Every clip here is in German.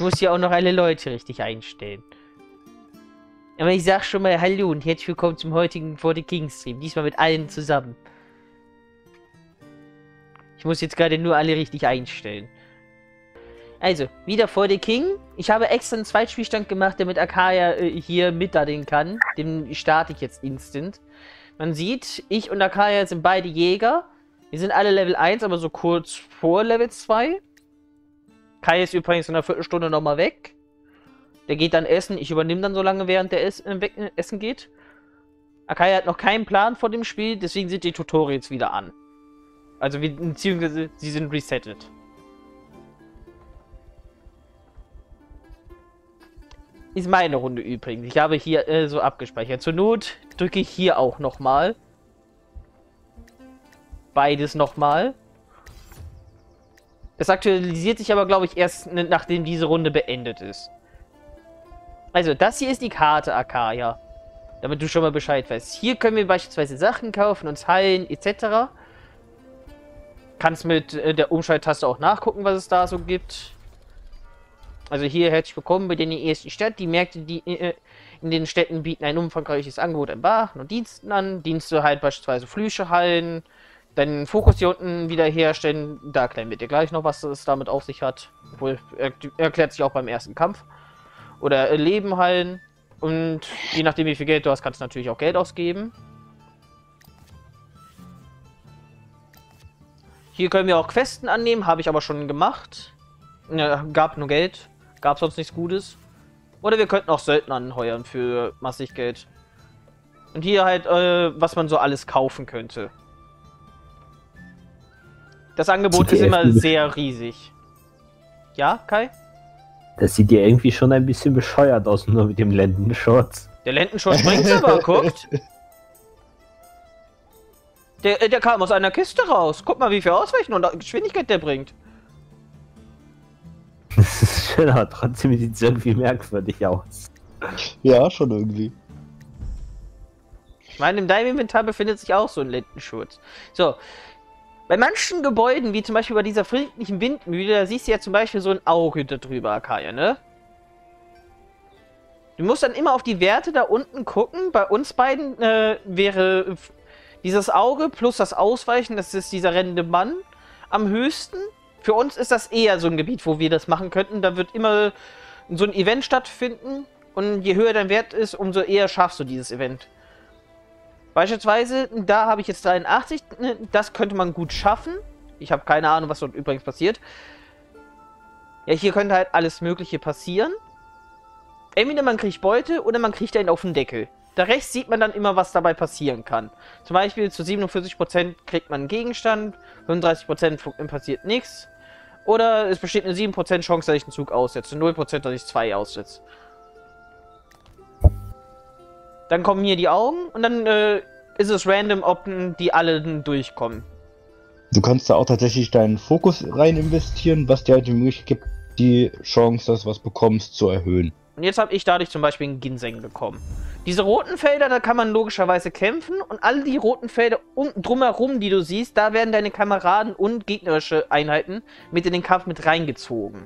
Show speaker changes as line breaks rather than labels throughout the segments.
muss hier auch noch alle Leute richtig einstellen. Aber ich sag schon mal Hallo und herzlich willkommen zum heutigen For the King Stream. Diesmal mit allen zusammen. Ich muss jetzt gerade nur alle richtig einstellen. Also, wieder For the King. Ich habe extra einen Zweitspielstand gemacht, damit Akaya hier mitdaddeln kann. Den starte ich jetzt instant. Man sieht, ich und Akaya sind beide Jäger. Wir sind alle Level 1, aber so kurz vor Level 2. Kai ist übrigens in einer Viertelstunde nochmal weg. Der geht dann essen. Ich übernehme dann so lange, während der essen geht. Akaya hat noch keinen Plan vor dem Spiel, deswegen sind die Tutorials wieder an. Also, beziehungsweise sie sind resettet. Ist meine Runde übrigens. Ich habe hier so abgespeichert. Zur Not drücke ich hier auch nochmal. Beides nochmal. Das aktualisiert sich aber, glaube ich, erst nachdem diese Runde beendet ist. Also, das hier ist die Karte, Akaya. Damit du schon mal Bescheid weißt. Hier können wir beispielsweise Sachen kaufen, uns heilen, etc. Kannst mit der Umschalttaste auch nachgucken, was es da so gibt. Also hier herzlich willkommen bei der ersten Stadt. Die Märkte, die in den Städten bieten ein umfangreiches Angebot an Waren und Diensten an. Dienste halt beispielsweise Flüche heilen, dann Fokus hier unten wiederherstellen. Da erklären wir dir gleich noch, was es damit auf sich hat. Obwohl, erklärt sich auch beim ersten Kampf. Oder Leben heilen. Und je nachdem, wie viel Geld du hast, kannst du natürlich auch Geld ausgeben. Hier können wir auch Questen annehmen, habe ich aber schon gemacht. Ja, gab nur Geld. Gab sonst nichts Gutes. Oder wir könnten auch Söldner anheuern für massig Geld. Und hier halt, was man so alles kaufen könnte. Das Angebot ist immer sehr riesig. Ja, Kai?
Das sieht ja irgendwie schon ein bisschen bescheuert aus, nur mit dem Lendenschurz.
Der Lendenschurz bringt's aber, guckt. Der kam aus einer Kiste raus. Guck mal, wie viel Ausweichen und Geschwindigkeit der bringt.
Das ist schön, aber trotzdem sieht es irgendwie merkwürdig aus.
Ja, schon irgendwie.
Ich meine, in deinem Inventar befindet sich auch so ein Lendenschurz. So. Bei manchen Gebäuden, wie zum Beispiel bei dieser friedlichen Windmühle, da siehst du ja zum Beispiel so ein Auge da drüber, Akaya, ne? Du musst dann immer auf die Werte da unten gucken. Bei uns beiden wäre dieses Auge plus das Ausweichen, das ist dieser rennende Mann, am höchsten. Für uns ist das eher so ein Gebiet, wo wir das machen könnten. Da wird immer so ein Event stattfinden. Und je höher dein Wert ist, umso eher schaffst du dieses Event. Beispielsweise, da habe ich jetzt 83. Das könnte man gut schaffen. Ich habe keine Ahnung, was dort übrigens passiert. Ja, hier könnte halt alles Mögliche passieren. Entweder man kriegt Beute oder man kriegt einen auf den Deckel. Da rechts sieht man dann immer, was dabei passieren kann. Zum Beispiel zu 47% kriegt man einen Gegenstand, 35% passiert nichts. Oder es besteht eine 7% Chance, dass ich einen Zug aussetze, 0%, dass ich 2 aussetze. Dann kommen hier die Augen und dann ist es random, ob die alle durchkommen.
Du kannst da auch tatsächlich deinen Fokus rein investieren, was dir halt die Möglichkeit gibt, die Chance, dass du was bekommst, zu erhöhen.
Und jetzt habe ich dadurch zum Beispiel einen Ginseng bekommen. Diese roten Felder, da kann man logischerweise kämpfen. Und alle die roten Felder drumherum, die du siehst, da werden deine Kameraden und gegnerische Einheiten mit in den Kampf mit reingezogen.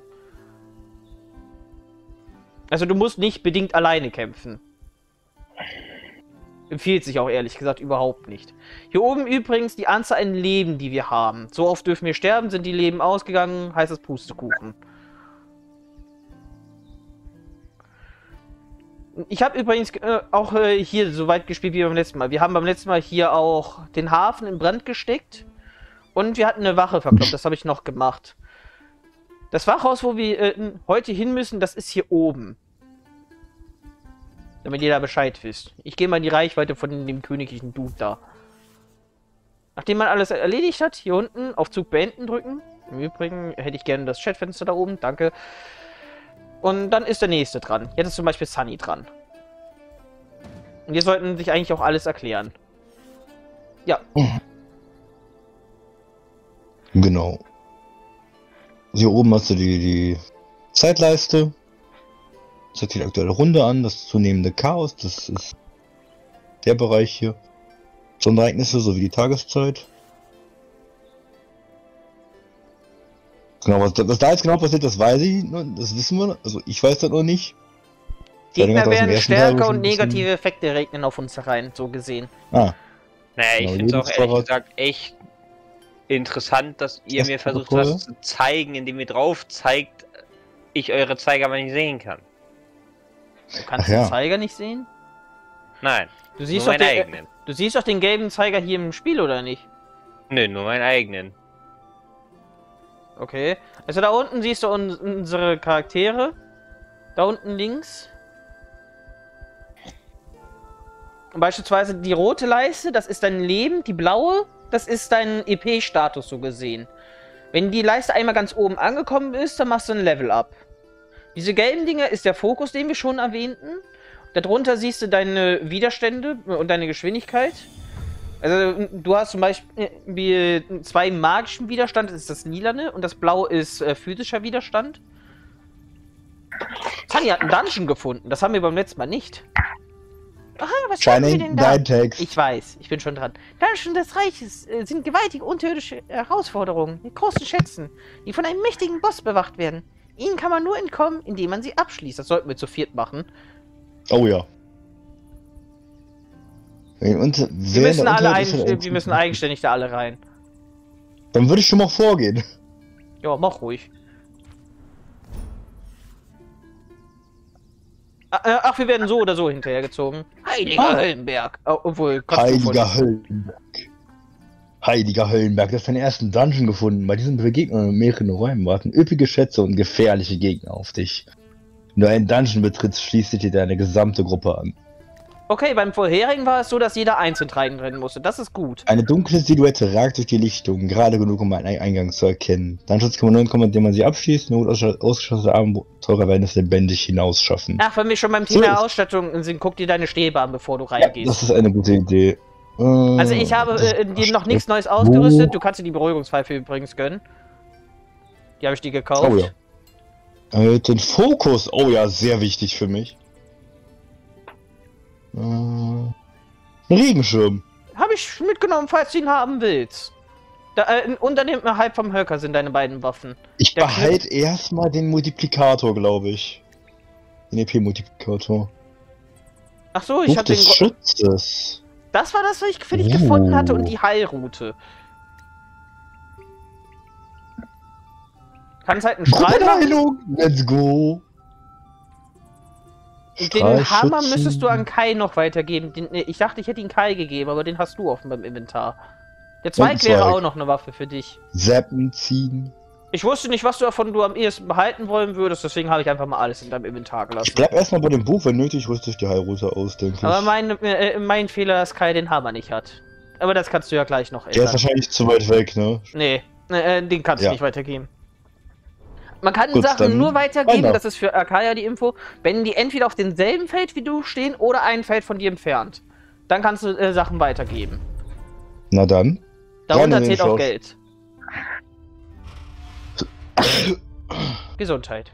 Also du musst nicht bedingt alleine kämpfen. Empfiehlt sich auch ehrlich gesagt überhaupt nicht. Hier oben übrigens die Anzahl an Leben, die wir haben. So oft dürfen wir sterben, sind die Leben ausgegangen, heißt es Pustekuchen. Ich habe übrigens auch hier so weit gespielt wie beim letzten Mal. Wir haben beim letzten Mal hier auch den Hafen in Brand gesteckt. Und wir hatten eine Wache verkloppt, das habe ich noch gemacht. Das Wachhaus, wo wir heute hin müssen, das ist hier oben. Damit ihr da Bescheid wisst. Ich gehe mal in die Reichweite von dem königlichen Dude da. Nachdem man alles erledigt hat, hier unten auf Zug beenden drücken. Im Übrigen hätte ich gerne das Chatfenster da oben, danke. Und dann ist der nächste dran. Jetzt ist zum Beispiel Sunny dran. Und hier sollten sich eigentlich auch alles erklären. Ja.
Genau. Hier oben hast du die Zeitleiste. Das zeigt die aktuelle Runde an, das zunehmende Chaos, das ist der Bereich hier. Sonderereignisse sowie die Tageszeit. Genau, was da jetzt genau passiert, das weiß ich, das wissen wir, also ich weiß das noch nicht.
Gegner werden stärker und negative Effekte regnen auf uns herein, so gesehen.
Ah.
Naja, ich
Genau,
finde es auch ehrlich
Lebensvorrat.
gesagt echt interessant, dass ihr
Das
mir versucht,
Protokoll.
was zu zeigen, indem ihr drauf zeigt, ich eure Zeiger aber nicht sehen kann.
Du kannst
Ach ja.
den Zeiger nicht sehen?
Nein,
Du
nur
siehst, doch
meinen
den,
eigenen.
du siehst doch den gelben Zeiger hier im Spiel, oder nicht?
Nö, nur meinen eigenen.
Okay. Also da unten siehst du unsere Charaktere. Da unten links. Beispielsweise die rote Leiste, das ist dein Leben. Die blaue, das ist dein EP-Status so gesehen. Wenn die Leiste einmal ganz oben angekommen ist, dann machst du ein Level-Up. Diese gelben Dinger ist der Fokus, den wir schon erwähnten. Darunter siehst du deine Widerstände und deine Geschwindigkeit. Also du hast zum Beispiel 2 magischen Widerstand, das ist das lilane, und das blaue ist physischer Widerstand. Sunny hat einen Dungeon gefunden, das haben wir beim letzten Mal nicht. Aha, was haben wir denn da?
Dein Text.
Ich weiß, ich bin schon dran. Dungeon des Reiches sind gewaltige unterirdische Herausforderungen mit großen Schätzen, die von einem mächtigen Boss bewacht werden. Ihnen kann man nur entkommen, indem man sie abschließt. Das sollten wir zu viert machen.
Oh ja.
Wir müssen eigenständig da alle rein.
Dann würde ich schon mal vorgehen.
Ja, mach ruhig. Ach, wir werden so oder so hinterhergezogen. Heiliger Höllenberg. Oh, obwohl,
Heiliger Höllenberg. Heiliger Höllenberg, du hast deinen ersten Dungeon gefunden. Bei diesen Begegnungen in mehreren Räumen warten üppige Schätze und gefährliche Gegner auf dich. Wenn du einen Dungeon betrittst, schließt sich dir deine gesamte Gruppe an.
Okay, beim vorherigen war es so, dass jeder einzeln reinrennen musste. Das ist gut.
Eine dunkle Silhouette ragt durch die Lichtung, gerade genug, um einen Eingang zu erkennen. Dungeons kann man nur entkommen, indem man sie abschließt. Nur ausgestattete Abenteurer werden es lebendig hinausschaffen.
Ach, wenn wir schon beim Thema Ausstattung sind, guck dir deine Stäbe an, bevor du reingehst.
Das ist eine gute Idee.
Also ich habe dir noch nichts Neues ausgerüstet. Du kannst dir die Beruhigungspfeife übrigens gönnen. Die habe ich dir gekauft.
Oh ja. Den Fokus. Oh ja, sehr wichtig für mich. Ein Regenschirm.
Habe ich mitgenommen, falls du ihn haben willst. Unterhalb vom Höcker sind deine beiden Waffen.
Ich behalte erstmal den Multiplikator, glaube ich. Den EP-Multiplikator.
Ach so, ich hatte
des
den...
Schutzes.
Das war das, was ich für dich gefunden hatte, und die Heilroute. Kannst halt einen Strahl machen.
Heilung, let's go.
Den Hammer müsstest du an Kai noch weitergeben. Ich dachte, ich hätte ihn Kai gegeben, aber den hast du offen beim Inventar. Der Zweig wäre auch noch eine Waffe für dich.
Zappen ziehen.
Ich wusste nicht, was du am ehesten behalten wollen würdest, deswegen habe ich einfach mal alles in deinem Inventar gelassen.
Ich bleib erstmal bei dem Buch, wenn nötig, rüste ich die Heilroute aus, denke ich.
Aber mein Fehler, dass Kai den Hammer nicht hat. Aber das kannst du ja gleich noch ändern.
Der ist wahrscheinlich zu weit weg, ne?
Nee, den kannst du nicht weitergeben. Man kann
Gut,
Sachen nur weitergeben,
weiter.
das ist für Akaya die Info, wenn die entweder auf demselben Feld wie du stehen oder ein Feld von dir entfernt. Dann kannst du Sachen weitergeben.
Na dann.
Darunter
Rein in den
zählt auch
Schloss.
Geld. Gesundheit.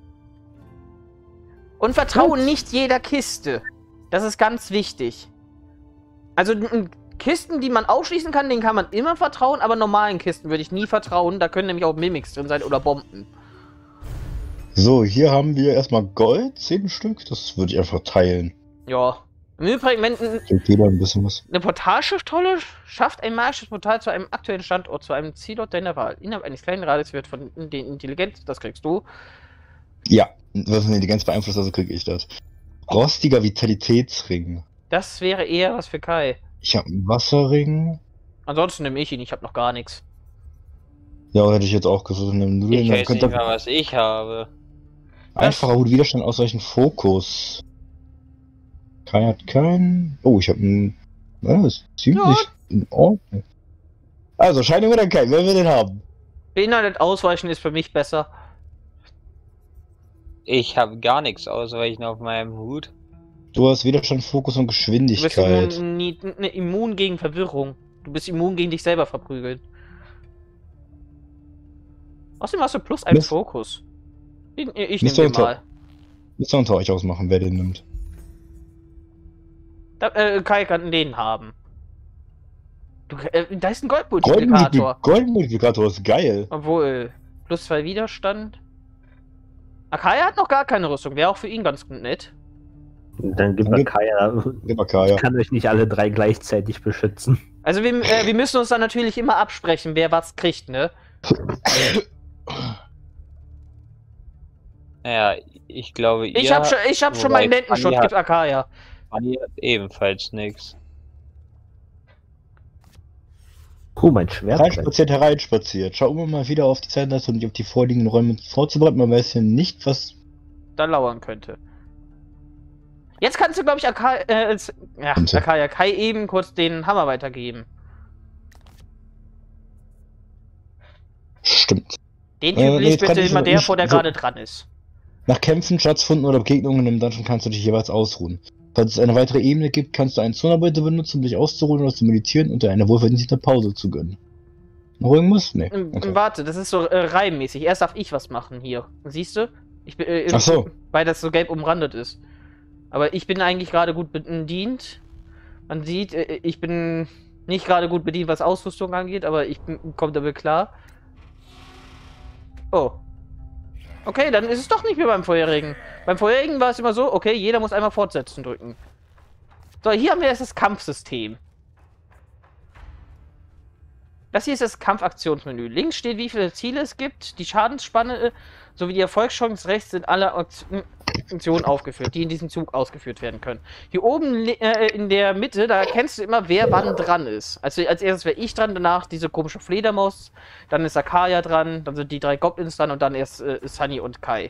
Und vertrauen nicht jeder Kiste. Das ist ganz wichtig. Also Kisten, die man aufschließen kann, denen kann man immer vertrauen, aber normalen Kisten würde ich nie vertrauen. Da können nämlich auch Mimics drin sein oder Bomben.
So, hier haben wir erstmal Gold, 10 Stück. Das würde ich einfach teilen.
Ja. Im Übrigen, wenn
Kriegt jeder ein bisschen was.
eine Portalschifftolle schafft ein magisches Portal zu einem aktuellen Standort, zu einem Zielort deiner Wahl. Innerhalb eines kleinen Radius wird von den Intelligenz, das kriegst du.
Ja, was Intelligenz beeinflusst, also kriege ich das. Rostiger Vitalitätsring.
Das wäre eher was für Kai.
Ich habe einen Wasserring.
Ansonsten nehme ich ihn, ich habe noch gar nichts.
Ja, hätte ich jetzt auch gesagt.
Ich weiß nicht mal, was ich habe.
Einfacher Hut, Widerstand, ausreichend Fokus. Kai hat keinen. Oh, ich habe einen. Ja, ist ziemlich in Ordnung. Also, Scheine oder Kai, wer will den haben?
Beinhaltet Ausweichen ist für mich besser.
Ich habe gar nichts ausweichen auf meinem Hut.
Du hast Widerstand, Fokus und
Du bist
Geschwindigkeit.
immun gegen Verwirrung. Du bist immun gegen dich selber verprügeln. Außerdem hast du plus einen
Mist.
Fokus. Ich
Mist,
nehme den mal.
Müsst ihr einen Tausch ausmachen, wer den nimmt.
Kai kann den haben. Da ist ein Goldmultiplikator.
Goldmultiplikator ist geil.
Obwohl, Plus 2 Widerstand. Akaya hat noch gar keine Rüstung. Wäre auch für ihn ganz nett.
Dann gibt Akaya.
Gib Akaya.
Ich kann euch nicht alle drei gleichzeitig beschützen.
Also wir müssen uns dann natürlich immer absprechen, wer was kriegt, ne?
Naja, ich glaube,
Ich hab schon meinen Lendenschutz, gib Akaya.
Fanny hat ebenfalls nichts.
Mein Schwert.
Hereinspaziert. Schau immer mal wieder auf die Zeitleiste und auf die vorliegenden Räume vorzubereiten. Man weiß ja nicht, was
Da lauern könnte. Jetzt kannst du, glaube ich, Akaya Kai eben kurz den Hammer weitergeben.
stimmt.
Den Typ liest
kann
bitte
ich
immer
aber
der
nicht
vor, der
so-
gerade dran ist.
Nach Kämpfen, Schatzfunden oder Begegnungen im Dungeon kannst du dich jeweils ausruhen. Falls es eine weitere Ebene gibt, kannst du einen Zonarbeiter benutzen, um dich auszuruhen oder zu meditieren und dir eine wohlverdiente Pause zu gönnen. Noch irgendwas? Nee. Okay.
Warte, das ist so reimmäßig. Erst darf ich was machen hier. Siehst du? Ich bin,
Ach so.
Weil das so gelb umrandet ist. Aber ich bin eigentlich gerade gut bedient. Man sieht, ich bin nicht gerade gut bedient, was Ausrüstung angeht, aber ich komme damit klar. Oh. Okay, dann ist es doch nicht wie beim vorherigen. Beim vorherigen war es immer so, okay, jeder muss einmal fortsetzen drücken. So, hier haben wir jetzt das Kampfsystem. Das hier ist das Kampfaktionsmenü. Links steht, wie viele Ziele es gibt, die Schadensspanne sowie die Erfolgschance. Rechts sind alle Aktionen aufgeführt, die in diesem Zug ausgeführt werden können. Hier oben in der Mitte, da erkennst du immer, wer wann dran ist. Also als erstes wäre ich dran, danach diese komische Fledermaus, dann ist Akaya dran, dann sind die 3 Goblins dran und dann erst Sunny und Kai.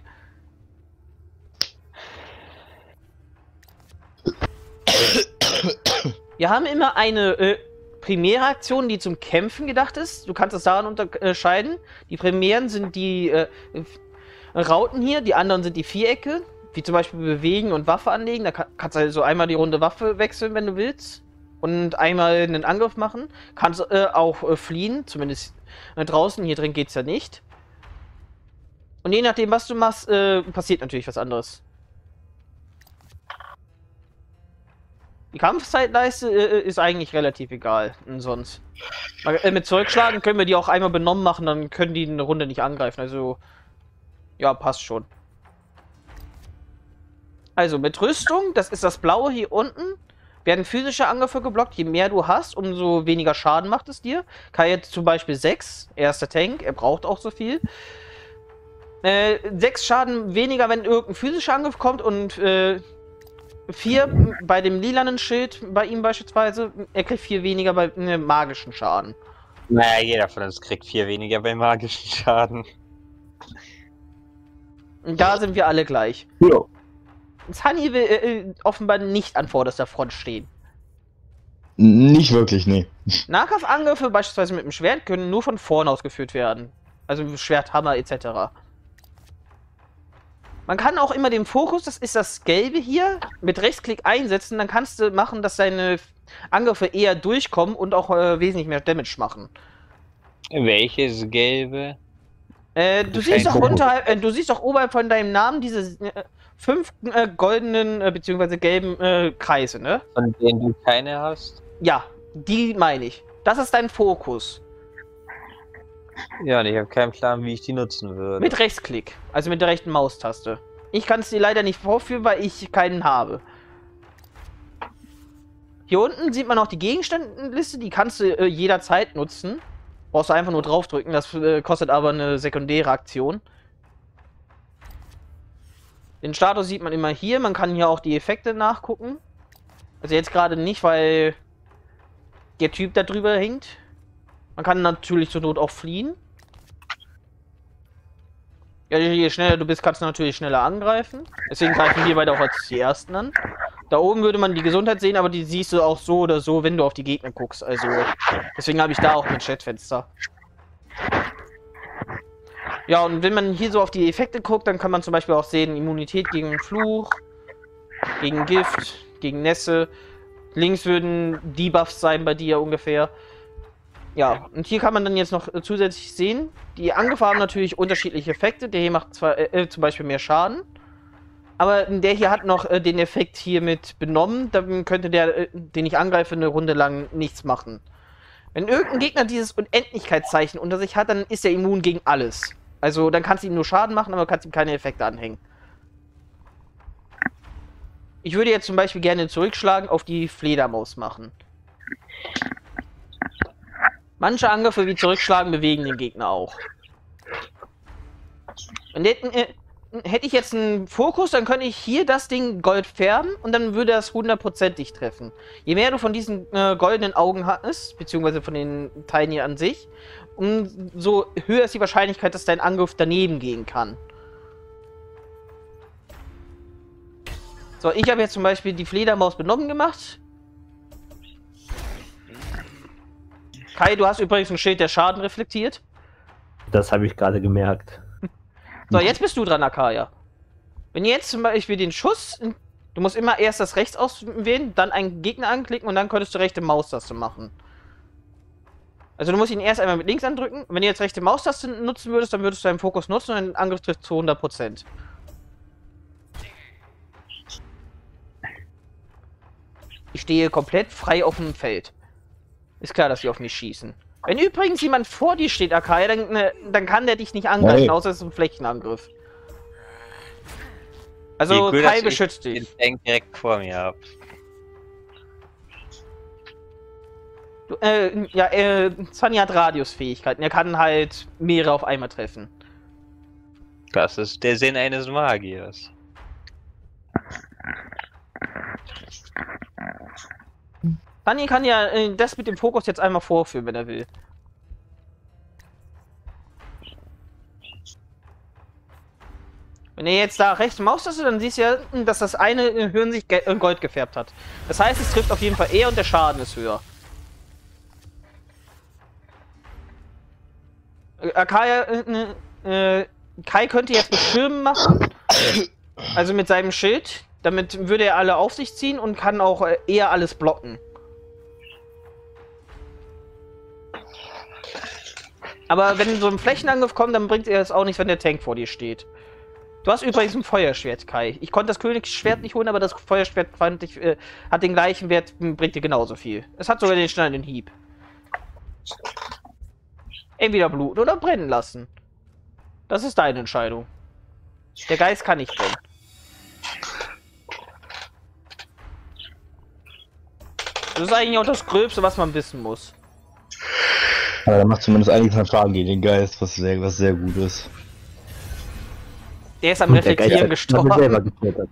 Wir haben immer eine primäre Aktion, die zum Kämpfen gedacht ist. Du kannst es daran unterscheiden. Die primären sind die Rauten hier, die anderen sind die Vierecke, wie zum Beispiel bewegen und Waffe anlegen. Da kannst du also einmal die Runde Waffe wechseln, wenn du willst. Und einmal einen Angriff machen. Kannst auch fliehen, zumindest draußen. Hier drin geht es ja nicht. Und je nachdem, was du machst, passiert natürlich was anderes. Die Kampfzeitleiste ist eigentlich relativ egal. Sonst. Mit Zurückschlagen können wir die auch einmal benommen machen, dann können die eine Runde nicht angreifen. Also, ja, passt schon. Also, mit Rüstung, das ist das Blaue hier unten, werden physische Angriffe geblockt. Je mehr du hast, umso weniger Schaden macht es dir. Kai jetzt zum Beispiel 6, er ist der Tank, er braucht auch so viel. 6 Schaden weniger, wenn irgendein physischer Angriff kommt und 4 bei dem lilanen Schild, bei ihm beispielsweise, er kriegt 4 weniger bei magischen Schaden.
Naja, jeder von uns kriegt 4 weniger bei magischen Schaden.
Und da sind wir alle gleich.
Ja.
Sunny will offenbar nicht an vorderster Front stehen.
Nicht wirklich, nee.
Nahkampfangriffe, beispielsweise mit dem Schwert, können nur von vorne ausgeführt werden. Also mit Schwert, Hammer etc. Man kann auch immer den Fokus, das ist das Gelbe hier, mit Rechtsklick einsetzen. Dann kannst du machen, dass deine Angriffe eher durchkommen und auch wesentlich mehr Damage machen.
Welches Gelbe?
Du siehst doch oberhalb von deinem Namen diese 5 goldenen bzw. gelben Kreise, ne?
Von denen du keine hast?
Ja, die meine ich. Das ist dein Fokus.
Ja, und ich habe keinen Plan, wie ich die nutzen würde.
Mit Rechtsklick, also mit der rechten Maustaste. Ich kann es dir leider nicht vorführen, weil ich keinen habe. Hier unten sieht man auch die Gegenstandliste, die kannst du jederzeit nutzen. Brauchst du einfach nur draufdrücken, das kostet aber eine sekundäre Aktion. Den Status sieht man immer hier, man kann hier auch die Effekte nachgucken. Also jetzt gerade nicht, weil der Typ da drüber hängt. Man kann natürlich zur Not auch fliehen. Ja, je schneller du bist, kannst du natürlich schneller angreifen. Deswegen greifen wir beide auch als die Ersten an. Da oben würde man die Gesundheit sehen, aber die siehst du auch so oder so, wenn du auf die Gegner guckst. Also, deswegen habe ich da auch ein Chatfenster. Ja, und wenn man hier so auf die Effekte guckt, dann kann man zum Beispiel auch sehen, Immunität gegen Fluch, gegen Gift, gegen Nässe. Links würden Debuffs sein bei dir ungefähr. Ja, und hier kann man dann jetzt noch zusätzlich sehen, die Angriffe haben natürlich unterschiedliche Effekte. Der hier macht zwar zum Beispiel mehr Schaden, aber der hier hat noch den Effekt hier mit benommen. Dann könnte der, den ich angreife, eine Runde lang nichts machen. Wenn irgendein Gegner dieses Unendlichkeitszeichen unter sich hat, dann ist er immun gegen alles. Also dann kannst du ihm nur Schaden machen, aber kannst ihm keine Effekte anhängen. Ich würde jetzt zum Beispiel gerne zurückschlagen auf die Fledermaus machen. Manche Angriffe wie zurückschlagen bewegen den Gegner auch. Und hätte ich jetzt einen Fokus, dann könnte ich hier das Ding Gold färben und dann würde das 100%ig treffen. Je mehr du von diesen goldenen Augen hast, beziehungsweise von den Teilen hier an sich, umso höher ist die Wahrscheinlichkeit, dass dein Angriff daneben gehen kann. So, ich habe jetzt zum Beispiel die Fledermaus benommen gemacht. Kai, du hast übrigens ein Schild, der Schaden reflektiert.
Das habe ich gerade gemerkt.
So, jetzt bist du dran, Akaya. Wenn ihr jetzt zum Beispiel den Schuss... Du musst immer erst das Rechts auswählen, dann einen Gegner anklicken und dann könntest du rechte Maustaste machen. Also du musst ihn erst einmal mit links andrücken. Wenn du jetzt rechte Maustaste nutzen würdest, dann würdest du deinen Fokus nutzen und den Angriff trifft zu 100%. Ich stehe komplett frei auf dem Feld. Ist klar, dass sie auf mich schießen. Wenn übrigens jemand vor dir steht, Akaya, dann kann der dich nicht angreifen, außer es ist ein Flächenangriff. Also
Gut,
Kai beschützt
ich
dich.
den Tank direkt vor mir hab.
Sunny hat Radiusfähigkeiten. Er kann halt mehrere auf einmal treffen.
Das ist der Sinn eines Magiers.
Sunny kann ja das mit dem Fokus jetzt einmal vorführen, wenn er will. Wenn er jetzt da rechts Maustaste, dann siehst du ja, dass das eine Hirn sich Gold gefärbt hat. Das heißt, es trifft auf jeden Fall eher und der Schaden ist höher. Akaya, Kai könnte jetzt Beschirmen machen. Also mit seinem Schild. Damit würde er alle auf sich ziehen und kann auch eher alles blocken. Aber wenn so ein Flächenangriff kommt, dann bringt er es auch nicht, wenn der Tank vor dir steht. Du hast übrigens ein Feuerschwert, Kai. Ich konnte das Königsschwert nicht holen, aber das Feuerschwert fand ich, hat den gleichen Wert, bringt dir genauso viel. Es hat sogar den schnellen Hieb. Entweder bluten oder brennen lassen. Das ist deine Entscheidung. Der Geist kann nicht brennen. Das ist eigentlich auch das Gröbste, was man wissen muss.
Aber er macht zumindest einiges an Schaden gegen den Geist, was sehr gut ist.
Der ist am Reflektieren gestorben.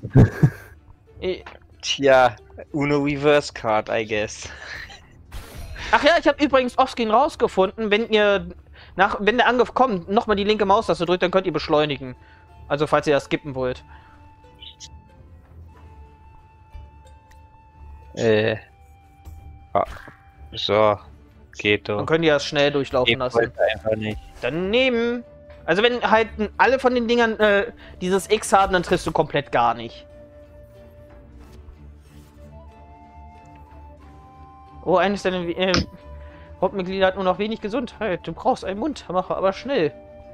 Tja, Uno Reverse Card, I guess.
Ach ja, ich habe übrigens offscreen rausgefunden, wenn der Angriff kommt, nochmal die linke Maustaste drückt, dann könnt ihr beschleunigen. Also falls ihr das skippen wollt.
So, geht doch.
Dann könnt ihr das schnell durchlaufen lassen.
Einfach nicht.
Daneben. Also wenn halt alle von den Dingern dieses X haben, dann triffst du komplett gar nicht. Oh, eines deiner Hauptmitglieder hat nur noch wenig Gesundheit. Du brauchst einen Mundmacher, aber schnell.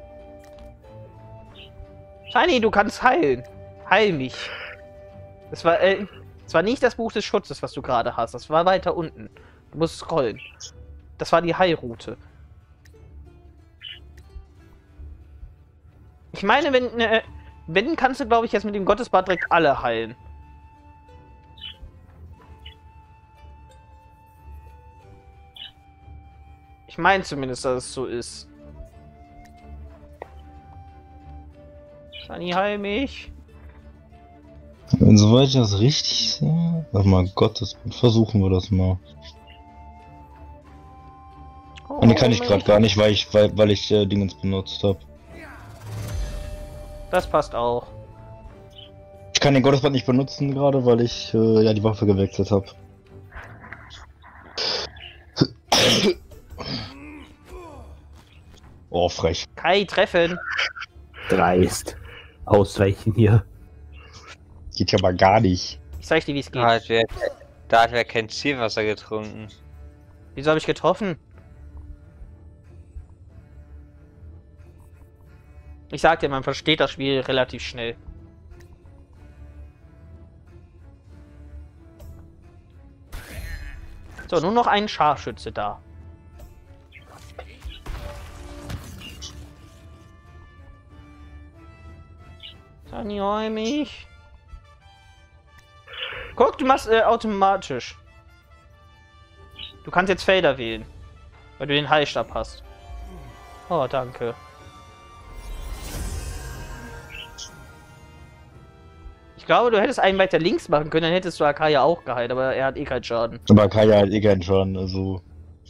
Shiny, du kannst heilen. Heil mich. Das war nicht das Buch des Schutzes, was du gerade hast. Das war weiter unten. Du musst scrollen. Das war die Heilroute. Ich meine, wenn kannst du, glaube ich, jetzt mit dem Gottesbad direkt alle heilen. Ich meine zumindest, dass es so ist. Sunny, heil mich.
Wenn soweit ich das richtig sehe. Ach mal Gottesbad, versuchen wir das mal. Oh, ne, kann ich gerade gar nicht, weil ich Dingens benutzt habe.
Das passt auch.
Ich kann den Gottesbad nicht benutzen gerade, weil ich ja die Waffe gewechselt habe. Oh, frech.
Kai, treffen.
Dreist. Ausweichen hier.
Geht ja aber gar nicht.
Ich zeig dir, wie es geht.
Da hat wer kein Zielwasser getrunken.
Wieso habe ich getroffen? Ich sag dir, man versteht das Spiel relativ schnell. So, nur noch ein Scharfschütze da. Sunny, hol mich. Guck, du machst automatisch. Du kannst jetzt Felder wählen. Weil du den Heilstab hast. Oh, danke. Ich glaube, du hättest einen weiter links machen können, dann hättest du Akaya auch geheilt, aber er hat eh keinen Schaden.
Aber Akaya hat eh keinen Schaden, also.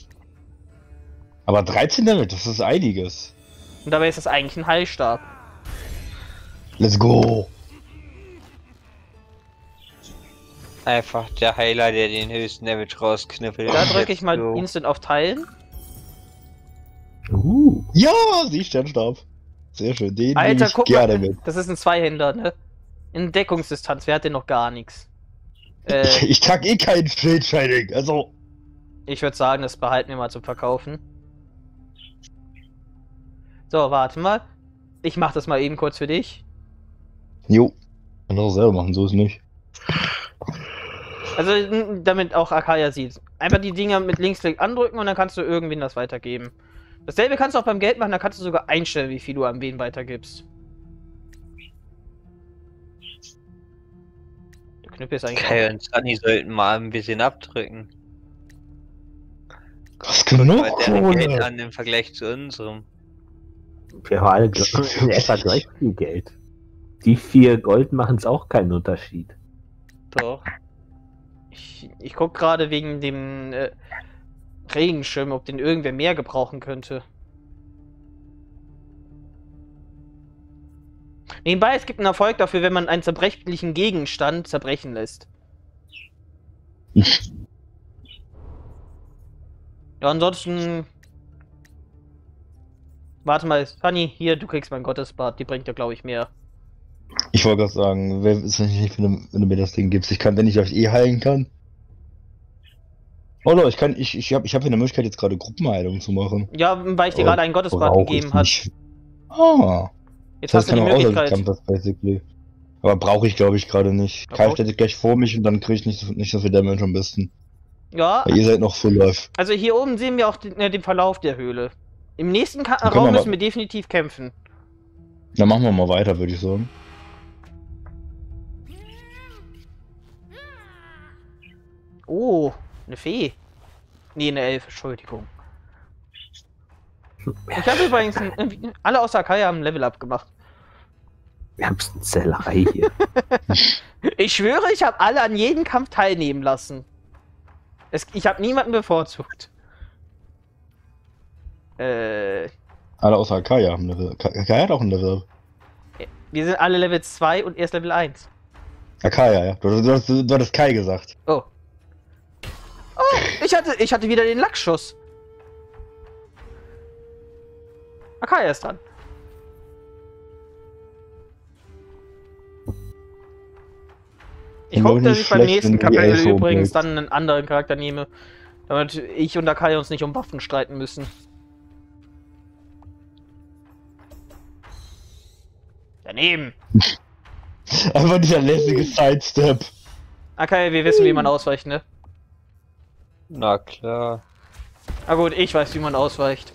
Aber 13 damit, das ist einiges.
Und dabei ist das eigentlich ein Heilstab.
Let's go!
Einfach der Heiler, der den höchsten Damage rausknüppelt.
Da drücke ich mal
So.
Instant auf Teilen.
Ja, sie Sternstab. Sehr schön, den nehme
Alter,
ich
guck
gerne
mal,
mit.
das ist ein Zweihänder, ne? In Deckungsdistanz, wer hat denn noch gar nichts?
Ich trage eh keinen Schild Shining, also.
Ich würde sagen, das behalten wir mal zum Verkaufen. So, warte mal. Ich mach das mal eben kurz für dich.
Jo. Kann doch selber machen, so ist nicht.
Also, damit auch Akaya sieht. Einfach die Dinger mit Linksklick andrücken und dann kannst du irgendwen das weitergeben. Dasselbe kannst du auch beim Geld machen, da kannst du sogar einstellen, wie viel du an wen weitergibst. Der Knüppel ist eigentlich.
Kai und Sunny sollten mal ein bisschen abdrücken.
Was genug
Weil deren Geld
Kohle.
an im Vergleich zu unserem.
Wir haben alle in etwa gleich viel Geld. Die 4 Gold machen es auch keinen Unterschied.
Doch. Ich guck gerade wegen dem Regenschirm, ob den irgendwer mehr gebrauchen könnte. Nebenbei, es gibt einen Erfolg dafür, wenn man einen zerbrechlichen Gegenstand zerbrechen lässt. Ja, ansonsten... Warte mal, Sunny, hier, du kriegst mein Gottesbad, die bringt dir, glaube ich, mehr.
Ich wollte gerade sagen, wer ist nicht, wenn du mir das Ding gibst? Ich kann, wenn ich euch eh heilen kann. Oh Leute, ich hab hier eine Möglichkeit, jetzt gerade Gruppenheilung zu machen.
Ja, weil ich dir gerade einen Gottesbad
Brauch
gegeben
ich
hat.
nicht. Ah.
Jetzt
Das
hast du die
kann auch
Möglichkeit.
das basically. Aber brauche ich, glaube ich, gerade nicht.
Ja,
Kai
brauch-
steht gleich vor mich und dann kriege ich nicht so viel Damage am besten.
Ja,
Weil ihr seid noch full life.
also hier oben sehen wir auch den Verlauf der Höhle. Im nächsten
können
Raum
wir
müssen
mal-
wir definitiv kämpfen.
Dann machen wir mal weiter, würde ich sagen.
Oh, eine Fee. Nee, eine Elfe, Entschuldigung. Ich habe übrigens alle außer Kaya haben ein Level-Up gemacht.
Wir haben eine Zellerei hier.
Ich schwöre, ich habe alle an jedem Kampf teilnehmen lassen. Ich habe niemanden bevorzugt.
Alle außer Kaya haben Level. Kaya hat auch ein Level.
Wir sind alle Level 2 und erst Level 1.
Kaya, ja. Du hattest Kai gesagt.
Oh. Oh, ich hatte wieder den Lackschuss. Akaya ist dran. Ich
Bin
hoffe,
doch
dass
nicht
ich beim
schlecht,
nächsten
wenn die
Kapitel
Elfe
übrigens
umbringt.
dann einen anderen Charakter nehme. Damit ich und Akaya uns nicht um Waffen streiten müssen. Daneben.
Einfach dieser lässige Sidestep.
Akaya, wir wissen, wie man ausweicht, ne?
Na klar.
Ah gut, ich weiß, wie man ausweicht.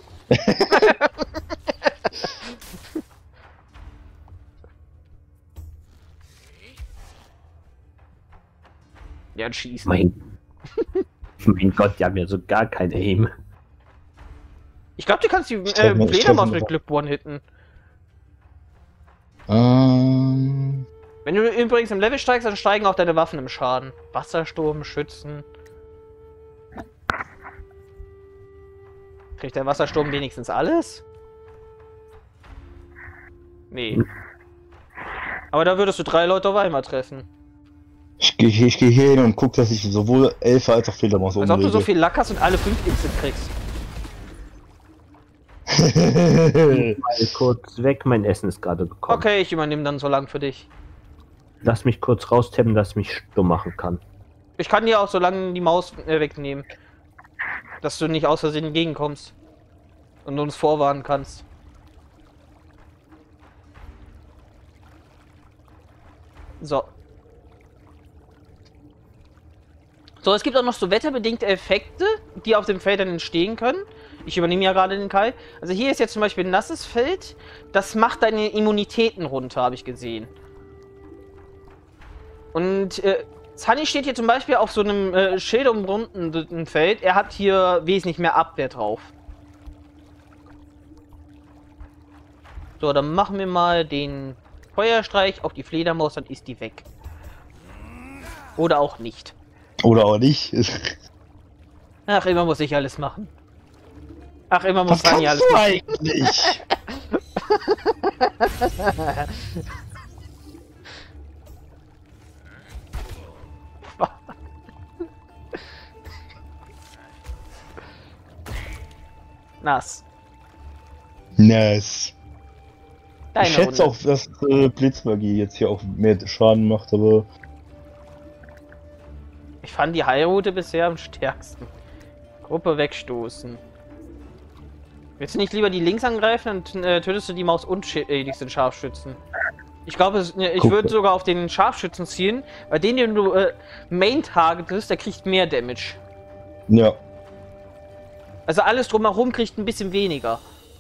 Ja, schießen.
Mein Gott, die haben ja so gar kein Aim.
Ich glaube, du kannst die
Ich treff mir- ich treff
Fledermaus
mir-
mit Glück one-hitten.
Ähm,
Wenn du übrigens im Level steigst, dann steigen auch deine Waffen im Schaden. Wassersturm, Schützen. Kriegt der Wassersturm wenigstens alles? Nee. Aber da würdest du 3 Leute auf einmal treffen.
ich geh hier hin und guck, dass ich sowohl Elfe als auch Fledermaus
Als ob du so
umlege.
viel Lack hast und alle 5 Instant kriegst.
Mal kurz weg, mein Essen ist gerade gekommen.
Okay, ich übernehme dann so lang für dich.
Lass mich kurz raustappen, dass ich mich stumm machen kann.
Ich kann dir auch so lange die Maus wegnehmen. Dass du nicht aus Versehen entgegenkommst. Und uns vorwarnen kannst. So. So, es gibt auch noch so wetterbedingte Effekte, die auf den Feldern entstehen können. Ich übernehme ja gerade den Kai. Also hier ist jetzt zum Beispiel ein nasses Feld. Das macht deine Immunitäten runter, habe ich gesehen. Und Sunny steht hier zum Beispiel auf so einem schilderumrundeten Feld. Er hat hier wesentlich mehr Abwehr drauf. So, dann machen wir mal den Feuerstreich auf die Fledermaus, dann ist die weg. Oder auch nicht.
Oder auch nicht.
Ach, immer muss ich alles machen. Ach, immer muss
Was
Sunny
kannst
alles
du
machen.
eigentlich?
Nass.
Nice.
Deine
Ich schätze
Runde.
auch, dass Blitzmagie jetzt hier auch mehr Schaden macht, aber
Ich fand die Heilroute bisher am stärksten. Gruppe wegstoßen. Willst du nicht lieber die links angreifen, dann tötest du die Maus und den Scharfschützen. Ich glaube, ich
Guck.
würde sogar auf den Scharfschützen zielen, weil den du Main targetest, der kriegt mehr Damage.
ja.
Also alles drumherum kriegt ein bisschen weniger.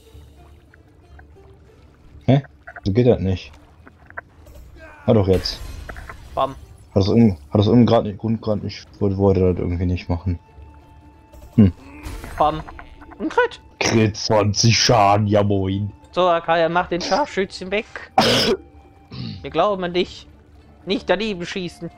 So geht das nicht. Ah doch jetzt.
Bam.
Hat das irgendwie gerade nicht, Grund nicht, wollte das irgendwie nicht machen.
Bam. Ein Crit.
Crit 20 Schaden, ja moin.
So, Akaya, mach den Scharfschützen weg. Wir glauben an dich. Nicht daneben schießen.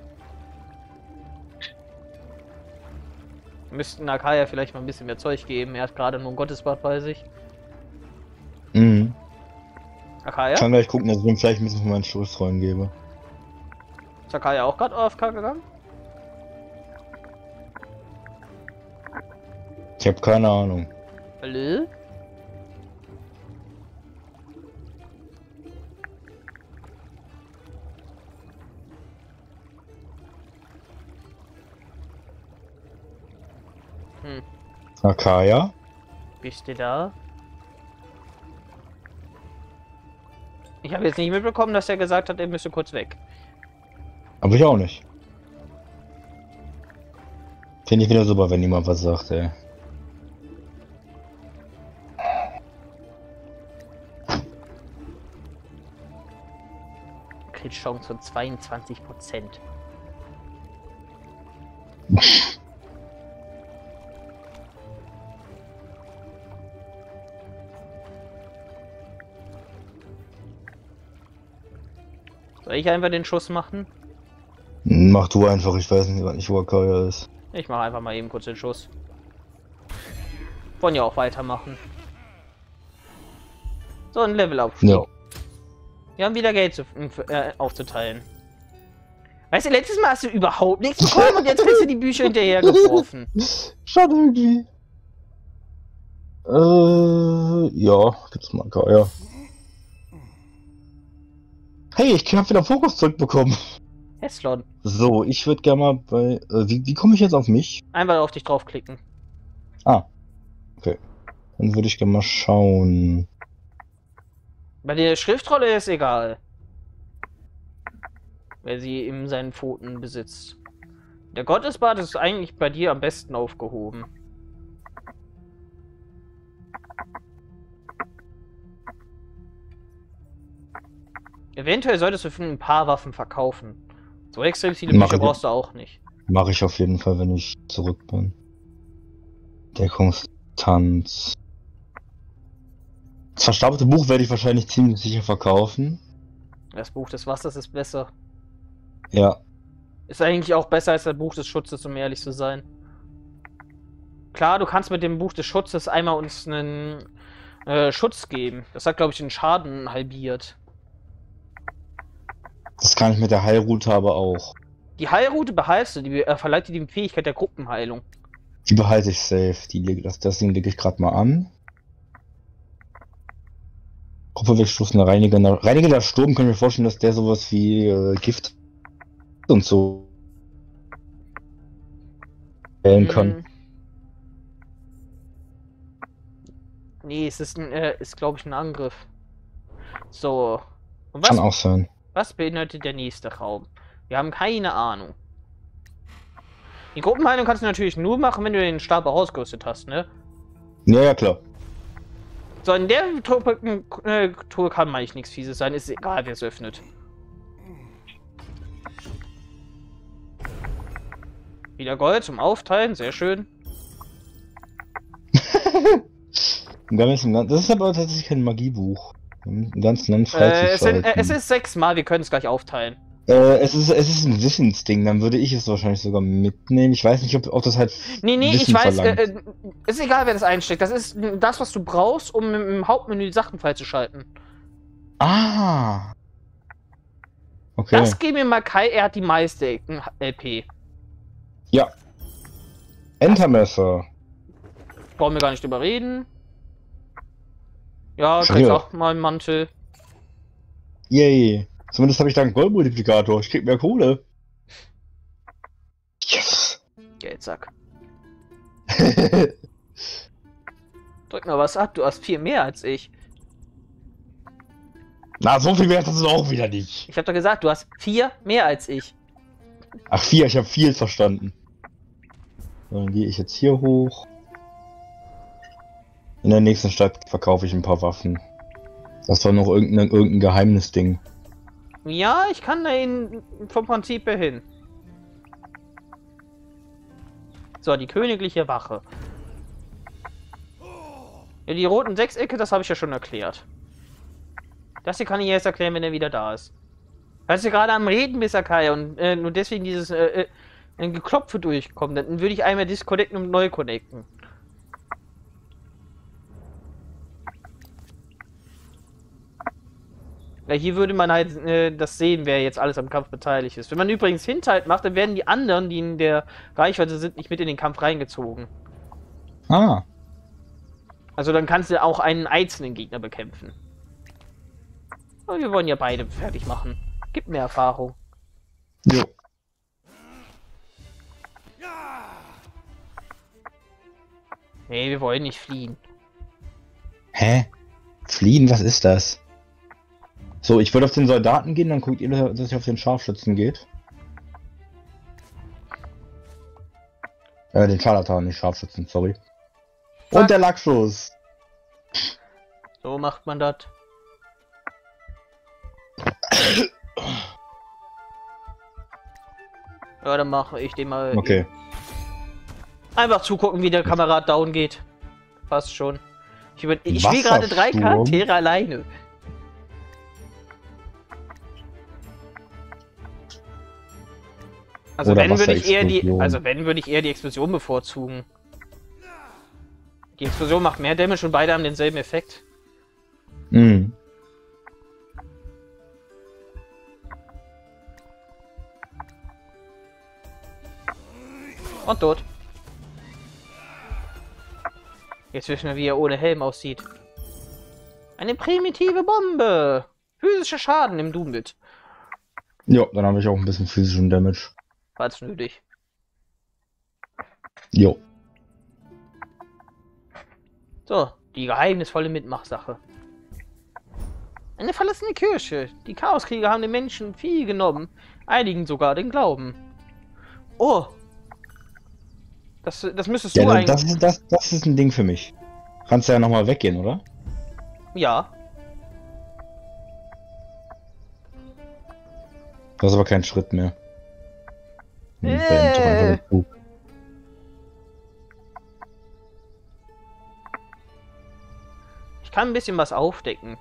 Wir müssten Akaya vielleicht mal ein bisschen mehr Zeug geben. Er hat gerade nur ein Gottesbad bei sich.
Mhm.
Akaya?
Ich kann gleich gucken, dass ich ihm vielleicht ein bisschen von meinen Stoßrollen gebe.
Ist Akaya auch gerade AFK gegangen?
Ich habe keine Ahnung.
Hallo?
Akaya?
Bist du da? Ich habe jetzt nicht mitbekommen, dass er gesagt hat, er müsste kurz weg.
Aber ich auch nicht. Finde ich wieder super, wenn jemand was sagt, ey.
Crit-Chance von 22%. Soll ich einfach den Schuss machen?
Mach du einfach, ich weiß nicht, wo Akaya ist.
Ich mache einfach mal eben kurz den Schuss. Wollen ja auch weitermachen. So, ein Level-Aufstieg.
Ja.
Wir haben wieder Geld aufzuteilen. Weißt du, letztes Mal hast du überhaupt nichts bekommen und jetzt kriegst du die Bücher hinterher geworfen.
Schade irgendwie. Ja, gibt's mal Akaya. Hey, ich hab wieder Fokus zurückbekommen.
Heslon.
So, ich würde gerne mal bei. Wie komme ich jetzt auf mich?
Einfach auf dich draufklicken.
Ah. Okay. Dann würde ich gerne mal schauen.
Bei der Schriftrolle ist egal. Wer sie in seinen Pfoten besitzt. Der Gottesbad ist eigentlich bei dir am besten aufgehoben. Eventuell solltest du für ein paar Waffen verkaufen. So extrem viele Bücher brauchst du auch nicht.
Mache ich auf jeden Fall, wenn ich zurück bin. Deckungstanz. Das verstaubte Buch werde ich wahrscheinlich ziemlich sicher verkaufen.
Das Buch des Wassers ist besser.
Ja.
Ist eigentlich auch besser als das Buch des Schutzes, um ehrlich zu sein. Klar, du kannst mit dem Buch des Schutzes einmal uns einen Schutz geben. Das hat, glaube ich, den Schaden halbiert.
Das kann ich mit der Heilroute aber auch.
Die Heilroute behaltst du, die verleiht dir die Fähigkeit der Gruppenheilung.
Die behalte ich safe. Das Ding lege ich gerade mal an. Gruppe wegstoßen, reinigender Sturm, können wir vorstellen, dass der sowas wie Gift und so wählen kann.
Nee, es ist, ist glaube ich, ein Angriff. So. Und
Kann auch sein.
was beinhaltet der nächste Raum? Wir haben keine Ahnung. Die Gruppenheilung kannst du natürlich nur machen, wenn du den Stab ausgerüstet hast, ne?
Ja, ja, klar.
So, in der Truhe kann eigentlich nichts Fieses sein. Ist egal, wer es öffnet. Wieder Gold zum Aufteilen, sehr schön.
Das ist aber tatsächlich kein Magiebuch. Im ganzen Land freizuschalten.
Es ist 6-mal, wir können es gleich aufteilen.
Es ist ein Wissensding, dann würde ich es wahrscheinlich sogar mitnehmen. Ich weiß nicht, ob das halt.
Nee,
Wissen
ich weiß,
verlangt.
ist egal, wer das einsteckt. Das ist das, was du brauchst, um im Hauptmenü die Sachen freizuschalten.
Ah! Okay.
Das geben wir mal Kai, er hat die meiste LP.
Ja. Entermesser.
Brauchen wir gar nicht drüber reden. Ja,
Schrier.
kriegst auch mal einen Mantel.
Yay. Zumindest habe ich da einen Goldmultiplikator. Ich krieg mehr Kohle. Yes!
Geldsack. Drück mal was ab, du hast 4 mehr als ich.
Na, so viel wert ist es auch wieder nicht.
Ich hab doch gesagt, du hast 4 mehr als ich.
Ach, 4, ich habe viel verstanden. Dann gehe ich jetzt hier hoch. In der nächsten Stadt verkaufe ich ein paar Waffen. Das war noch irgendein Geheimnisding.
Ja, ich kann da vom Prinzip her hin. So, die königliche Wache. Ja, die roten Sechsecke, das habe ich ja schon erklärt. Das hier kann ich erst erklären, wenn er wieder da ist. Weil du gerade am Reden bist, Akai, und nur deswegen dieses Geklopfe durchkommt. Dann würde ich einmal disconnecten und neu connecten. Ja, hier würde man halt das sehen, wer jetzt alles am Kampf beteiligt ist. Wenn man übrigens Hinterhalt macht, dann werden die anderen, die in der Reichweite sind, nicht mit in den Kampf reingezogen.
Ah.
Also dann kannst du auch einen einzelnen Gegner bekämpfen. Aber wir wollen ja beide fertig machen. Gibt mehr Erfahrung.
Jo.
Nee, wir wollen nicht fliehen.
Hä? Fliehen? Was ist das? So, ich würde auf den Soldaten gehen, dann guckt ihr, dass ich auf den Scharfschützen geht. Den Scharlatan, nicht Scharfschützen, sorry.
Zack.
Und der Lackschuss.
So macht man das. Ja, dann mache ich den mal.
Okay.
Einfach zugucken, wie der Kamerad down geht. Passt schon. Ich spiele gerade 3
Wassersturm.
Charaktere alleine. Also
Oder
wenn würde ich eher
Wasserexplosion.
die Explosion bevorzugen. Die Explosion macht mehr Damage und beide haben denselben Effekt.
Mhm.
Und tot. Jetzt wissen wir, wie er ohne Helm aussieht. Eine primitive Bombe. Physischer Schaden im Doom mit.
Ja, dann habe ich auch ein bisschen physischen Damage.
Falls nötig.
Jo.
So, die geheimnisvolle Mitmachsache. Eine verlassene Kirche. Die Chaoskrieger haben den Menschen viel genommen. Einigen sogar den Glauben. Oh. Das müsstest du
Ja,
eigentlich...
das ist ein Ding für mich. Kannst du ja nochmal weggehen, oder?
Ja.
Du hast aber keinen Schritt mehr. Beend doch einfach den Zug.
Ich kann ein bisschen was aufdecken.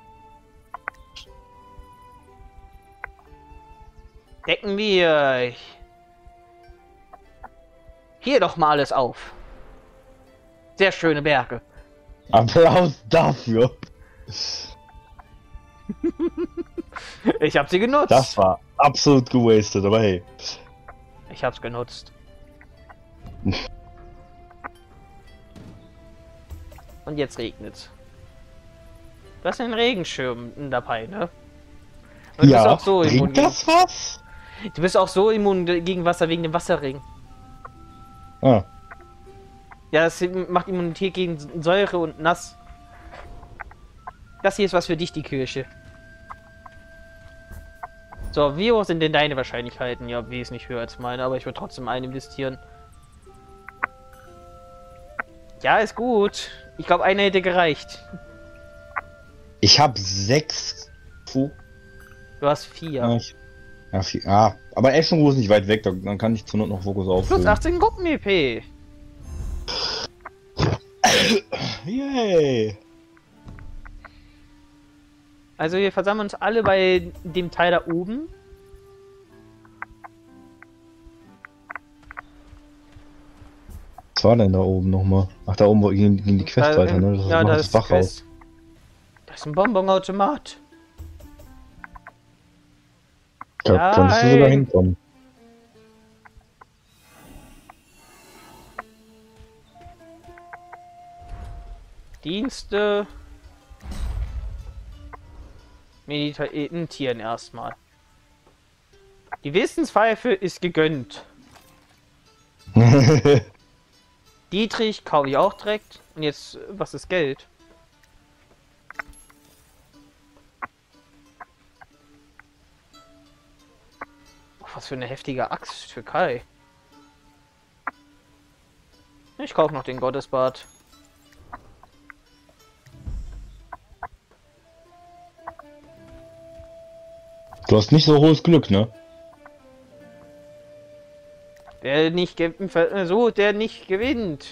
Decken wir hier doch mal alles auf. Sehr schöne Berge.
Applaus dafür.
Ich habe sie genutzt.
Das war absolut gewastet, aber hey.
Ich hab's genutzt. Und jetzt regnet's. Du hast einen Regenschirm dabei, ne? Und du bist auch so immun
bringt das was?
Du bist auch so immun gegen Wasser wegen dem Wasserring.
Ah,
Ja, das macht Immunität gegen Säure und Nass. Das hier ist was für dich, die Kirche. So, wie hoch sind denn deine Wahrscheinlichkeiten? Ja, wesentlich höher als meine, aber ich würde trotzdem einen investieren. Ja, ist gut. Ich glaube, einer hätte gereicht.
ich habe 6.
Du hast 4.
Ja, aber Eschenruhe ist nicht weit weg, dann kann ich zur Not noch Fokus
Plus
aufrufen.
18 Gruppen-EP.
Yay!
Also wir versammeln uns alle bei dem Teil da oben.
Was war denn da oben nochmal? Ach, da oben ging die Quest weiter, ne? Das
ja,
noch
da
das
ist die
Bachhaus.
Quest. Da ist ein Bonbonautomat.
Da
Ja,
könntest du sogar
ey.
hinkommen.
Dienste. Meditieren erstmal. Die Wissenspfeife ist gegönnt. Dietrich kaufe ich auch direkt. Und jetzt, was ist Geld? Oh, was für eine heftige Axt für Kai. Ich kaufe noch den Gottesbart.
Du hast nicht so hohes Glück, ne?
Der nicht der nicht gewinnt.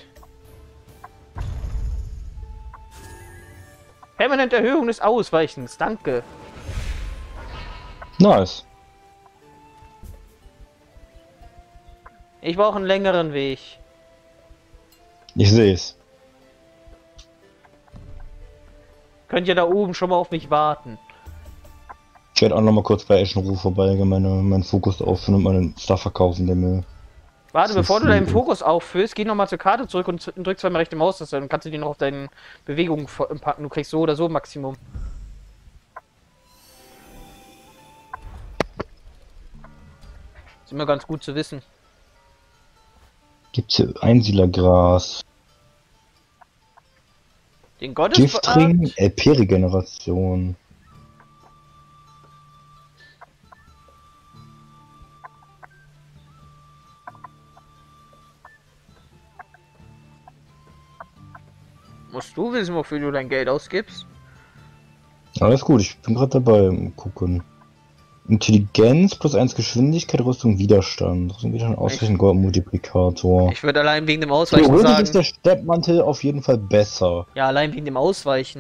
Permanente Erhöhung des Ausweichens, danke.
Nice.
Ich brauche einen längeren Weg.
Ich sehe es.
Könnt ihr da oben schon mal auf mich warten?
Ich werde auch noch mal kurz bei Eschenruhe vorbeigehen, meinen Fokus auffüllen und meinen Stuff verkaufen, der mir...
Warte,
So
bevor du
viel.
deinen Fokus auffüllst, geh nochmal zur Karte zurück und drück zweimal rechte Maustaste, dann kannst du die noch auf deine Bewegungen packen. Du kriegst so oder so Maximum. Ist immer ganz gut zu wissen.
Gibt's hier Einsiedlergras?
Den Gottesbart.
Giftring, LP-Regeneration.
Musst du wissen, wofür du dein Geld ausgibst?
Alles gut, ich bin gerade dabei gucken. Intelligenz plus 1 Geschwindigkeit, Rüstung, Widerstand. Rüstung, Widerstand, ausreichend Gold-Multiplikator.
Ich würde allein wegen dem Ausweichen
Theoretisch ist
sagen.
der Steppmantel auf jeden Fall besser.
Ja, allein wegen dem Ausweichen.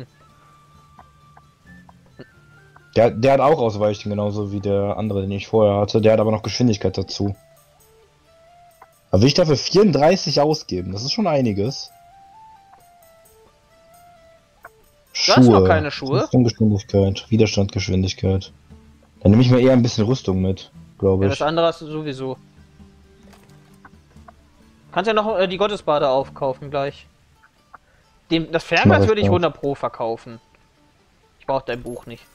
Der hat auch Ausweichen, genauso wie der andere, den ich vorher hatte. Der hat aber noch Geschwindigkeit dazu. Aber will ich dafür 34 ausgeben? Das ist schon einiges.
Du hast noch keine Schuhe.
Rüstung, Geschwindigkeit, Widerstand, Geschwindigkeit. Dann nehme ich mir eher ein bisschen Rüstung mit, glaube
Ja,
ich.
das andere hast du sowieso. Kannst ja noch die Gottesbade aufkaufen gleich. Das Fernglas würde ich 100 Pro verkaufen. Ich brauche dein Buch nicht.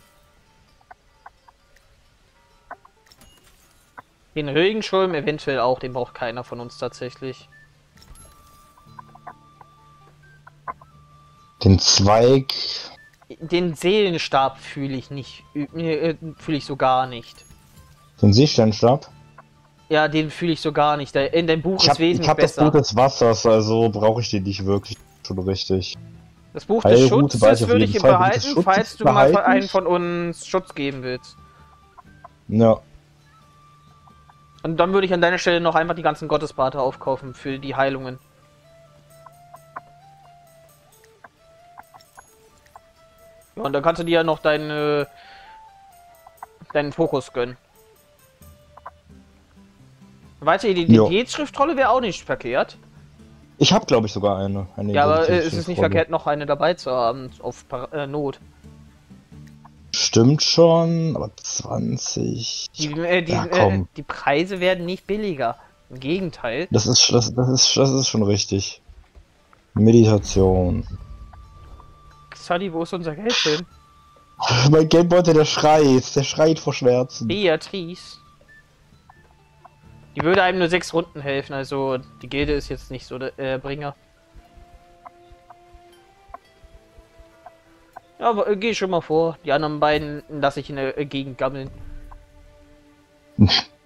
Den Regenschirm eventuell auch, den braucht keiner von uns tatsächlich.
Den Zweig.
Den Seelenstab fühle ich nicht. Fühle ich so gar nicht.
Den Seesternstab.
Ja, den fühle ich so gar nicht. In deinem Buch ist wesentlich
Ich hab das
besser.
Buch des Wassers, also brauche ich den nicht wirklich schon richtig.
Das Buch des
Heilroute weiß
Schutzes
auf
würde
jeden
ich
Fall.
behalten,
Des Schutzes
falls du mal
behalten.
einen von uns Schutz geben willst.
Ja.
Und dann würde ich an deiner Stelle noch einfach die ganzen Gottesbarte aufkaufen für die Heilungen. Ja, und dann kannst du dir ja noch deinen Fokus gönnen. Weißt du, die Identitätsschriftrolle wäre auch nicht verkehrt.
Ich habe, glaube ich, sogar eine.
Ja, aber es ist nicht verkehrt, noch eine dabei zu haben, auf Not.
Stimmt schon, aber 20. Ja, komm.
Die Preise werden nicht billiger. Im Gegenteil.
Das ist schon richtig. Meditation.
Sully, wo ist unser Geld hin?
Mein Geldbeutel, der schreit vor Schmerzen.
Beatrice. Die würde einem nur 6 Runden helfen, also die Gilde ist jetzt nicht so der Bringer. Ja, aber geh schon mal vor. Die anderen beiden lasse ich in der Gegend gammeln.
Noch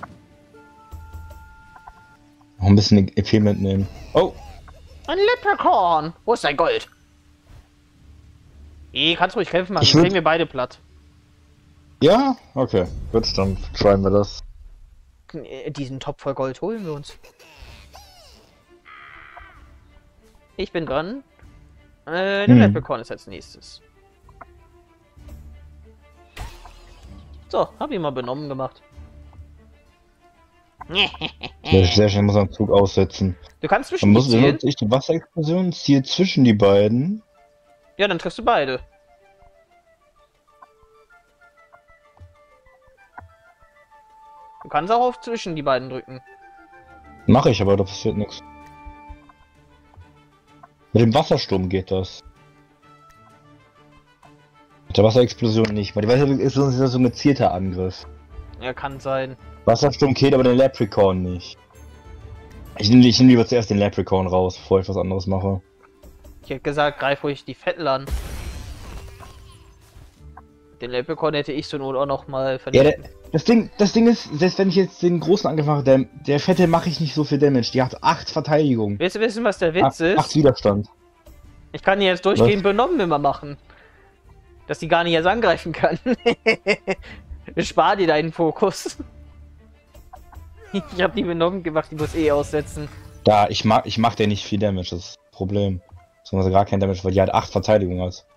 ein bisschen EP mitnehmen. Oh!
Ein Leprechaun! Wo ist dein Gold? Kannst ruhig kämpfen machen,
Ich
dann kriegen wir beide platt.
Ja? Okay. Gut, dann trying wir das.
Diesen Topf voll Gold holen wir uns. Ich bin dran. Der Leprechaun ist als nächstes. So, hab ihn mal benommen gemacht.
Sehr schnell muss man den Zug aussetzen.
Du kannst zwischen
Man muss,
die
wenn
zielen.
ich die Wasserexplosion ziehe zwischen die beiden.
Ja, dann triffst du beide. Du kannst auch auf zwischen die beiden drücken.
Mache ich, aber da passiert nichts. Mit dem Wassersturm geht das. Mit der Wasserexplosion nicht, weil die Wasserexplosion ist ja so ein gezielter Angriff.
Ja, kann sein.
Wassersturm geht aber den Leprechaun nicht. Ich nehm lieber zuerst den Leprechaun raus, bevor ich was anderes mache.
Ich hätte gesagt, greif ruhig die Vettel an. Den Leprechaun hätte ich zur Not auch noch mal
Ja,
vernichtet.
das Ding ist, selbst wenn ich jetzt den großen Angriff mache, der Fette mache ich nicht so viel Damage. Die hat 8 Verteidigung.
Willst du wissen, was der Witz
8
ist?
Widerstand.
Ich kann die jetzt durchgehend benommen immer machen. Dass die gar nicht erst angreifen kann. Spar dir deinen Fokus. Ich hab die benommen gemacht, die muss eh aussetzen.
Da, ich mach der nicht viel Damage, das ist das Problem. Beziehungsweise gar kein Damage, weil die halt 8 Verteidigung hat.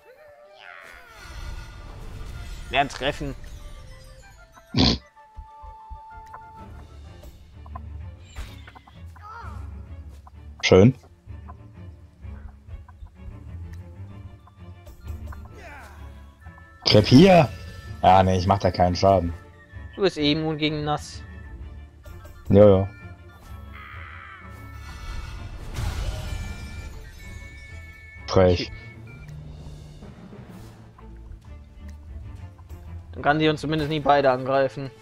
Werden treffen.
Schön. Krepier! Ja, ne, ich mach da keinen Schaden.
Du bist eh immun gegen nass.
Ja, ja. Frech.
Dann kann die uns zumindest nicht beide angreifen.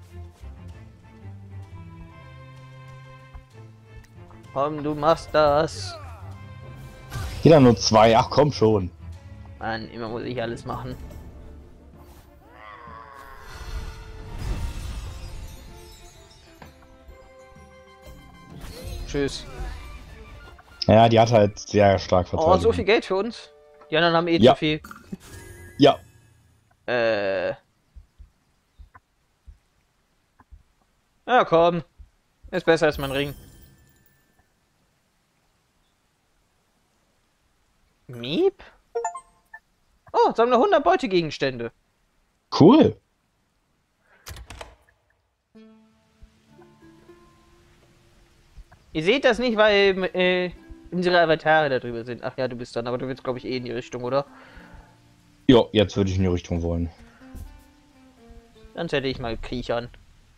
Komm, du machst das.
Jeder nur 2, ach komm schon.
Mann, immer muss ich alles machen. Tschüss.
Ja, die hat halt sehr stark Verteidigung.
Oh, so viel Geld für uns. Die anderen haben eh
Ja.
zu viel.
Ja.
Ja, komm. Ist besser als mein Ring. Miep? Oh, sammle 100 Beutegegenstände.
Cool.
Ihr seht das nicht, weil unsere Avatare da drüber sind. Ach ja, du bist dann, aber du willst, glaube ich, eh in die Richtung, oder?
Ja, jetzt würde ich in die Richtung wollen.
Dann hätte ich mal Kriechern.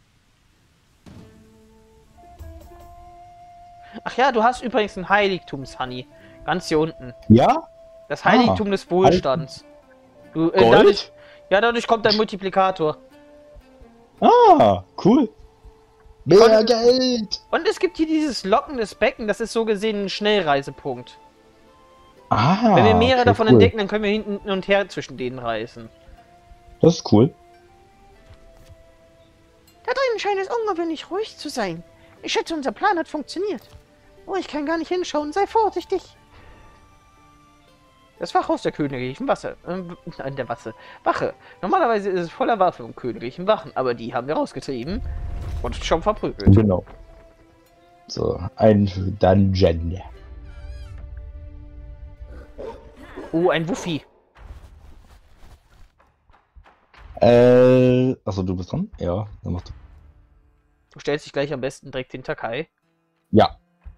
Ach ja, du hast übrigens ein Heiligtums-Honey. Ganz hier unten.
Ja?
Das Heiligtum des Wohlstands. Du, dadurch, ja, dadurch kommt dein Multiplikator.
Ah, cool. Mehr
Konnte-
Geld.
Und es gibt hier dieses lockendes Becken, das ist so gesehen ein Schnellreisepunkt.
Ah,
Wenn wir mehrere
okay,
davon
cool.
entdecken, dann können wir hinten und her zwischen denen reisen.
Das ist cool.
Da drinnen scheint es ungewöhnlich ruhig zu sein. Ich schätze, unser Plan hat funktioniert. Oh, ich kann gar nicht hinschauen. Sei vorsichtig. Das Wachhaus der königlichen Wache. Wache. Normalerweise ist es voller Waffe und königlichen Wachen, aber die haben wir rausgetrieben und schon verprügelt.
Genau. So, ein Dungeon.
Ein Wuffi.
Achso, du bist dran? Ja, dann mach du.
Du stellst dich gleich am besten direkt hinter Kai.
Ja.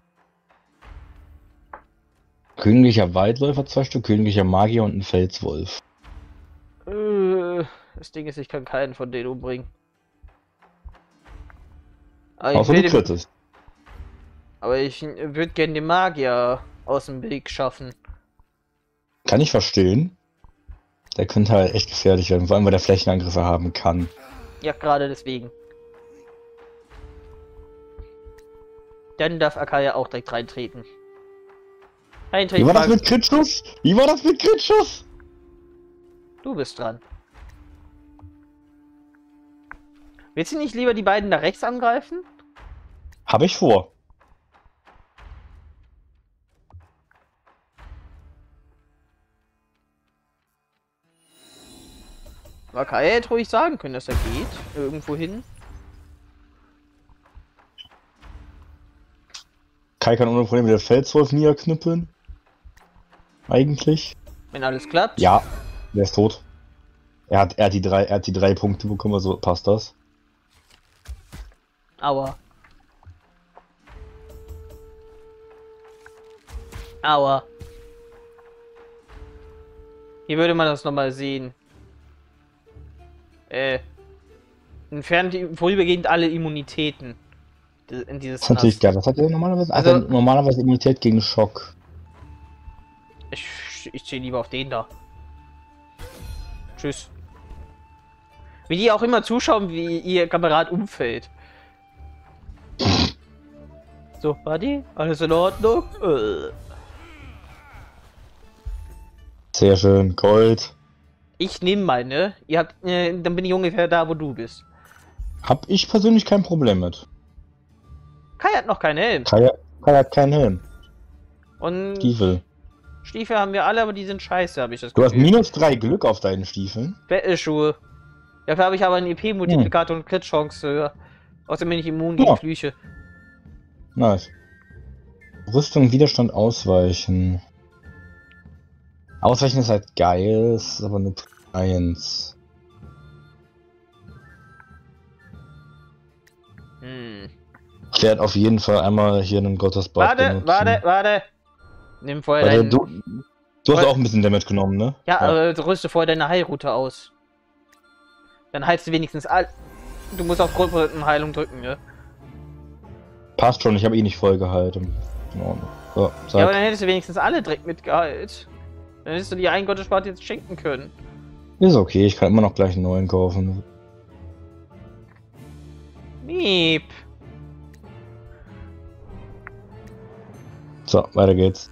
Königlicher Waldläufer 2 Stück, königlicher Magier und ein Felswolf.
Das Ding ist, ich kann keinen von denen umbringen. Aber
Außer du krittest.
ich würde gerne den Magier aus dem Weg schaffen.
Kann ich verstehen. Der könnte halt echt gefährlich werden, vor allem weil der Flächenangriffe haben kann.
Ja, gerade deswegen. Dann darf Akaya auch direkt reintreten.
Wie war das mit Kritschuss? Wie war das mit Kritschuss?
Du bist dran. Willst du nicht lieber die beiden da rechts angreifen?
Habe ich vor.
Akaya hätte ruhig sagen können, dass er geht. Irgendwo hin.
Kai kann ohne Probleme der Felswolf niederknüppeln. Eigentlich.
Wenn alles klappt.
Ja, der ist tot. Er hat die 3 Punkte bekommen, also passt das.
Aua. Aua. Hier würde man das nochmal sehen. Entfernt vorübergehend alle Immunitäten. In dieses
Das ist natürlich
Nass.
geil. Was hat er normalerweise?
Also-
Also, normalerweise Immunität gegen Schock.
Ich stehe lieber auf den da. Tschüss. Wie die auch immer zuschauen, wie ihr Kamerad umfällt. So, Buddy, alles in Ordnung?
Sehr schön. Gold.
Ich nehme meine. Ihr habt, dann bin ich ungefähr da, wo du bist.
Hab ich persönlich kein Problem mit.
Kai hat noch keinen Helm.
Kai hat keinen Helm.
Und
Stiefel.
Stiefel haben wir alle, aber die sind scheiße, habe ich das
Du hast
Gefühl.
-3 Glück auf deinen Stiefeln.
Bettelschuhe. Dafür habe ich aber einen EP-Multiplikator und Crit-Chance höher. Außerdem bin ich immun gegen
Ja.
Flüche.
Nice. Rüstung, Widerstand, Ausweichen. Ausweichen ist halt geil, ist aber nur 1. Ich werde auf jeden Fall einmal hier einen Gottesbad benutzen.
Warte. Nimm vorher
Weil
deinen...
du hast auch ein bisschen Damage genommen, ne?
Ja, rüste vorher deine Heilroute aus. Dann heilst du wenigstens all... Du musst auf Grundheilung drücken, ne?
Passt schon, ich habe eh nicht voll gehalten. In Ordnung. So,
Ja,
zack.
aber dann hättest du wenigstens alle direkt mitgeheilt. Dann hättest du die einen Gottesbad jetzt schenken können.
Ist okay, ich kann immer noch gleich einen neuen kaufen.
Miep.
So, weiter geht's.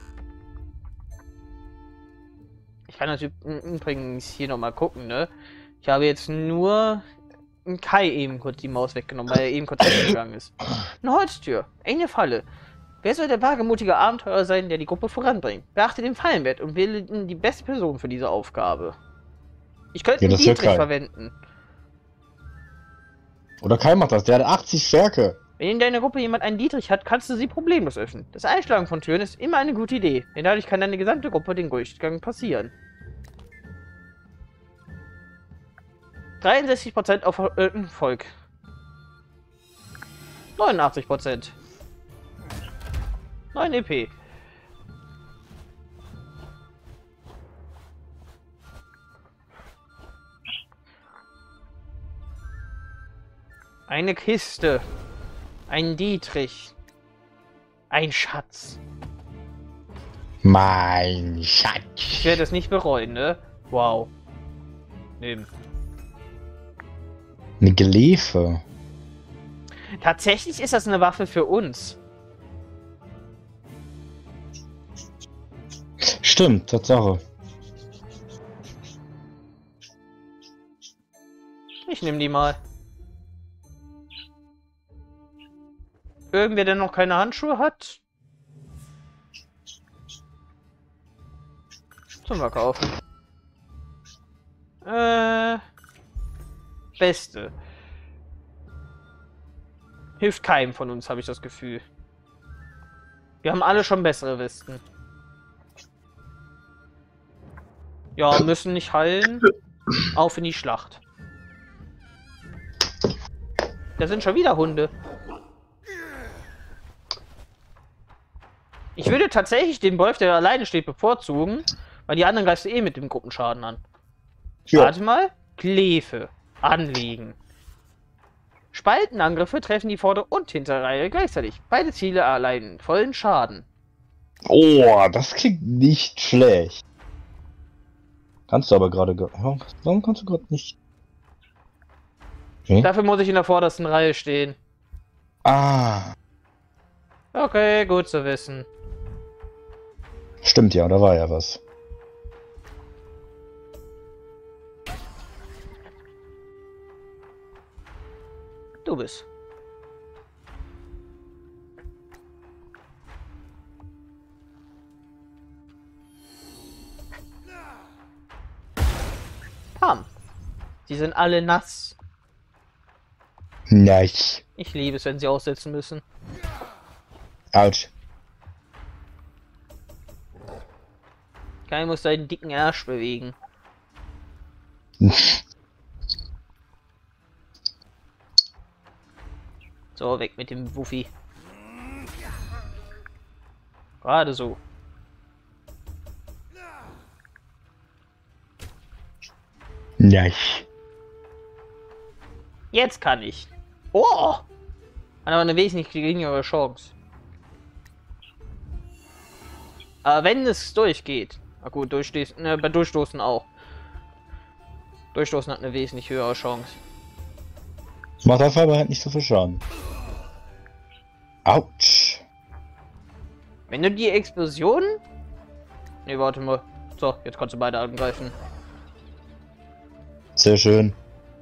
Ich kann natürlich übrigens hier nochmal gucken, ne? Ich habe jetzt nur Kai eben kurz die Maus weggenommen, weil er eben kurz weggegangen ist. Eine Holztür, enge Falle. Wer soll der wagemutige Abenteurer sein, der die Gruppe voranbringt? Beachte den Fallenwert und wähle die beste Person für diese Aufgabe. Ich könnte
Ja,
einen
das wird
Dietrich
Kai.
verwenden.
Oder Kai macht das, der hat 80 Stärke.
Wenn in deiner Gruppe jemand einen Dietrich hat, kannst du sie problemlos öffnen. Das Einschlagen von Türen ist immer eine gute Idee, denn dadurch kann deine gesamte Gruppe den Durchgang passieren. 63% auf Erfolg. 89%. 9 EP. Eine Kiste. Ein Dietrich. Ein Schatz.
Mein Schatz.
Ich werde es nicht bereuen, ne? Wow. Nehmen.
Eine Gelefe.
Tatsächlich ist das eine Waffe für uns.
Stimmt, Tatsache.
Ich nehme die mal. Irgendwer, der noch keine Handschuhe hat? Zum Verkaufen. Beste. Hilft keinem von uns, habe ich das Gefühl. Wir haben alle schon bessere Westen. Ja, müssen nicht heilen. Auf in die Schlacht. Da sind schon wieder Hunde. Ich würde tatsächlich den Wolf, der alleine steht, bevorzugen, weil die anderen greifst du eh mit dem Gruppenschaden an.
Ja.
Warte mal. Klefe. Anlegen. Spaltenangriffe treffen die Vorder- und Hinterreihe gleichzeitig. Beide Ziele erleiden vollen Schaden.
Oh, das klingt nicht schlecht. Kannst du aber gerade... Warum kannst du gerade nicht... Okay.
Dafür muss ich in der vordersten Reihe stehen.
Ah,
Okay, gut zu wissen.
stimmt ja, da war ja was.
Du bist. Pam. Sie sind alle nass.
Nice.
Ich liebe es, wenn sie aussetzen müssen.
Autsch.
Kai muss seinen dicken Arsch bewegen. So, weg mit dem Wuffi. Gerade so.
Nein.
Jetzt kann ich. Oh! Hat aber eine wesentlich geringere Chance. Aber wenn es durchgeht. Na gut, bei Durchstoßen auch. Durchstoßen hat eine wesentlich höhere Chance.
Macht auf aber halt nicht so viel Schaden. Autsch.
Wenn du die Explosion... Ne, warte mal. So, jetzt kannst du beide angreifen.
Sehr schön.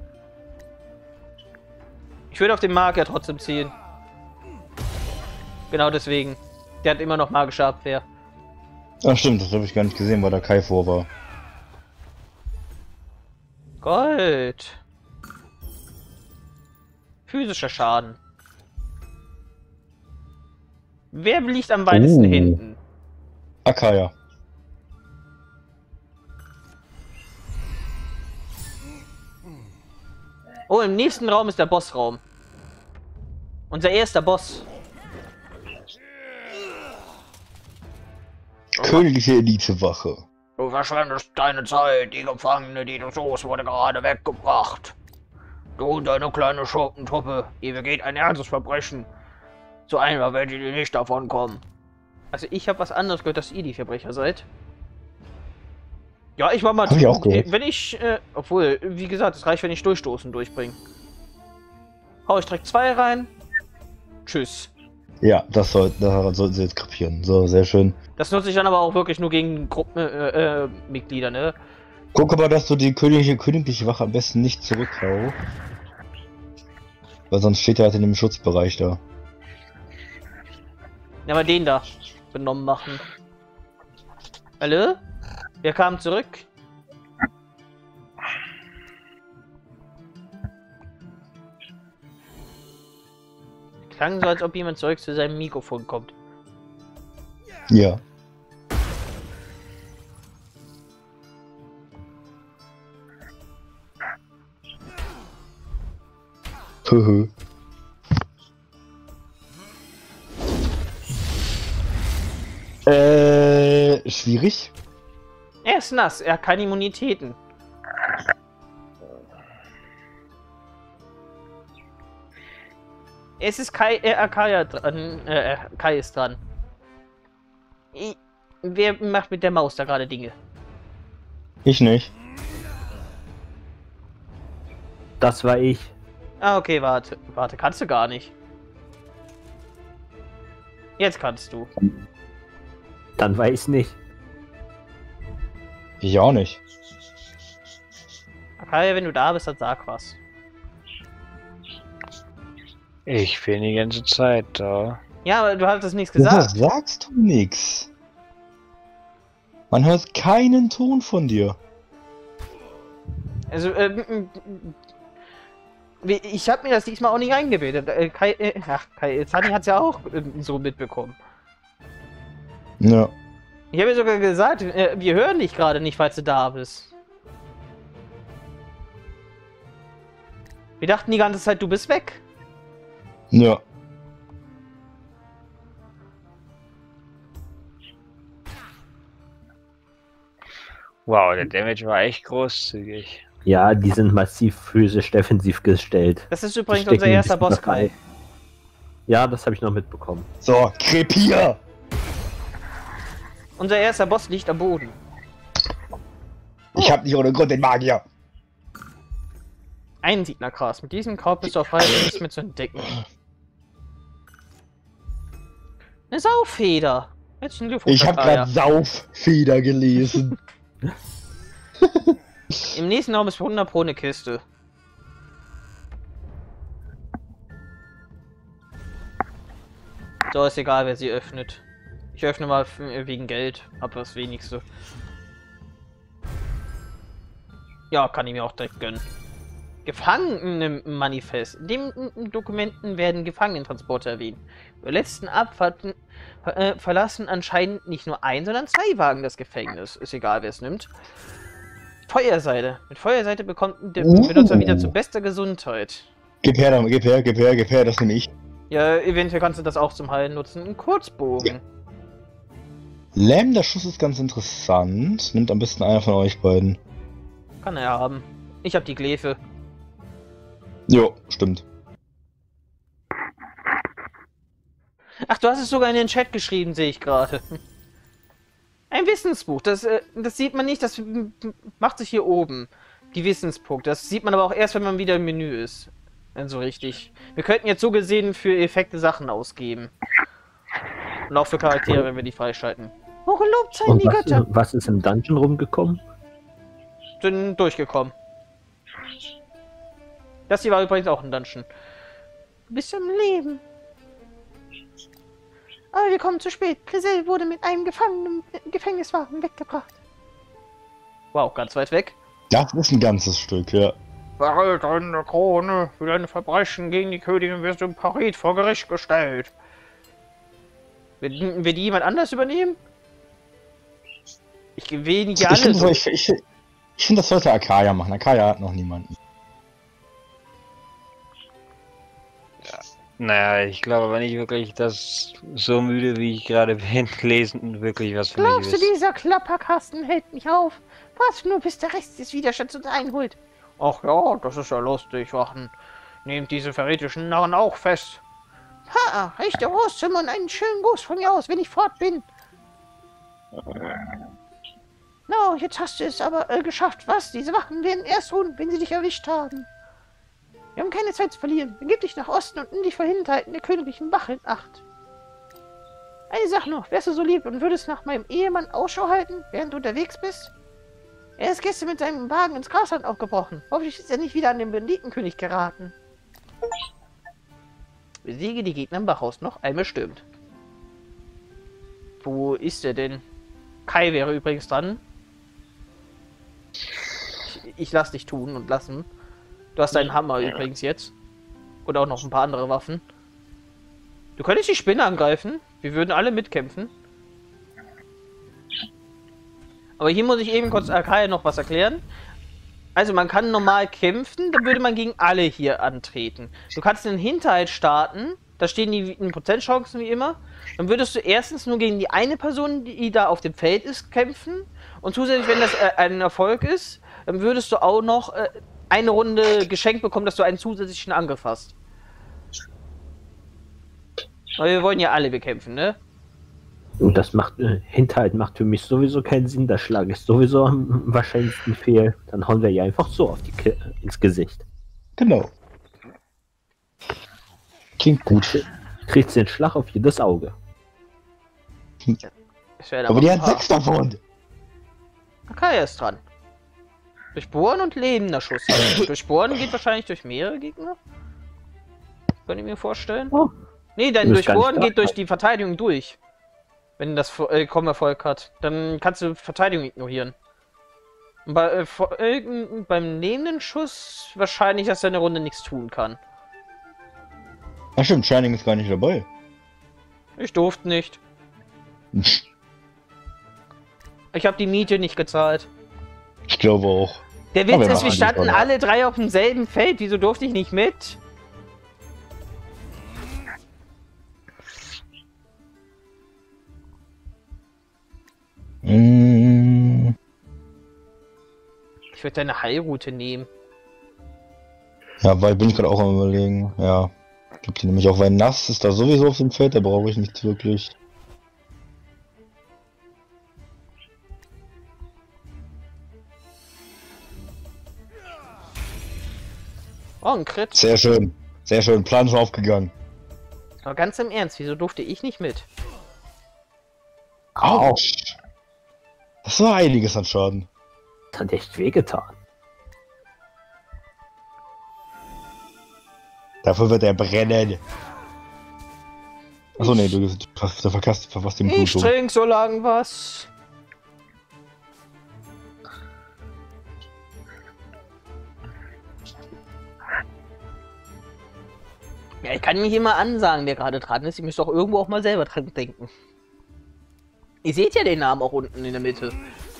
Ich würde auf den Magier trotzdem zielen. Genau deswegen. Der hat immer noch magische Abwehr.
Ach stimmt, das habe ich gar nicht gesehen, weil da Kai vor war.
Gold. Physischer Schaden. Wer liegt am weitesten hinten?
Akaya.
Oh, im nächsten Raum ist der Bossraum. Unser erster Boss.
Königliche Elitewache.
Du verschwendest deine Zeit. Die Gefangene, die du suchst, wurde gerade weggebracht. Du und deine kleine Schurkentruppe, ihr begeht ein ernstes Verbrechen. So einfach werdet ihr nicht davon kommen. Also ich habe was anderes gehört, dass ihr die Verbrecher seid. Ja, ich war mal...
Hab ich auch gehört.
Wenn ich... obwohl, wie gesagt, es reicht, wenn ich Durchstoßen durchbringe. Hau ich direkt 2 rein. Tschüss.
Ja, daran sollten sie jetzt kapieren. So, sehr schön.
Das nutze ich dann aber auch wirklich nur gegen Gruppenmitglieder, ne?
Guck aber, dass du die königliche Wache am besten nicht zurückhau. Weil sonst steht er halt in dem Schutzbereich da.
Ja, aber den da benommen machen. Hallo? Wir kamen zurück. Klang so, als ob jemand zurück zu seinem Mikrofon kommt.
Ja. Höhö. Schwierig.
Er ist nass, er hat keine Immunitäten. Es ist Akaya dran, Kai ist dran. Wer macht mit der Maus da gerade Dinge?
Ich nicht.
Das war ich.
Ah, okay, warte, kannst du gar nicht. Jetzt kannst du.
Dann war ich's nicht.
Ich auch nicht.
Akaya, wenn du da bist, dann sag was.
Ich bin die ganze Zeit da.
Ja, aber du hattest nichts
Ja,
gesagt.
sagst du nix. Man hört keinen Ton von dir.
Also, ich habe mir das diesmal auch nicht eingebildet. Kai Zani hat's ja auch so mitbekommen.
Ja.
Ich habe ja sogar gesagt, wir hören dich gerade nicht, falls du da bist. Wir dachten die ganze Zeit, du bist weg.
Ja.
Wow, der Damage war echt großzügig.
Ja, die sind massiv physisch defensiv gestellt.
Das ist
Die
übrigens
stecken
unser
ein
erster
bisschen
Boss, Kai.
dabei. Ja, das habe ich noch mitbekommen.
So, krepier!
Unser erster Boss liegt am Boden.
Ich hab nicht ohne Grund den Magier.
Ein Siedlergras. Mit diesem Kraut bist du auf Reise, nichts mehr zu entdecken. Eine Sauffeder. Herzlichen Glückwunsch,
Ich hab
Akaya.
grad Sauffeder gelesen.
Im nächsten Raum ist 100 Pro eine Kiste. So, ist egal, wer sie öffnet. Ich öffne mal wegen Geld. Hab das wenigste. Ja, kann ich mir auch direkt gönnen. Gefangenenmanifest. In den Dokumenten werden Gefangenentransporte erwähnt. Bei der letzten Abfahrten verlassen anscheinend nicht nur ein, sondern 2 Wagen das Gefängnis. Ist egal, wer es nimmt. Feuerseite. Mit Feuerseite bekommt der Benutzer wieder zu bester Gesundheit.
Gib her, das nehme ich.
Ja, eventuell kannst du das auch zum Heilen nutzen. Ein Kurzbogen.
Ja. Lähmender Schuss ist ganz interessant. Nimmt am besten einer von euch beiden.
Kann er haben. Ich hab die Gläfe.
Jo, stimmt.
Ach, du hast es sogar in den Chat geschrieben, sehe ich gerade. Ein Wissensbuch. Das sieht man nicht, das macht sich hier oben. Die Wissenspunkte. Das sieht man aber auch erst, wenn man wieder im Menü ist. Wenn so richtig. Wir könnten jetzt so gesehen für Effekte Sachen ausgeben. Und auch für Charaktere, wenn wir die freischalten. Oh, gelobt seien die Götter!
Was ist im Dungeon rumgekommen?
Bin durchgekommen. Das hier war übrigens auch ein Dungeon. Du bist am Leben. Aber wir kommen zu spät. Grisel wurde mit einem Gefängniswagen weggebracht. Wow, ganz weit weg.
Das ist ein ganzes Stück, ja.
Behalt deine Krone. Für deine Verbrechen gegen die Königin wirst du in Paris vor Gericht gestellt. Wird die jemand anders übernehmen? Ich gewähne die alle so.
Ich finde, das sollte Akaya machen. Akaya hat noch niemanden.
Naja, ich glaube aber nicht wirklich, dass so müde wie ich gerade bin, lesen wirklich was für mich ist.
Glaubst du, dieser Klapperkasten hält mich auf? Warte nur, bis der Rest des Widerstands uns einholt. Ach ja, das ist ja lustig, Wachen. Nehmt diese verräterischen Narren auch fest. Ha, rechte Rostzimmer und einen schönen Gruß von mir aus, wenn ich fort bin. No, jetzt hast du es aber geschafft. Was? Diese Wachen werden erst ruhen, wenn sie dich erwischt haben. Wir haben keine Zeit zu verlieren. Begib dich nach Osten und nimm dich vor Hinterhalten der königlichen Wache in Acht. Eine Sache noch. Wärst du so lieb und würdest nach meinem Ehemann Ausschau halten, während du unterwegs bist? Er ist gestern mit seinem Wagen ins Grasland aufgebrochen. Hoffentlich ist er nicht wieder an den Banditenkönig geraten. Besiege die Gegner im Bachhaus noch einmal stürmt. Wo ist er denn? Kai wäre übrigens dran. Ich lass dich tun und lassen. Du hast deinen Hammer übrigens jetzt. Und auch noch ein paar andere Waffen. Du könntest die Spinne angreifen. Wir würden alle mitkämpfen. Aber hier muss ich eben kurz Akaya noch was erklären. Also man kann normal kämpfen, dann würde man gegen alle hier antreten. Du kannst einen Hinterhalt starten. Da stehen die Prozentchancen wie immer. Dann würdest du erstens nur gegen die eine Person, die da auf dem Feld ist, kämpfen. Und zusätzlich, wenn das ein Erfolg ist, dann würdest du auch noch eine Runde geschenkt bekommen, dass du einen zusätzlichen Angriff hast. Weil wir wollen ja alle bekämpfen, ne?
Und das macht, Hinterhalt macht für mich sowieso keinen Sinn. Der Schlag ist sowieso am wahrscheinlichsten fehl. Dann hauen wir ja einfach so auf ins Gesicht.
Genau. Klingt gut.
Kriegst den Schlag auf jedes Auge.
Aber die hat 6 davon.
Akaya ist dran. Durchbohren und lebender Schuss. Durchbohren geht wahrscheinlich durch mehrere Gegner. Könnt ihr mir vorstellen? Oh. Nee, dein Durchbohren geht durch die Verteidigung durch. Wenn das Erfolg hat. Dann kannst du Verteidigung ignorieren. Und beim lebenden Schuss wahrscheinlich, dass er eine Runde nichts tun kann.
Ach stimmt, Shining ist gar nicht dabei.
Ich durfte nicht. Ich habe die Miete nicht gezahlt.
Ich glaube auch.
Der Witz ist, wir standen alle 3 auf demselben Feld. Wieso durfte ich nicht mit? Ich würde deine Heilroute nehmen.
Ja, weil bin ich gerade auch am Überlegen. Ja. Gibt die nämlich auch, weil nass ist da sowieso auf dem Feld, da brauche ich nichts wirklich.
Oh, ein Crit.
Sehr schön. Sehr schön. Plan schon aufgegangen.
Aber ganz im Ernst, wieso durfte ich nicht mit?
Autsch. Das war einiges an Schaden.
Das hat echt wehgetan.
Dafür wird er brennen. Achso, nee, du verpasst den Blut.
Ich trink so lang was. Ja, ich kann mich immer ansagen, wer gerade dran ist. Ihr müsst doch irgendwo auch mal selber dran denken. Ihr seht ja den Namen auch unten in der Mitte.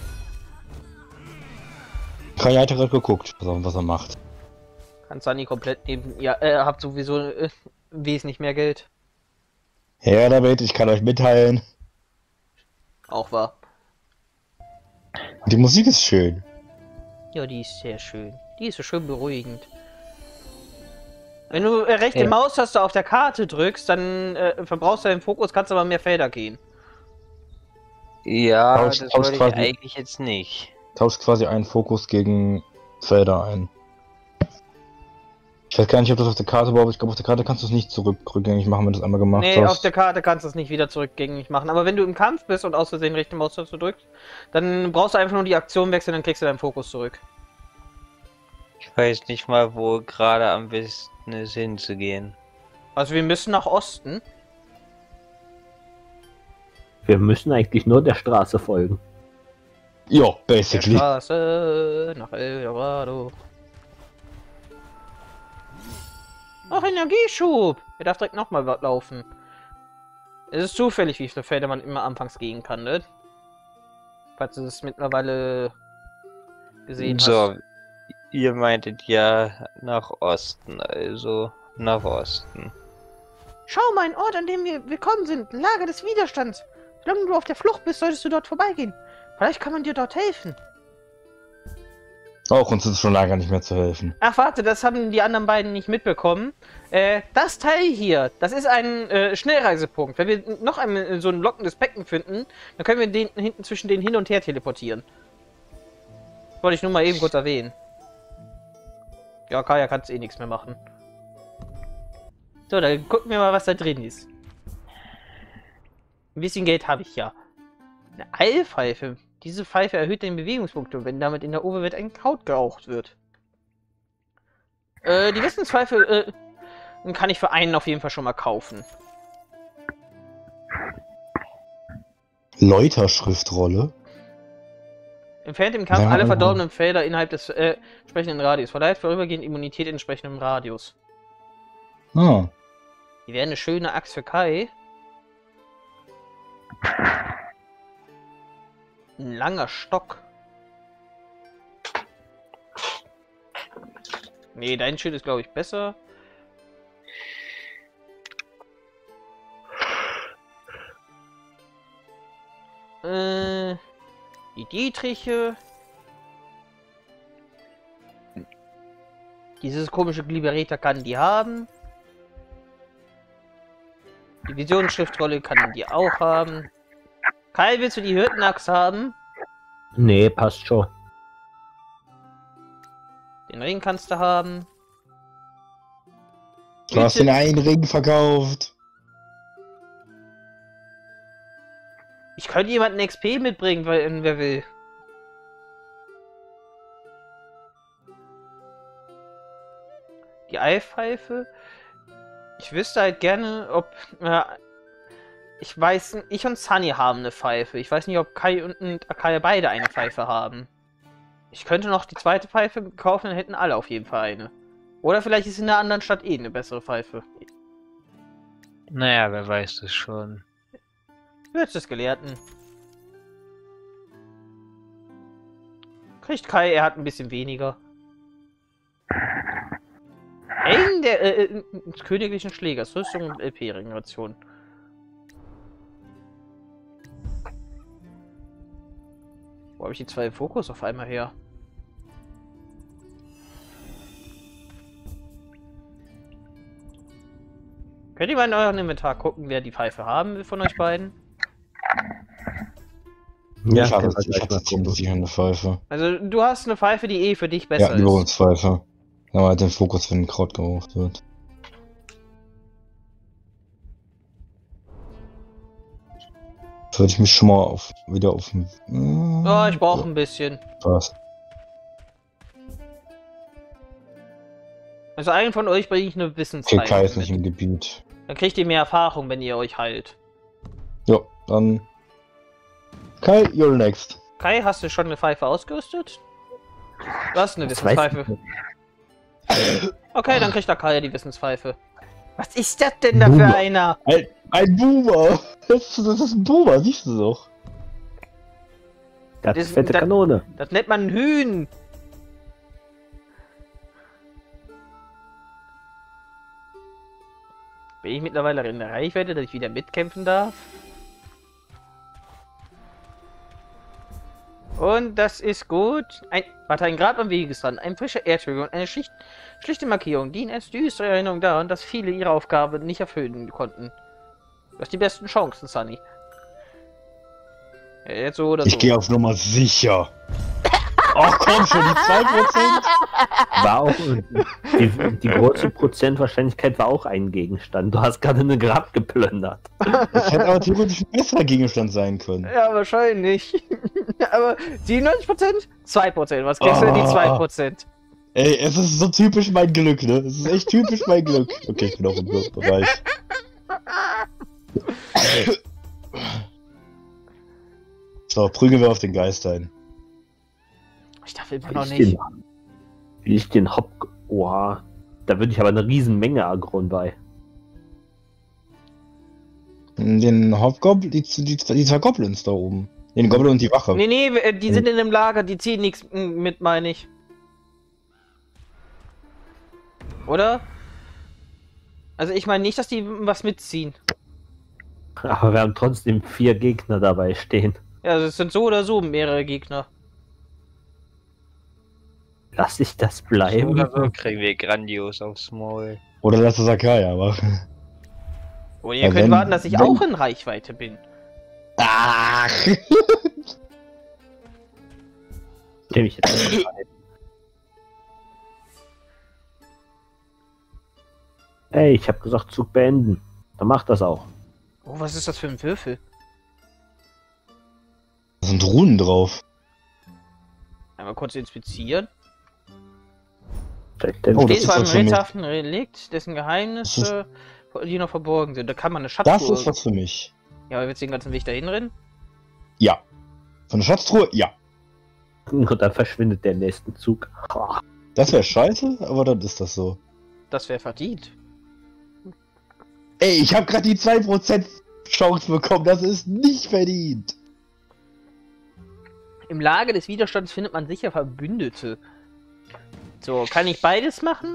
Kai hat gerade geguckt, was er macht.
Kann Sunny komplett neben... Ja, habt sowieso wesentlich mehr Geld.
Ja, damit, ich kann euch mitteilen.
Auch wahr.
Die Musik ist schön.
Ja, die ist sehr schön. Die ist so schön beruhigend. Wenn du rechte Maustaste auf der Karte drückst, dann verbrauchst du deinen Fokus, kannst aber mehr Felder gehen.
Ja,
Tausch
das wollte ich
quasi-
eigentlich jetzt nicht.
Tauscht quasi einen Fokus gegen Felder ein. Ich weiß gar nicht, ob das auf der Karte war, aber ich glaube, auf der Karte kannst du es nicht rückgängig machen, wenn du es einmal gemacht
Nee,
hast.
auf der Karte kannst du es nicht wieder zurückgängig machen. Aber wenn du im Kampf bist und aus Versehen rechte Maustaste drückst, dann brauchst du einfach nur die Aktion wechseln, dann kriegst du deinen Fokus zurück.
Ich weiß nicht mal, wo gerade am besten ist hinzugehen.
Also wir müssen nach Osten.
Wir müssen eigentlich nur der Straße folgen.
Ja,
Der
basically.
Straße nach Eldorado. Ach, Energieschub! Er darf direkt nochmal laufen. Es ist zufällig, wie viele Felder man immer anfangs gehen kann, ne? Falls du es mittlerweile gesehen
So,
hast.
ihr meintet ja nach Osten, also nach Osten.
Schau mal, ein Ort, an dem wir willkommen sind. Ein Lager des Widerstands. Solange du auf der Flucht bist, solltest du dort vorbeigehen. Vielleicht kann man dir dort helfen.
Auch uns ist schon lange nicht mehr zu helfen.
Ach, warte, das haben die anderen beiden nicht mitbekommen. Das Teil hier, das ist ein Schnellreisepunkt. Wenn wir noch so ein lockendes Becken finden, dann können wir den hinten zwischen denen hin und her teleportieren. Wollte ich nur mal eben kurz erwähnen. Ja, Kaya kann eh nichts mehr machen. So, dann gucken wir mal, was da drin ist. Ein bisschen Geld habe ich ja. Eine Eilpfeife. Diese Pfeife erhöht den Bewegungspunkte, wenn damit in der Oberwelt ein Kraut geraucht wird. Die Wissenspfeife kann ich für einen auf jeden Fall schon mal kaufen.
Läuterschriftrolle.
Entfernt im Kampf
Ja,
alle
also-
verdorbenen Felder innerhalb des entsprechenden Radius. Verleiht vorübergehend Immunität in entsprechendem Radius.
Ah.
Die wäre eine schöne Axt für Kai. Ein langer Stock. Nee, dein Schild ist, glaube ich, besser. Die Dietriche. Dieses komische Glibereta kann die haben. Die Visionsschriftrolle kann die auch haben. Kai, willst du die Hirtenaxt haben?
Nee, passt schon.
Den Ring kannst du haben.
Du hast den einen Ring verkauft.
Ich könnte jemanden XP mitbringen, weil wer will. Die Eipfeife. Ich wüsste halt gerne, ob... ich weiß, ich und Sunny haben eine Pfeife. Ich weiß nicht, ob Kai und Akaya beide eine Pfeife haben. Ich könnte noch die zweite Pfeife kaufen, dann hätten alle auf jeden Fall eine. Oder vielleicht ist in einer anderen Stadt eh eine bessere Pfeife.
Naja, wer weiß das schon.
Würz des Gelehrten. Kriegt Kai, er hat ein bisschen weniger. Eng des königlichen Schlägers, Rüstung und LP-Regeneration. Wo habe ich die zwei Fokus auf einmal her? Könnt ihr mal in eurem Inventar gucken, wer die Pfeife haben will von euch beiden?
Ja,
ich habe
können wir gleich mal
ziemlich
gucken.
sicher eine Pfeife.
Also du hast eine Pfeife, die eh für dich besser
Ja, die
ist.
Übungspfeife. Ja, man hat den Fokus, wenn ein Kraut geraucht wird. Würde ich mich schon mal wieder auf den...
Oh, ich brauche ein bisschen.
Was?
Also einen von euch bringe ich eine
Okay,
Wissenspfeife
Kai ist
mit.
nicht im Gebiet.
Dann kriegt ihr mehr Erfahrung, wenn ihr euch heilt.
Ja, dann... Kai, you're next.
Kai, hast du schon eine Pfeife ausgerüstet? Du hast eine
Das weiß
Wissenspfeife.
ich nicht.
Okay, dann kriegt der Kai die Wissenspfeife. Was ist das denn da für
Boomer.
einer?
Ein Boomer! Das ist ein Boomer, siehst du doch.
Das
Das-
ist fette
das-
Kanone.
Das nennt man ein Hühn. Bin ich mittlerweile in der Reichweite, dass ich wieder mitkämpfen darf? Und das ist gut. Ein Grab am Wegesrand, ein frischer Erdhügel und eine schlichte Markierung dienen als düstere Erinnerung daran, dass viele ihre Aufgabe nicht erfüllen konnten. Du hast die besten Chancen, Sunny. Ja, jetzt so oder so.
Ich gehe auf Nummer sicher. Ach komm schon, die 2%?
War auch die große Prozentwahrscheinlichkeit war auch ein Gegenstand. Du hast gerade eine Grab geplündert.
Das hätte aber theoretisch ein besserer Gegenstand sein können.
Ja, wahrscheinlich. Aber 97%? 2%. Was kriegst du denn die 2%?
Ey, es ist so typisch mein Glück, ne? Es ist echt typisch mein Glück. Okay, ich bin auch im Bereich. So, prügeln wir auf den Geist ein.
Ich darf immer noch nicht.
Will ich den Hop... Oha. Da würde ich aber eine riesen Menge Agron bei.
Den Hauptgoblin, die zwei Goblins da oben. Den Goblin und die Wache.
Nee, die sind in dem Lager, die ziehen nichts mit, meine ich. Oder? Also ich meine nicht, dass die was mitziehen.
Aber wir haben trotzdem 4 Gegner dabei stehen.
Ja, also es sind so oder so mehrere Gegner.
Lass ich das
So
bleiben?
oder so kriegen wir grandios aufs Maul.
Oder lass es Akaya machen.
Oder ihr
Ja,
könnt
wenn-
warten, dass ich
wenn-
auch in Reichweite bin.
Ach!
Nehme ich jetzt einfach rein. Ey, ich habe gesagt, Zug beenden. Dann mach das auch.
Oh, was ist das für ein Würfel?
Da sind Runen drauf.
Einmal kurz inspizieren.
Vielleicht denn
Oh, das
Steht
ist
vor einem
was für mich.
rätselhaften Relikt, dessen Geheimnisse, die noch verborgen sind. Da kann man eine
Das
Schatztruhe...
ist was für mich.
Ja, aber willst du den ganzen Weg dahin rennen?
Ja. Von der Schatztruhe? Ja.
Und dann verschwindet der nächste Zug.
Das wäre scheiße, aber dann ist das so.
Das wäre verdient.
Ey, ich habe gerade die 2% Chance bekommen. Das ist nicht verdient.
Im Lager des Widerstands findet man sicher Verbündete. So, kann ich beides machen?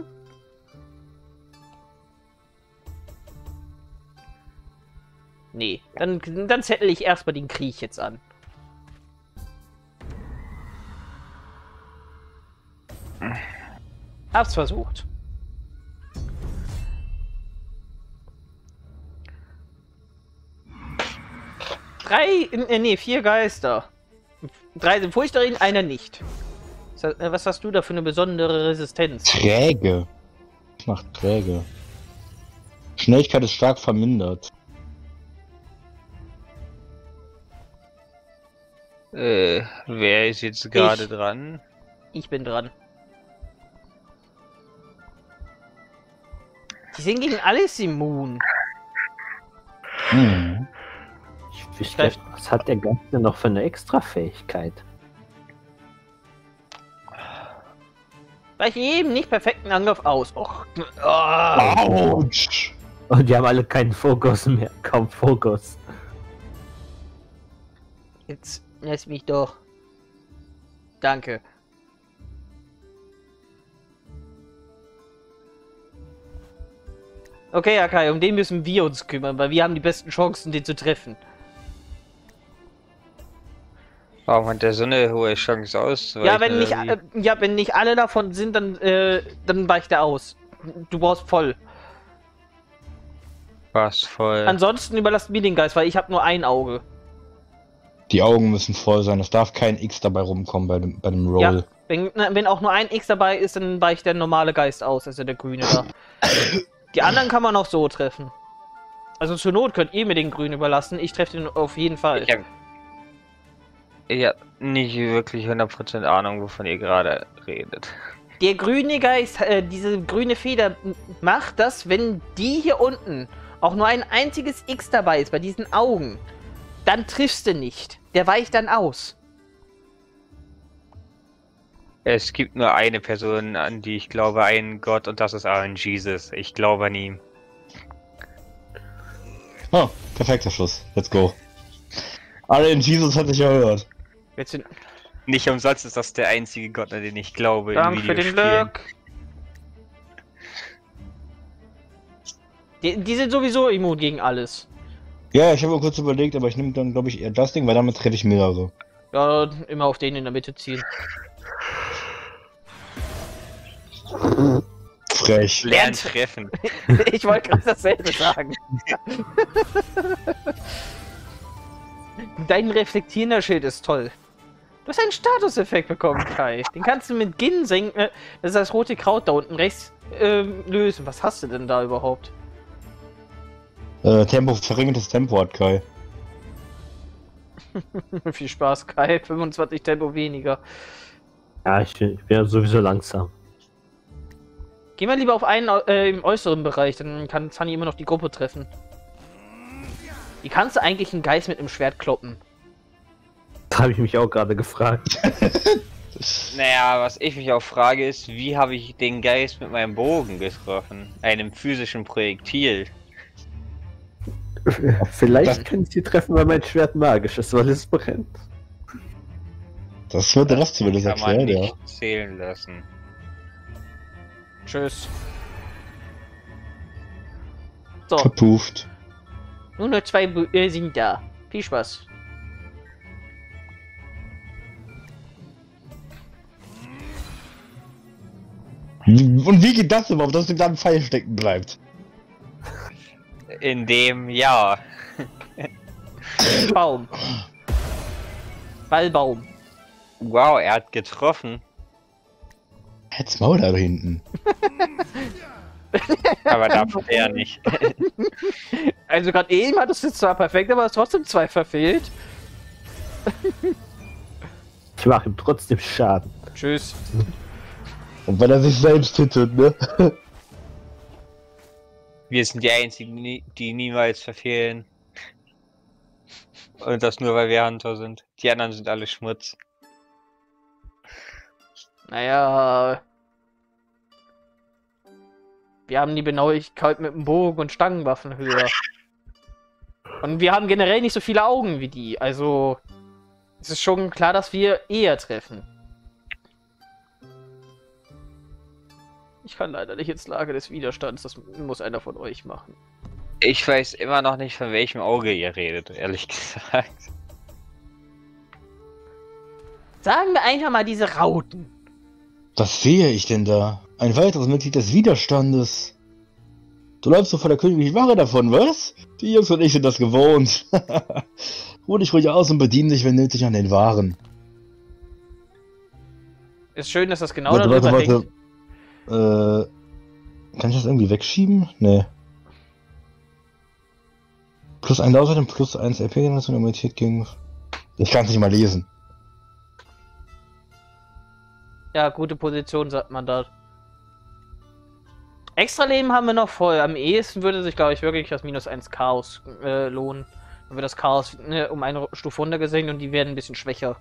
Nee, dann zettel ich erstmal den Krieg jetzt an. Hab's versucht. Nee, 4 Geister. 3 sind furchterregend, einer nicht. Was hast du da für eine besondere Resistenz?
Träge. Das macht träge. Schnelligkeit ist stark vermindert.
Wer ist jetzt gerade dran?
Ich bin dran. Die sind gegen alles immun.
Hm.
Ich wüsste, was hat der Geist denn noch für eine Extrafähigkeit?
Weiche jedem nicht perfekten Angriff aus. Och. Oh.
Autsch!
Und die haben alle keinen Fokus mehr. Kaum Fokus.
Jetzt lass mich doch. Danke. Okay, Akai, um den müssen wir uns kümmern, weil wir haben die besten Chancen, den zu treffen.
Warum hat der so eine hohe Chance auszuweichen?
Ja, wenn nicht,
oder wie?
wenn nicht alle davon sind, dann weicht er aus. Du brauchst voll.
Was voll.
Ansonsten überlasst mir den Geist, weil ich habe nur ein Auge.
Die Augen müssen voll sein. Es darf kein X dabei rumkommen bei dem Roll.
Ja, wenn auch nur ein X dabei ist, dann weicht der normale Geist aus, also der grüne da. Die anderen kann man auch so treffen. Also zur Not könnt ihr mir den grünen überlassen, ich treffe den auf jeden Fall.
Ich hab nicht wirklich 100% Ahnung, wovon ihr gerade redet.
Der grüne Geist, diese grüne Feder macht das, wenn die hier unten auch nur ein einziges X dabei ist, bei diesen Augen, dann triffst du nicht. Der weicht dann aus.
Es gibt nur eine Person, an die ich glaube, einen Gott, und das ist Aaron Jesus. Ich glaube an ihn.
Oh, perfekter Schluss. Let's go. Alle in Jesus hat sich erhört.
Jetzt sind.
Nicht umsonst ist das der einzige Gott, an den ich glaube
Danke
in
für den
Videospielen.
Glück. Die sind sowieso immun gegen alles.
Ja, ich habe mal kurz überlegt, aber ich nehme dann, glaube ich, eher das Ding, weil damit treffe ich mehrere.
Ja, immer auf den in der Mitte ziehen.
Frech.
Lernen treffen.
Ich wollte gerade dasselbe sagen. Dein reflektierender Schild ist toll. Du hast einen Statuseffekt bekommen, Kai. Den kannst du mit Ginseng, das ist das rote Kraut da unten rechts, lösen. Was hast du denn da überhaupt?
Verringertes Tempo hat Kai.
Viel Spaß, Kai. 25 Tempo weniger.
Ja, ich bin ja sowieso langsam.
Geh mal lieber auf einen im äußeren Bereich, dann kann Sunny immer noch die Gruppe treffen. Wie kannst du eigentlich einen Geist mit einem Schwert kloppen?
Da habe ich mich auch gerade gefragt.
Naja, was ich mich auch frage ist, wie habe ich den Geist mit meinem Bogen getroffen? Einem physischen Projektil.
Vielleicht kann ich sie treffen, weil mein Schwert magisch ist, weil es brennt.
Das wird der Rest zumindest
Kann man
erklärt, ja.
nicht zählen lassen.
Tschüss. So,
Verpufft.
nur noch 2 sind da. Viel Spaß.
Und wie geht das überhaupt, dass du da im Pfeil stecken bleibt?
In dem, ja.
Baum. Ballbaum.
Wow, er hat getroffen.
Halt's Maul da hinten.
Aber darf er nicht.
Also gerade eben hat es jetzt zwar perfekt, aber es ist trotzdem 2 verfehlt.
Ich mache ihm trotzdem Schaden.
Tschüss.
Und weil er sich selbst hittet, ne?
Wir sind die einzigen, die niemals verfehlen. Und das nur, weil wir Hunter sind. Die anderen sind alle Schmutz.
Naja. Wir haben die Genauigkeit mit dem Bogen und Stangenwaffen höher. Und wir haben generell nicht so viele Augen wie die. Also es ist schon klar, dass wir eher treffen. Ich kann leider nicht ins Lager des Widerstands. Das muss einer von euch machen.
Ich weiß immer noch nicht, von welchem Auge ihr redet, ehrlich gesagt.
Sagen wir einfach mal diese Rauten.
Was sehe ich denn da? Ein weiteres Mitglied des Widerstandes. Du läufst so vor der königlichen Wache davon, was? Die Jungs und ich sind das gewohnt. Ruh dich ruhig aus und bediene dich, wenn nötig, an den Waren.
Ist schön, dass das genau
Warte,
darüber
warte,
hängt.
warte. Kann ich das irgendwie wegschieben? Nee. Plus 1 außerdem, plus 1 RP, Immunität gegen... Ich kann es nicht mal lesen.
Ja, gute Position, sagt man da. Extra Leben haben wir noch voll. Am ehesten würde sich, glaube ich, wirklich das -1 Chaos lohnen. Dann wird das Chaos um eine Stufe runtergesenkt und die werden ein bisschen schwächer.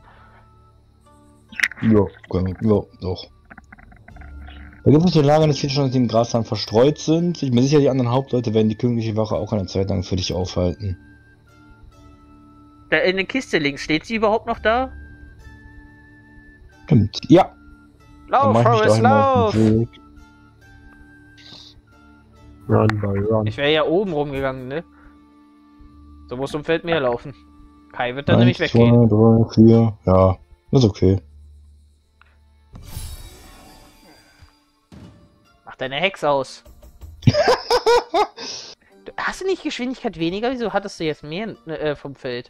Ja, doch. Da gibt es die Lager des Widerstands, die im Grasland verstreut sind. Ich bin sicher, die anderen Hauptleute werden die königliche Wache auch eine Zeit lang für dich aufhalten.
Da in der Kiste links, steht sie überhaupt noch da?
Stimmt, ja.
Lauf,
Dann mach ich mich
Forrest,
dahin auf
lauf!
den Weg.
Run, boy, run.
Ich wäre ja oben rumgegangen, ne? So musst du im Feld mehr laufen. Kai wird dann nämlich
1,
weggehen.
2, 3, 4, ja, ist okay.
Mach deine Hex aus. Hast du nicht Geschwindigkeit weniger? Wieso hattest du jetzt mehr vom Feld?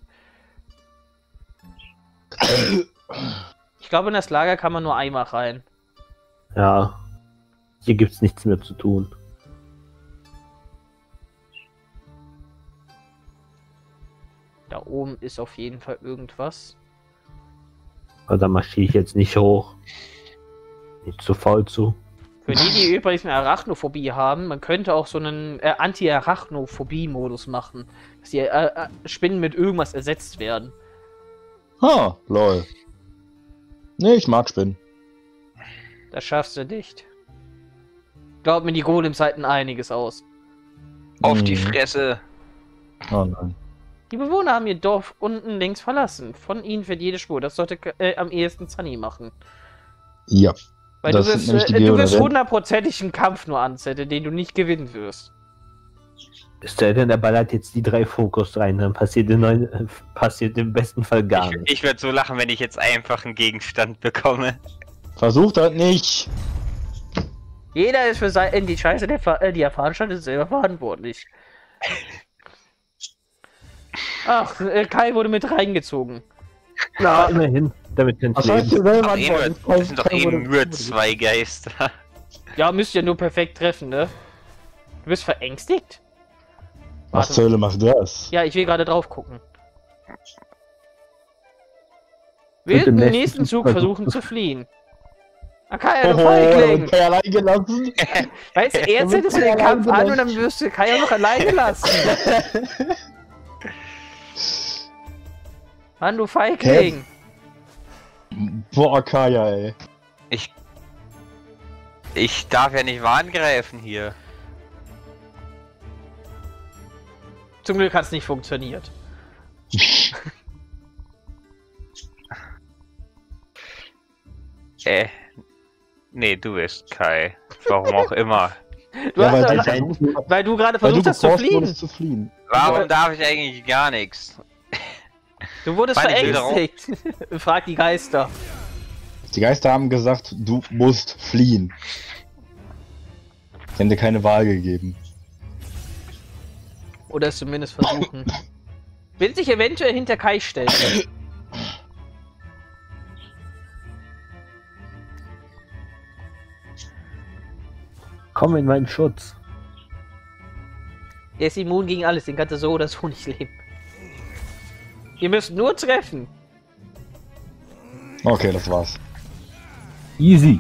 Ich glaube, in das Lager kann man nur einmal rein.
Ja. Hier gibt's nichts mehr zu tun.
Da oben ist auf jeden Fall irgendwas.
Aber da marschiere ich jetzt nicht hoch. Nicht zu faul zu.
Für die übrigens eine Arachnophobie haben, man könnte auch so einen Anti-Arachnophobie-Modus machen. Dass die Spinnen mit irgendwas ersetzt werden.
Ah, lol. Nee, ich mag Spinnen.
Das schaffst du nicht. Glaub mir, die Golems halten einiges aus.
Auf die Fresse!
Oh nein.
Die Bewohner haben ihr Dorf unten links verlassen. Von ihnen wird jede Spur. Das sollte am ehesten Sunny machen.
Ja.
Weil
Das
du
sind
wirst,
nämlich die
du wirst
Bewohner,
hundertprozentig einen Kampf nur anzetteln, den du nicht gewinnen wirst.
Es sei denn, der ballert jetzt die 3 Fokus rein, dann passiert im besten Fall gar nichts.
Ich würde so lachen, wenn ich jetzt einfach einen Gegenstand bekomme.
Versucht das nicht.
Jeder ist für die Scheiße, die er veranstaltet, selber verantwortlich. Ach, Kai wurde mit reingezogen.
Na, immerhin, damit kannst
Was
du
heißt
leben.
ihr selber
Aber das sind doch eben nur 2 Geister.
Ja, müsst ihr nur perfekt treffen, ne? Du bist verängstigt?
Was zur Hölle macht das?
Ja, ich will gerade drauf gucken. Will
im
im
nächsten
nächsten
Zug
Zug versuchen zu fliehen. Kai, du
Oh,
Feigling!
Kai allein gelassen.
Weißt du, erst hättest du den Kampf an und dann wirst du Kai ja noch alleine lassen. Mann, du Feigling!
Boah, Kaya, ey.
Ich darf ja nicht angreifen hier.
Zum Glück hat es nicht funktioniert.
Nee, du bist Kai. Warum auch immer.
Du
Ja,
hast
weil
doch, weil du gerade versucht hast zu
geforst
fliehen.
wurdest zu fliehen.
Warum darf ich eigentlich gar nichts?
Du wurdest
Mann, ich will
verängstigt. Frag die Geister.
Die Geister haben gesagt, du musst fliehen. Sie haben dir keine Wahl gegeben.
Oder es zumindest versuchen. Will sich eventuell hinter Kai stellen.
Komm in meinen Schutz.
Er ist immun gegen alles, den kannst du so oder so nicht leben. Ihr müsst nur treffen.
Okay, das war's.
Easy.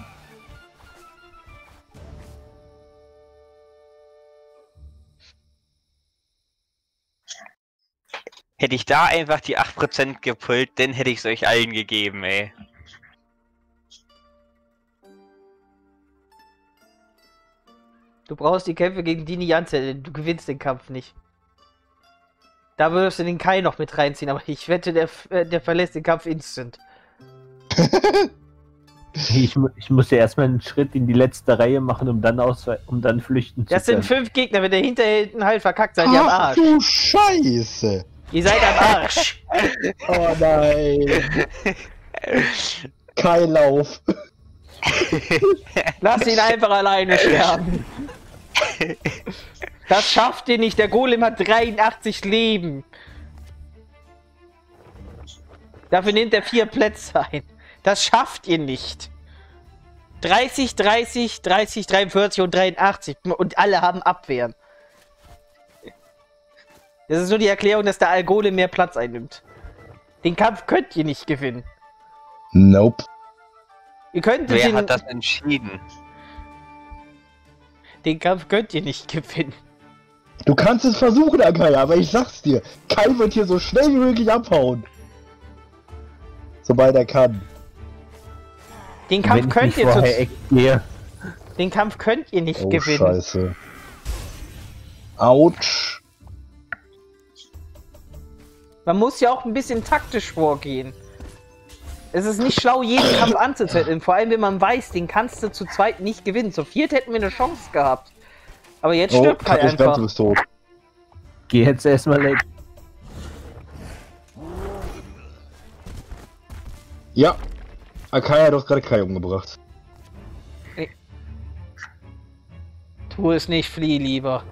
Hätte ich da einfach die 8% gepult, dann hätte ich es euch allen gegeben, ey.
Du brauchst die Kämpfe gegen Dini Janze, du gewinnst den Kampf nicht. Da würdest du den Kai noch mit reinziehen, aber ich wette, der verlässt den Kampf instant.
Ich muss ja erstmal einen Schritt in die letzte Reihe machen, um dann flüchten zu
Das sind
können.
5 Gegner, wenn der hinten halt verkackt, seid ihr am
Ach
Arsch.
du Scheiße!
Ihr seid am Arsch.
Oh nein! Kein Lauf!
Lass ihn einfach alleine sterben. Das schafft ihr nicht, der Golem hat 83 Leben. Dafür nimmt er 4 Plätze ein. Das schafft ihr nicht. 30, 30, 30, 43 und 83. Und alle haben Abwehren. Das ist nur die Erklärung, dass der Golem mehr Platz einnimmt. Den Kampf könnt ihr nicht gewinnen.
Nope.
Ihr könnt
Wer hat das entschieden?
Den Kampf könnt ihr nicht gewinnen.
Du kannst es versuchen, Akaya, aber ich sag's dir, Kai wird hier so schnell wie möglich abhauen. Sobald er kann.
Den Kampf
Wenn ich
könnt
nicht
ihr
vorher gehe.
Den Kampf könnt ihr nicht
Oh,
gewinnen.
Scheiße. Autsch.
Man muss ja auch ein bisschen taktisch vorgehen. Es ist nicht schlau, jeden Kampf anzuzetteln. Vor allem, wenn man weiß, den kannst du zu zweit nicht gewinnen. Zu viert hätten wir eine Chance gehabt. Aber jetzt stirbt Kai
Kai
einfach.
ist tot.
Geh jetzt erstmal weg.
Ja. Akaya hat doch gerade Kai umgebracht.
Tu es nicht, flieh lieber.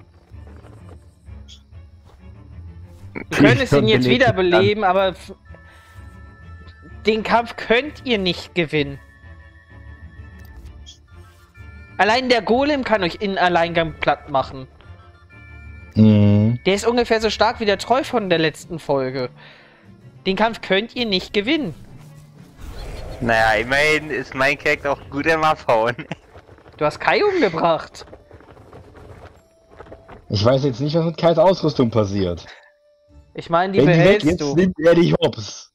Wir können es ihn jetzt wiederbeleben, aber den Kampf könnt ihr nicht gewinnen. Allein der Golem kann euch in Alleingang platt machen.
Mhm.
Der ist ungefähr so stark wie der Troll von der letzten Folge. Den Kampf könnt ihr nicht gewinnen.
Naja, immerhin ist mein Charakter auch gut im Abhauen.
Du hast Kai umgebracht.
Ich weiß jetzt nicht, was mit Kais Ausrüstung passiert.
Ich meine, die
Wenn die weg
behältst
ist,
du.
nimmt er dich hops.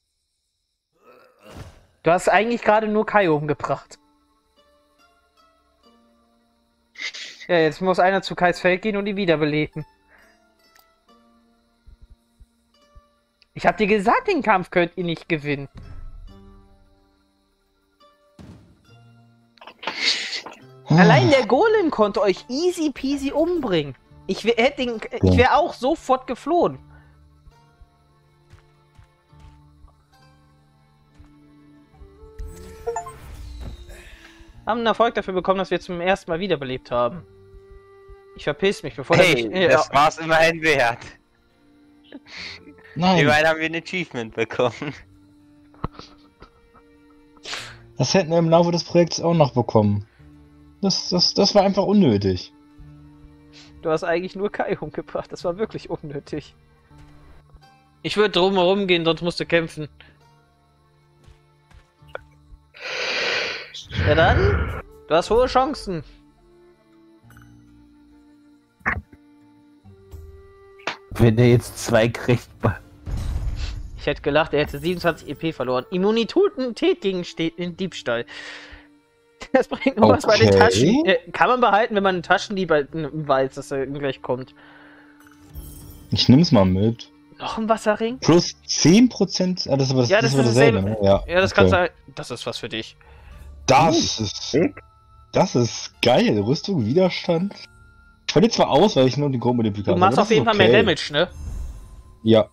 Du hast eigentlich gerade nur Kai umgebracht. Ja, jetzt muss einer zu Kais Feld gehen und ihn wiederbeleben. Ich hab dir gesagt, den Kampf könnt ihr nicht gewinnen. Allein der Golem konnte euch easy peasy umbringen. Ich wäre auch sofort geflohen. Haben einen Erfolg dafür bekommen, dass wir zum ersten Mal wiederbelebt haben. Ich verpiss mich, bevor
Das war's immerhin wert.
Nein,
Immerhin haben wir ein Achievement bekommen.
das hätten wir im Laufe des Projekts auch noch bekommen. Das war einfach unnötig.
Du hast eigentlich nur Kai umgebracht. Das war wirklich unnötig. Ich würde drumherum gehen, sonst musst du kämpfen. Ja dann, du hast hohe Chancen.
Wenn der jetzt 2 kriegt.
Ich hätte gelacht, er hätte 27 EP verloren. Immunität gegen Diebstahl. Das bringt nur was bei den Taschen. Kann man behalten, wenn man einen Taschendieb weiß, dass er gleich kommt.
Ich nehm's mal mit.
Noch ein Wasserring?
Plus 10%. Ah, das ist aber
Ja, das ist
dasselbe, ne? Ja,
das
okay.
kannst du halt. Das ist was für dich.
Das ist geil. Rüstung, Widerstand. Ich verliere zwar aus, weil ich nur die Grundmodifikator habe.
Du machst auf jeden Fall mehr Damage, ne?
Ja.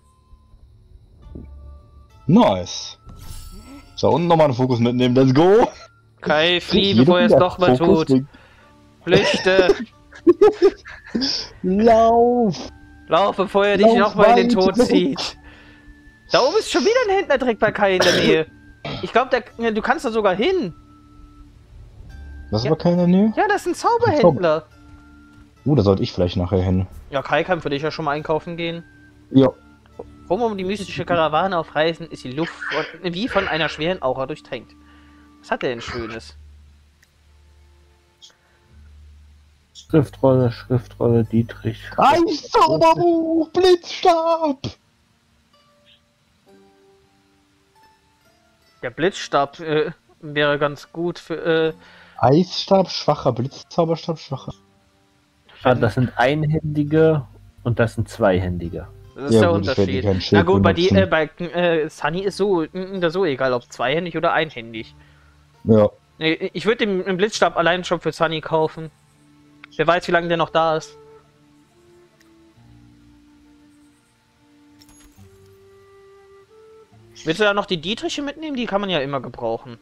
Nice. So, und nochmal einen Fokus mitnehmen. Let's go.
Kai, flieh, bevor er es doch mal tut. Flüchte.
Lauf.
Lauf, bevor er dich noch mal in den Tod zieht. Da oben ist schon wieder ein Händler direkt bei Kai in der Nähe. Ich glaube, du kannst da sogar hin.
Das ist aber keiner Nähe?
Ja, das ist ein Zauberhändler.
Da sollte ich vielleicht nachher hin.
Ja, Kai kann für dich ja schon mal einkaufen gehen.
Ja.
Rum um die mystische Karawane auf Reisen ist die Luft wie von einer schweren Aura durchtränkt. Was hat der denn Schönes?
Schriftrolle, Dietrich.
Ein Zauberbuch, Blitzstab!
Der Blitzstab wäre ganz gut für.
Eisstab, schwacher, Blitzzauberstab, schwacher.
Ah, das sind einhändige und das sind zweihändige.
Das ist der Unterschied. Na gut, bei Sunny ist so egal, ob zweihändig oder einhändig.
Ja.
Ich würde den Blitzstab allein schon für Sunny kaufen. Wer weiß, wie lange der noch da ist. Willst du da noch die Dietriche mitnehmen? Die kann man ja immer gebrauchen.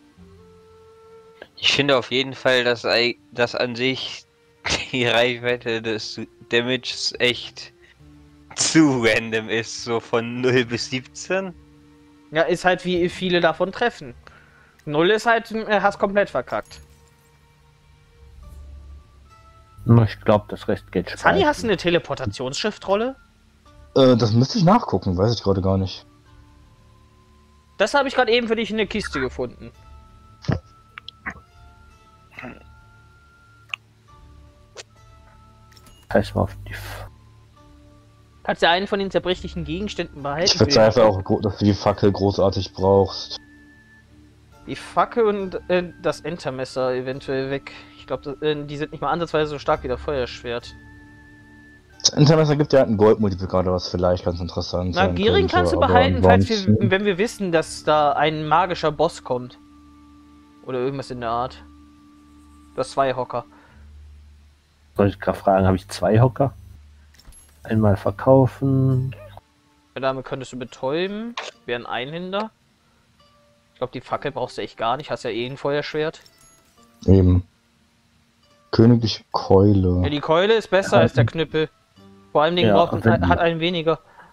Ich finde auf jeden Fall, dass an sich die Reichweite des Damages echt zu random ist, so von 0 bis 17.
Ja, ist halt wie viele davon treffen. 0 ist halt, hast komplett verkackt.
Ich glaube, das Rest geht schon.
Sunny, hast du eine Teleportationsschriftrolle?
Das müsste ich nachgucken, weiß ich gerade gar nicht.
Das habe ich gerade eben für dich in der Kiste gefunden.
Scheiß mal auf die.
Kannst du einen von den zerbrechlichen Gegenständen behalten?
Ich bezweifle auch, dass du die Fackel großartig brauchst.
Die Fackel und das Entermesser eventuell weg. Ich glaube, die sind nicht mal ansatzweise so stark wie der Feuerschwert.
Das Entermesser gibt ja einen Goldmultiplikator, was vielleicht ganz interessant
Na,
sein
Giering
könnte,
kannst du
aber
behalten,
ansonsten-
wenn wir wissen, dass da ein magischer Boss kommt. Oder irgendwas in der Art. Du hast 2 Hocker.
Soll ich gerade fragen, habe ich 2 Hocker? Einmal verkaufen.
Ja, damit könntest du betäuben. Wäre ein Einhinder. Ich glaube, die Fackel brauchst du echt gar nicht. Hast ja eh ein Feuerschwert.
Eben. Königliche Keule.
Ja, die Keule ist besser als der Knüppel. Vor allem
Ja,
hat einen weniger.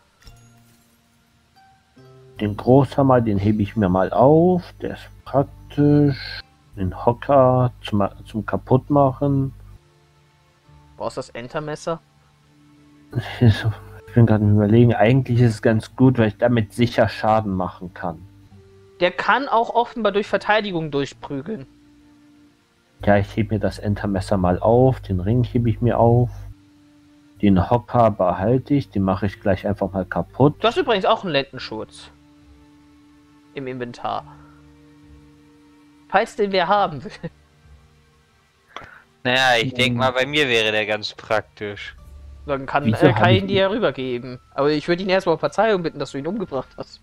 Den Großhammer, den hebe ich mir mal auf. Der ist praktisch. Den Hocker zum Kaputtmachen.
Brauchst du das Entermesser?
Ich bin gerade überlegen, eigentlich ist es ganz gut, weil ich damit sicher Schaden machen kann.
Der kann auch offenbar durch Verteidigung durchprügeln.
Ja, ich hebe mir das Entermesser mal auf, den Ring hebe ich mir auf. Den Hocker behalte ich, den mache ich gleich einfach mal kaputt.
Du hast übrigens auch einen Lendenschurz. Im Inventar. Falls den wer haben will.
Naja, ich denke mal, bei mir wäre der ganz praktisch.
Dann kann
Wieso hab
Kai
ich
ihn dir ja rübergeben. Aber ich würde ihn erstmal um Verzeihung bitten, dass du ihn umgebracht hast.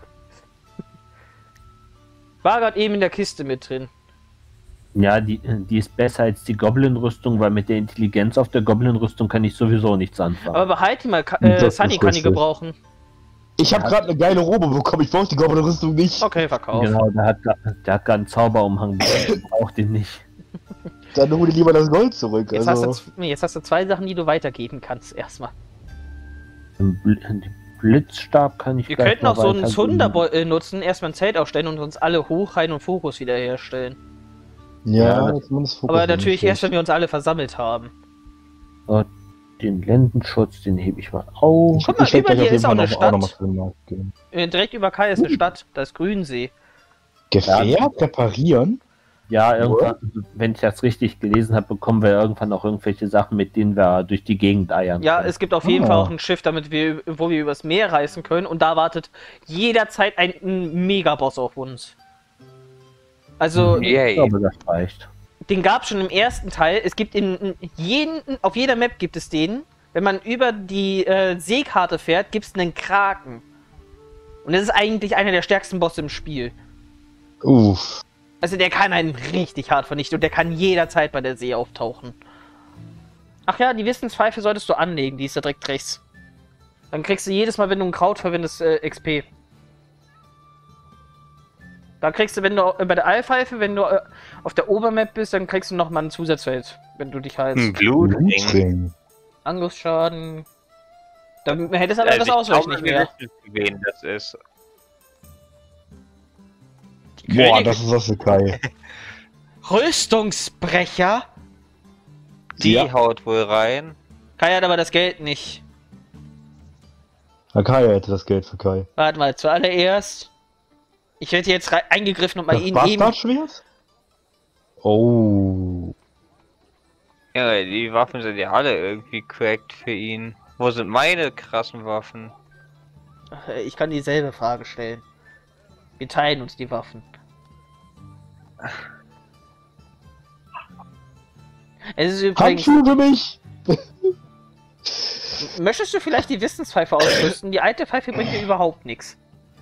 War gerade eben in der Kiste mit drin.
Ja, die ist besser als die Goblin-Rüstung, weil mit der Intelligenz auf der Goblin-Rüstung kann ich sowieso nichts anfangen.
Aber behalte ihn mal,
Das
Sunny
ist
kann die
richtig.
gebrauchen.
Ich habe gerade eine geile Robe bekommen, ich brauche die Goblin-Rüstung nicht.
Okay, verkauf.
Genau, der hat gerade einen Zauberumhang, der braucht den nicht.
Dann hol dir lieber das Gold zurück.
Jetzt,
Also,
jetzt hast du 2 Sachen, die du weitergeben kannst, erstmal.
Den Blitzstab kann ich
Wir
gleich
könnten auch
mal
so einen
weitergeben.
Zunder nutzen, erstmal ein Zelt aufstellen und uns alle Hochheim und Fokus wiederherstellen.
ja,
Ja,
zumindest Fokus
Aber
ist
natürlich
nicht
erst, wenn
schlecht.
wir uns alle versammelt haben.
Den Lendenschutz, den hebe ich mal auf.
Guck mal,
Ich werd
über
gleich
dir
auf jeden
ist auch
Fall
eine
noch mal
Stadt.
zu dem Markt gehen.
Direkt über Kai ist eine Stadt, da ist Grünsee.
Gefährt? Reparieren?
Ja, irgendwann, wenn ich das richtig gelesen habe, bekommen wir irgendwann auch irgendwelche Sachen, mit denen wir durch die Gegend eiern
Ja,
können.
es gibt auf jeden
Ah.
Fall auch ein Schiff, wo wir übers Meer reisen können und da wartet jederzeit ein Megaboss auf uns. Also,
Ich
Yay.
glaube, das reicht.
den gab es schon im ersten Teil. Es gibt auf jeder Map gibt es den. Wenn man über die Seekarte fährt, gibt es einen Kraken. Und das ist eigentlich einer der stärksten Bosse im Spiel.
Uff.
Also der kann einen richtig hart vernichten und der kann jederzeit bei der See auftauchen. Ach ja, die Wissenspfeife solltest du anlegen, die ist da direkt rechts. Dann kriegst du jedes Mal, wenn du ein Kraut verwendest, XP. Da kriegst du, wenn du bei der Allpfeife, wenn du auf der Obermap bist, dann kriegst du nochmal ein Zusatzfeld, wenn du dich heilst.
Ein Blutring.
Blutring.
Angriffsschaden. Dann hättest du aber das
ich
Ausweichen
glaube,
nicht mehr.
wir wissen, wen das ist. Die
Boah,
Königin-
das ist was für Kai.
Rüstungsbrecher?
Die
Ja.
haut wohl rein.
Kai hat aber das Geld nicht.
Na, Kai hätte das Geld für Kai.
Warte mal, zuallererst. Ich hätte jetzt eingegriffen und mal
Das
ihn eben.
Bastardschwert? Oh.
Ja, die Waffen sind ja alle irgendwie cracked für ihn. Wo sind meine krassen Waffen?
Ich kann dieselbe Frage stellen. Wir teilen uns die Waffen. Es ist übrigens.
Handschuhe für mich!
Möchtest du vielleicht die Wissenspfeife ausrüsten? Die alte Pfeife bringt dir überhaupt nichts.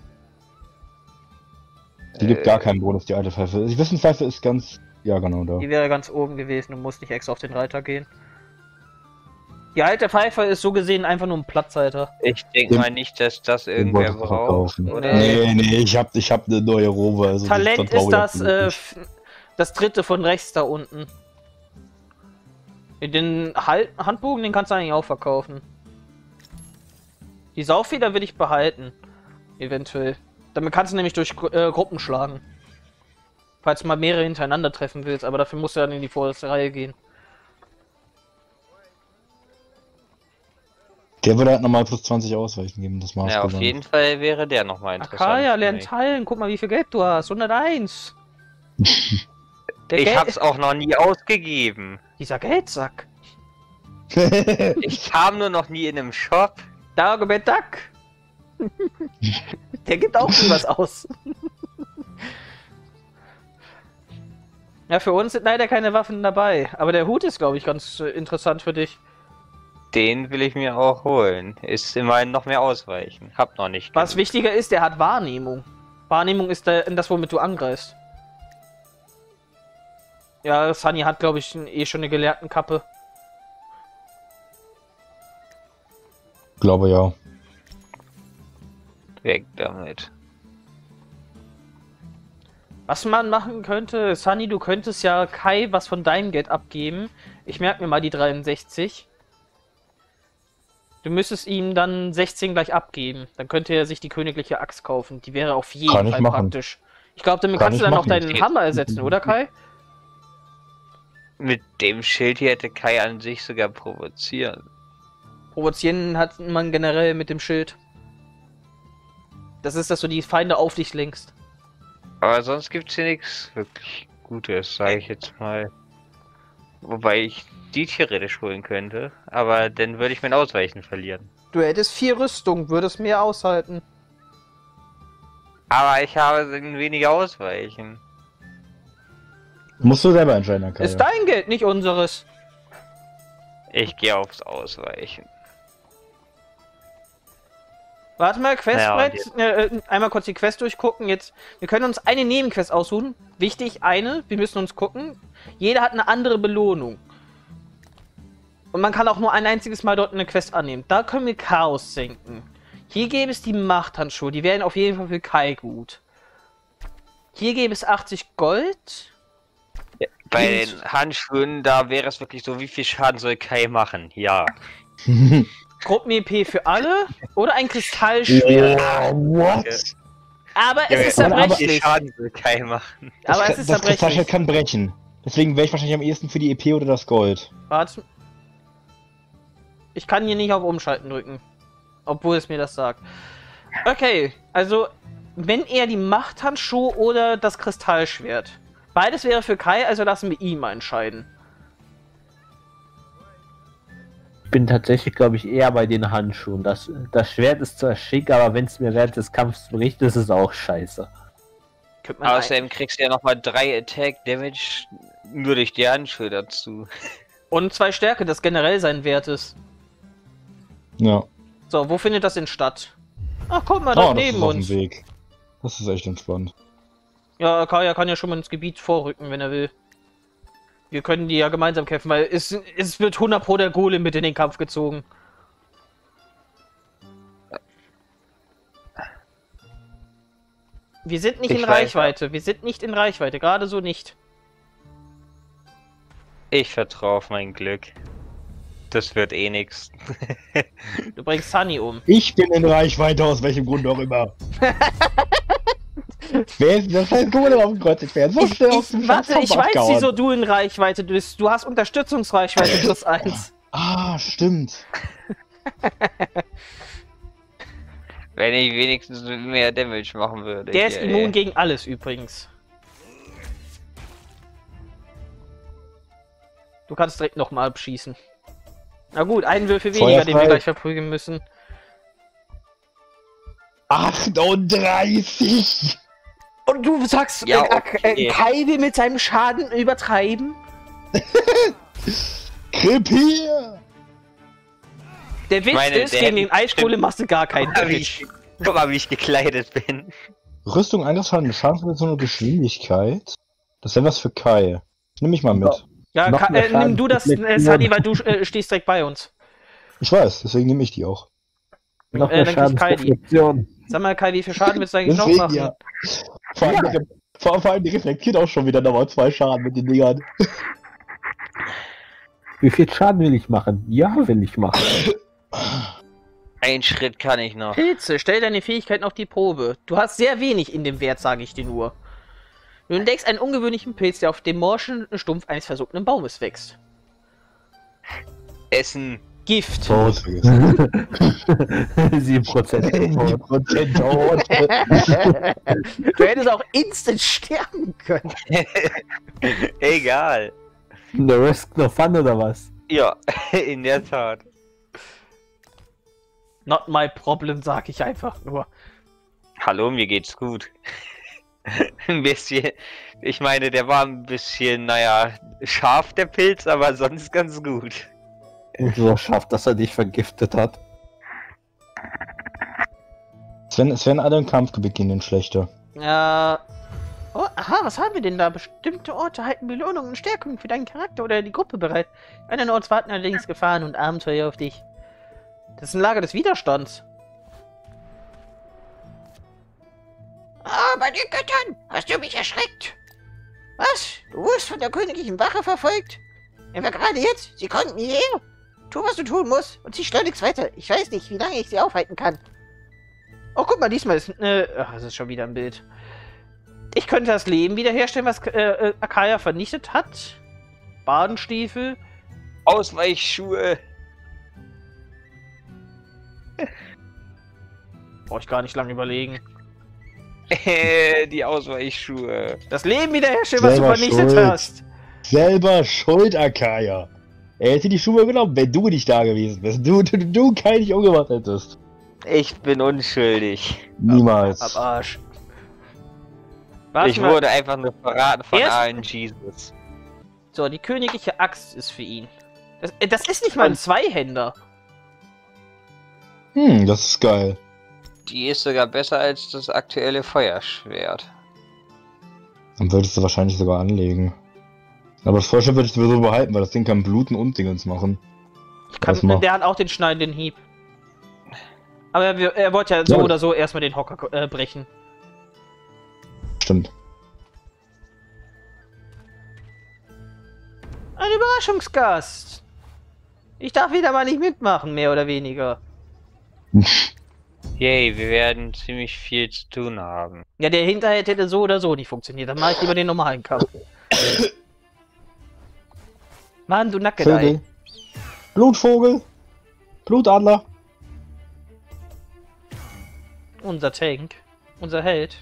Die gibt gar keinen Bonus, die alte Pfeife. Die Wissenspfeife ist ganz... Ja, genau da.
Die wäre ganz oben gewesen und musst nicht extra auf den Reiter gehen. Die alte Pfeife ist so gesehen einfach nur ein Platzhalter.
Ich denke
Den-
mal nicht, dass das
Den
irgendwer
wolltest du
braucht.
verkaufen.
Oder?
Nee, ich hab eine neue Robe. Also
Talent
dann
ist
traurig
das,
auf die wirklich.
das dritte von rechts da unten. Den Handbogen, den kannst du eigentlich auch verkaufen. Die Sauffeder will ich behalten. Eventuell. Damit kannst du nämlich durch Gruppen schlagen. Falls du mal mehrere hintereinander treffen willst, aber dafür musst du dann in die vorderste Reihe gehen.
Der würde halt nochmal plus 20 ausweichen geben, das Maß.
Ja, auf jeden Fall wäre der nochmal interessant.
Akaya,
für
lern
mich.
teilen. Guck mal, wie viel Geld du hast. 101. Der
Ich
Geld-
hab's auch noch nie ausgegeben.
Dieser Geldsack.
Ich kam nur noch nie in einem Shop.
Dagobert Duck. Der gibt auch nie was aus. Ja, für uns sind leider keine Waffen dabei. Aber der Hut ist, glaube ich, ganz interessant für dich.
Den will ich mir auch holen. Ist immerhin noch mehr ausweichen. Hab noch nicht.
Was
genug.
wichtiger ist, der hat Wahrnehmung. Wahrnehmung ist das, womit du angreifst. Ja, Sunny hat, glaube ich, eh schon eine Gelehrtenkappe.
Glaube ja.
Weg damit.
Was man machen könnte, Sunny, du könntest ja Kai was von deinem Geld abgeben. Ich merke mir mal die 63. Du müsstest ihm dann 16 gleich abgeben. Dann könnte er sich die königliche Axt kaufen. Die wäre auf jeden
Kann ich
Fall
machen.
praktisch. Ich glaube, damit
Kann
kannst du
ich
dann auch
machen.
deinen Hammer ersetzen, oder Kai?
Mit dem Schild hier hätte Kai an sich sogar provozieren.
Provozieren hat man generell mit dem Schild. Das ist, dass du die Feinde auf dich lenkst.
Aber sonst gibt's hier nichts wirklich Gutes, sage ich jetzt mal. Wobei ich die theoretisch holen könnte, aber dann würde ich mein Ausweichen verlieren.
Du hättest 4 Rüstung, würdest mehr aushalten.
Aber ich habe weniger Ausweichen.
Musst du selber entscheiden, Kai.
Ist dein Geld, nicht unseres.
Ich gehe aufs Ausweichen.
Warte mal, Questbrett.
Ja,
Einmal kurz die Quest durchgucken. Jetzt, wir können uns eine Nebenquest aussuchen. Wichtig, eine. Wir müssen uns gucken. Jeder hat eine andere Belohnung. Und man kann auch nur ein einziges Mal dort eine Quest annehmen. Da können wir Chaos senken. Hier gäbe es die Machthandschuhe. Die wären auf jeden Fall für Kai gut. Hier gäbe es 80 Gold.
Bei den Handschuhen, da wäre es wirklich so, wie viel Schaden soll Kai machen? Ja.
Gruppen-EP für alle oder ein Kristallschwert.
What?
Aber
Ja,
es ist
aber wie viel
zerbrechlich.
Schaden soll Kai machen?
Aber es ist
Das Kristallschwert
zerbrechlich.
kann brechen. Deswegen wäre ich wahrscheinlich am ehesten für die EP oder das Gold.
Warte. Ich kann hier nicht auf Umschalten drücken. Obwohl es mir das sagt. Okay, also wenn eher die Machthandschuhe oder das Kristallschwert. Beides wäre für Kai, also lassen wir ihn mal entscheiden.
Ich bin tatsächlich, glaube ich, eher bei den Handschuhen. Das Schwert ist zwar schick, aber wenn es mir während des Kampfes bricht, ist es auch scheiße.
Könnte man
Außerdem kriegst du ja nochmal 3 Attack Damage nur durch die Handschuhe dazu.
und 2 Stärke, das generell sein Wert ist.
Ja.
So, wo findet das denn statt? Ach, guck mal,
Oh,
da
das
neben
ist auf dem
uns.
Weg. Das ist echt entspannt.
Ja, Kaya kann ja schon mal ins Gebiet vorrücken, wenn er will. Wir können die ja gemeinsam kämpfen, weil es wird 100 Pro der Golem mit in den Kampf gezogen. Wir sind nicht
Ich
in
weiß,
Reichweite. Wir sind nicht in Reichweite, gerade so nicht.
Ich vertraue auf mein Glück. Das wird eh nix.
Du bringst Sunny um.
Ich bin in Reichweite, aus welchem Grund auch immer. Wer ist das heißt Kohle auf dem Kreuz? Ich werde so schnell aus dem
Warte, ich weiß,
abgehauen.
wieso du in Reichweite bist. Du hast Unterstützungsreichweite plus 1.
Ah, stimmt.
Wenn ich wenigstens mehr Damage machen würde.
Der ist
hier,
immun
ey.
gegen alles übrigens. Du kannst direkt nochmal abschießen. Na gut, einen Würfel weniger, den wir
Feuerfrei.
gleich verprügeln müssen.
38!
Und du sagst,
Ja, okay.
Kai will mit seinem Schaden übertreiben?
Krepier!
Der Witz
meine,
ist,
der
gegen
hätte
den Eiskohle machst du gar keinen Damage.
Guck mal, wie ich gekleidet bin.
Rüstung, Angriffsschaden, Schadensreduktion und Geschwindigkeit. Das wäre was für Kai. Nimm ich mal mit.
Ja,
Noch mehr Schaden
nimm du das,
mit-
Sunny, weil du stehst direkt bei uns.
Ich weiß, deswegen nehme ich die auch.
Noch mehr
dann kriegt Kai die.
Schadensreflexion.
Sag mal, Kai, wie viel Schaden willst du eigentlich noch
Deswegen
machen?
ja. Vor allem, die reflektiert auch schon wieder nochmal 2 Schaden mit den Dingern.
Wie viel Schaden will ich machen? Ja, will ich machen.
Ein Schritt kann ich noch.
Pilze, stell deine Fähigkeiten auf die Probe. Du hast sehr wenig in dem Wert, sage ich dir nur. Du entdeckst einen ungewöhnlichen Pilz, der auf dem morschen Stumpf eines versunkenen Baumes wächst.
Essen.
Gift.
Tot.
7%.
7% tot.
Du hättest auch instant sterben können.
Egal.
No risk, no fun oder was?
Ja, in der Tat.
Not my problem, sag ich einfach nur.
Hallo, mir geht's gut. Ein bisschen. Ich meine, der war ein bisschen, naja, scharf, der Pilz, aber sonst ganz gut.
Und so schafft, dass er dich vergiftet hat.
Es werden alle im Kampf beginnen schlechter.
Ja. Oh, aha, was haben wir denn da? Bestimmte Orte halten Belohnungen und Stärkungen für deinen Charakter oder die Gruppe bereit. Andernorts warten allerdings Gefahren und Abenteuer auf dich. Das ist ein Lager des Widerstands. Ah, bei den Göttern! Hast du mich erschreckt? Was? Du wurdest von der königlichen Wache verfolgt? Aber gerade jetzt? Sie konnten hierher? Tu, was du tun musst und zieh schleunigst weiter. Ich weiß nicht, wie lange ich sie aufhalten kann. Oh, guck mal, diesmal ist... ach, es ist schon wieder ein Bild. Ich könnte das Leben wiederherstellen, was Akaya vernichtet hat. Badenstiefel.
Ausweichschuhe.
Brauche ich gar nicht lange überlegen.
Die Ausweichschuhe.
Das Leben wiederherstellen, was du
Selber
vernichtet
schuld.
hast.
Selber schuld, Akaya. Er hätte die Schuhe genommen, wenn du nicht da gewesen bist. Du Kai nicht umgebracht hättest.
Ich bin unschuldig.
Niemals.
Ab Arsch. Warte
Ich
mal.
wurde einfach nur verraten von
Erst-
allen Jesus.
So, die königliche Axt ist für ihn. Das ist nicht mal ein Zweihänder.
Das ist geil.
Die ist sogar besser als das aktuelle Feuerschwert.
Dann würdest du wahrscheinlich sogar anlegen. Aber das Feuerschwert würde ich sowieso behalten, weil das Ding kann bluten und Dingens machen.
Der hat auch den schneidenden Hieb. Aber er wollte ja so oder so erstmal den Hocker brechen.
Stimmt.
Ein Überraschungsgast. Ich darf wieder mal nicht mitmachen, mehr oder weniger.
Yay, wir werden ziemlich viel zu tun haben.
Ja, der Hinterhalt hätte so oder so nicht funktioniert. Dann mache ich lieber den normalen Kampf. Mann, du Nackedei.
Vögel. Blutvogel. Blutadler.
Unser Tank. Unser Held.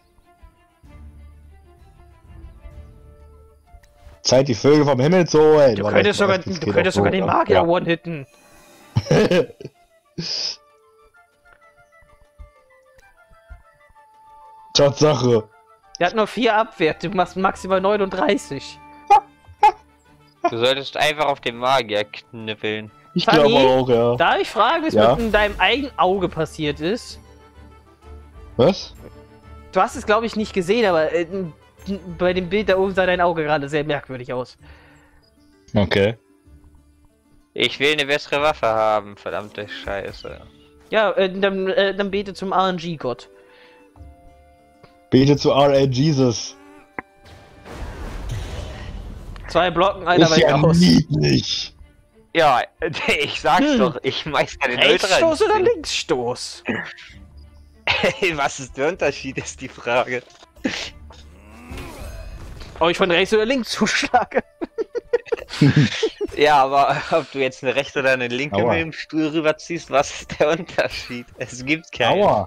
Zeit, die Vögel vom Himmel zu holen.
Du könntest sogar den Magier one-hitten.
Tatsache.
Der hat nur 4 Abwehr, du machst maximal 39.
Du solltest einfach auf den Magier knippeln.
Ich
Fanny,
glaube auch, ja.
Darf ich fragen, was
Ja?
mit deinem eigenen Auge passiert ist?
Was?
Du hast es, glaube ich, nicht gesehen, aber bei dem Bild da oben sah dein Auge gerade sehr merkwürdig aus.
Okay.
Ich will eine bessere Waffe haben, verdammte Scheiße.
Ja, dann bete zum RNG-Gott.
Bete zu R.A. Jesus.
2 Blocken, einer
Ist
weicht
ja
aus.
niedlich.
Ja, ich sag's doch, ich meister den
Rechtsstoß oder
Ultra.
Linksstoß?
Was ist der Unterschied, ist die Frage.
Ob ich von rechts oder links zuschlage?
Ja, aber ob du jetzt eine rechte oder eine linke
Aua.
mit dem Stuhl rüberziehst, was ist der Unterschied? Es gibt keinen.
Aua.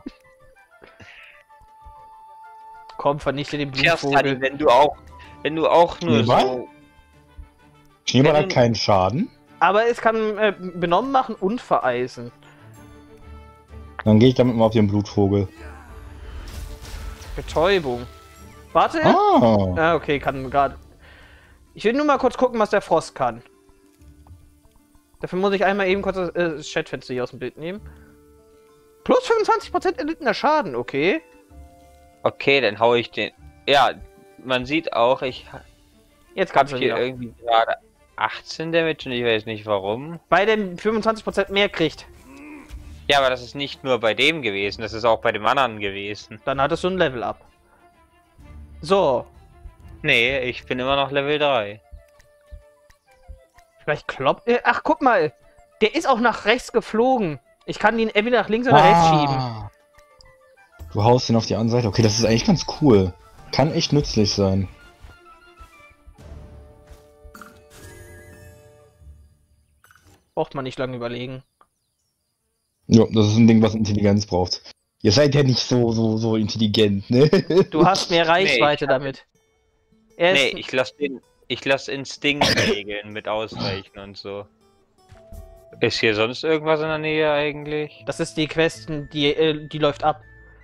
Komm, vernichte den
Tja,
Blutvogel.
Stani, wenn du auch nur
Schneeball?
so...
Schneeball
Wenn
hat
du-
keinen Schaden.
Aber es kann benommen machen und vereisen.
Dann gehe ich damit mal auf den Blutvogel.
Betäubung. Warte.
Ah.
Ah, okay, kann gerade. Ich will nur mal kurz gucken, was der Frost kann. Dafür muss ich einmal eben kurz das Chatfenster hier aus dem Bild nehmen. Plus 25% erlittener Schaden, okay.
Okay, dann hau ich den... Ja, man sieht auch, ich
Jetzt
hab
kannst du
hier
wieder.
irgendwie gerade 18 Damage und ich weiß nicht warum.
Bei dem 25% mehr kriegt.
Ja, aber das ist nicht nur bei dem gewesen, das ist auch bei dem anderen gewesen.
Dann hattest du ein Level up. So.
Nee, ich bin immer noch Level 3.
Vielleicht kloppt. Ach, guck mal. Der ist auch nach rechts geflogen. Ich kann ihn entweder nach links oder rechts schieben.
Du haust ihn auf die andere Seite. Okay, das ist eigentlich ganz cool. Kann echt nützlich sein.
Braucht man nicht lange überlegen.
Ja, das ist ein Ding, was Intelligenz braucht. Ihr seid ja nicht so intelligent, ne?
Du hast mehr Reichweite
ich hab-
damit. Er ist,
Nee, ich lass Instinkt regeln mit Ausweichen und so. Ist hier sonst irgendwas in der Nähe eigentlich?
Das ist die Quest, die läuft ab.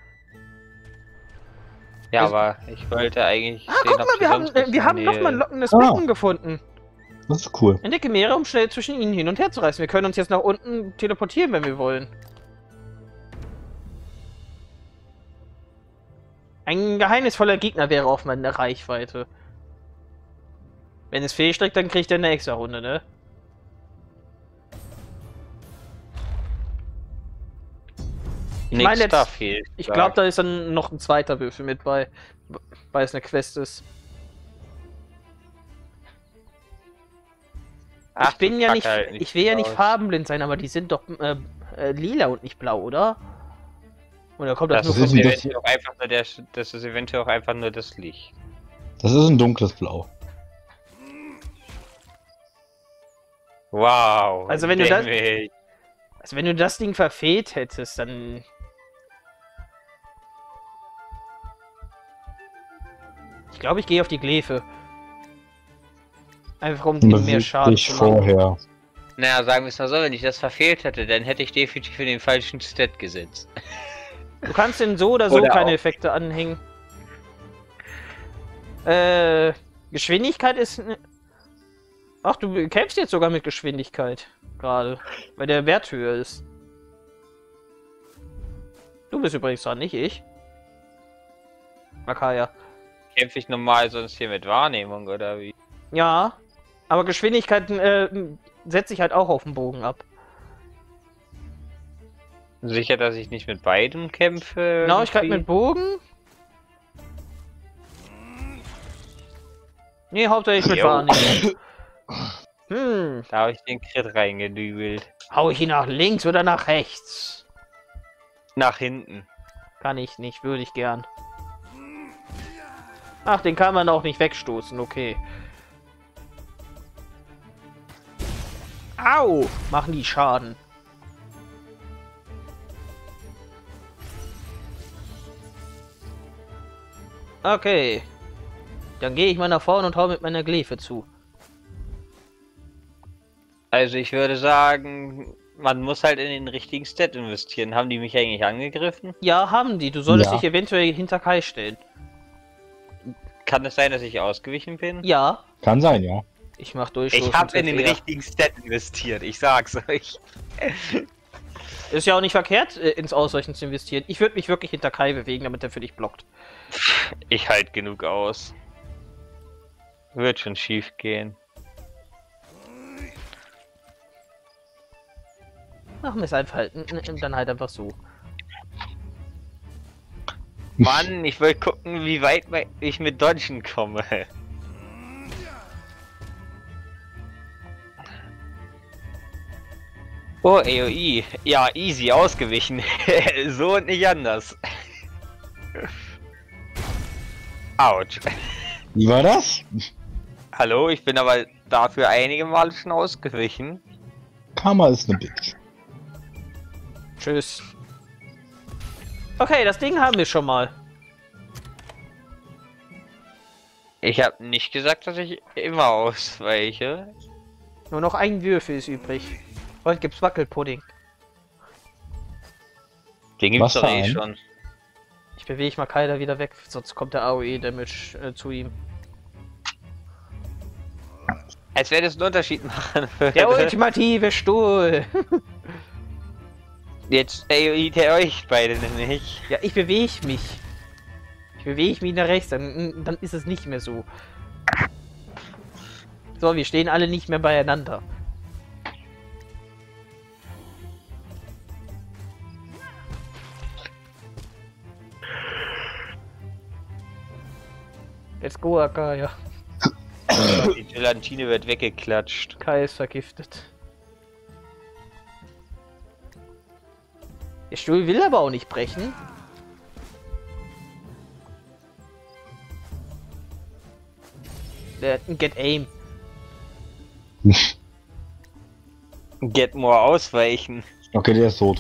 Ja,
Also-
aber ich wollte eigentlich
Ah, guck mal,
hier sonst was in
wir
der
haben noch
Nähe
mal ein lockendes
Ah.
Becken gefunden.
Das ist cool.
Entdecke Meere, um schnell zwischen ihnen hin und her zu reisen. Wir können uns jetzt nach unten teleportieren, wenn wir wollen. Ein geheimnisvoller Gegner wäre auf meiner Reichweite. Wenn es fehlstreckt, dann kriegt er eine extra Runde, ne?
Nichts
meine jetzt-
da fehlt.
Ich glaube, da ist dann noch ein zweiter Würfel mit bei, weil es eine Quest ist.
Ach,
Ich bin
du
ja
Kacke
nicht,
halt
ich will ja nicht
aus.
farbenblind sein, aber die sind doch lila und nicht blau, oder? Oder kommt das,
Das
nur
ist
von
ein
mir?
bisschen-
eventuell auch einfach nur das ist eventuell auch einfach nur das Licht.
Das ist ein dunkles Blau.
Wow.
Also wenn du das-
Damage.
Also wenn du das Ding verfehlt hättest, dann... Ich glaube, ich gehe auf die Glefe. Einfach um ihm mehr Schaden
dich
zu machen.
vorher.
Naja, sagen wir es mal so, wenn ich das verfehlt hätte, dann hätte ich definitiv in den falschen Stat gesetzt.
Du kannst denn so oder so
Oder
keine
auch.
Effekte anhängen. Geschwindigkeit ist... Ach, du kämpfst jetzt sogar mit Geschwindigkeit. Gerade. Weil der Wert höher ist. Du bist übrigens dran, nicht ich. Akaya.
Kämpfe ich normal sonst hier mit Wahrnehmung oder wie?
Ja. Aber Geschwindigkeiten setze ich halt auch auf den Bogen ab.
Sicher, dass ich nicht mit beidem kämpfe?
Genauigkeit
irgendwie?
mit Bogen? Nee, hauptsächlich mit
Jo.
Wahrnehmung. Hm.
Da habe ich den Crit reingedübelt.
Hau ich ihn nach links oder nach rechts?
Nach hinten.
Kann ich nicht, würde ich gern. Ach, den kann man auch nicht wegstoßen, okay. Au! Machen die Schaden. Okay. Dann gehe ich mal nach vorne und hau mit meiner Glefe zu.
Also ich würde sagen, man muss halt in den richtigen Stat investieren. Haben die mich eigentlich angegriffen?
Ja, haben die. Du solltest
Ja.
dich eventuell hinter Kai stellen.
Kann es sein, dass ich ausgewichen bin?
Ja.
Kann sein, ja.
Ich mach Durchstoß.
Ich habe
und
in den
treffe eher.
richtigen Stat investiert, ich sag's euch.
Ist ja auch nicht verkehrt, ins Ausweichen zu investieren. Ich würde mich wirklich hinter Kai bewegen, damit er für dich blockt.
Ich halt genug aus. Wird schon schief gehen.
Machen wir es einfach halt, dann halt einfach so.
Mann, ich wollte gucken, wie weit ich mit Dodgen komme. Oh, AOE. Ja, easy, ausgewichen. So und nicht anders. Autsch.
Wie war das?
Hallo, ich bin aber dafür einige Male schon ausgewichen.
Karma ist eine Bitch.
Tschüss. Okay, das Ding haben wir schon mal.
Ich habe nicht gesagt, dass ich immer ausweiche.
Nur noch ein Würfel ist übrig. Heute gibt's Wackelpudding.
Den gibt's
Was
doch
für
eh
einen?
schon.
Ich bewege mal Kai da wieder weg, sonst kommt der AOE-Damage zu ihm.
Als wäre das einen Unterschied machen würde.
Der ultimative Stuhl!
Jetzt AOE der euch beide nicht.
Ja, ich bewege mich. Ich bewege mich nach rechts, dann ist es nicht mehr so. So, wir stehen alle nicht mehr beieinander. Let's go, Akaya.
Die Gelatine wird weggeklatscht.
Kai ist vergiftet. Der Stuhl will aber auch nicht brechen. Der hat ein Get Aim.
Get more ausweichen.
Okay, der ist tot.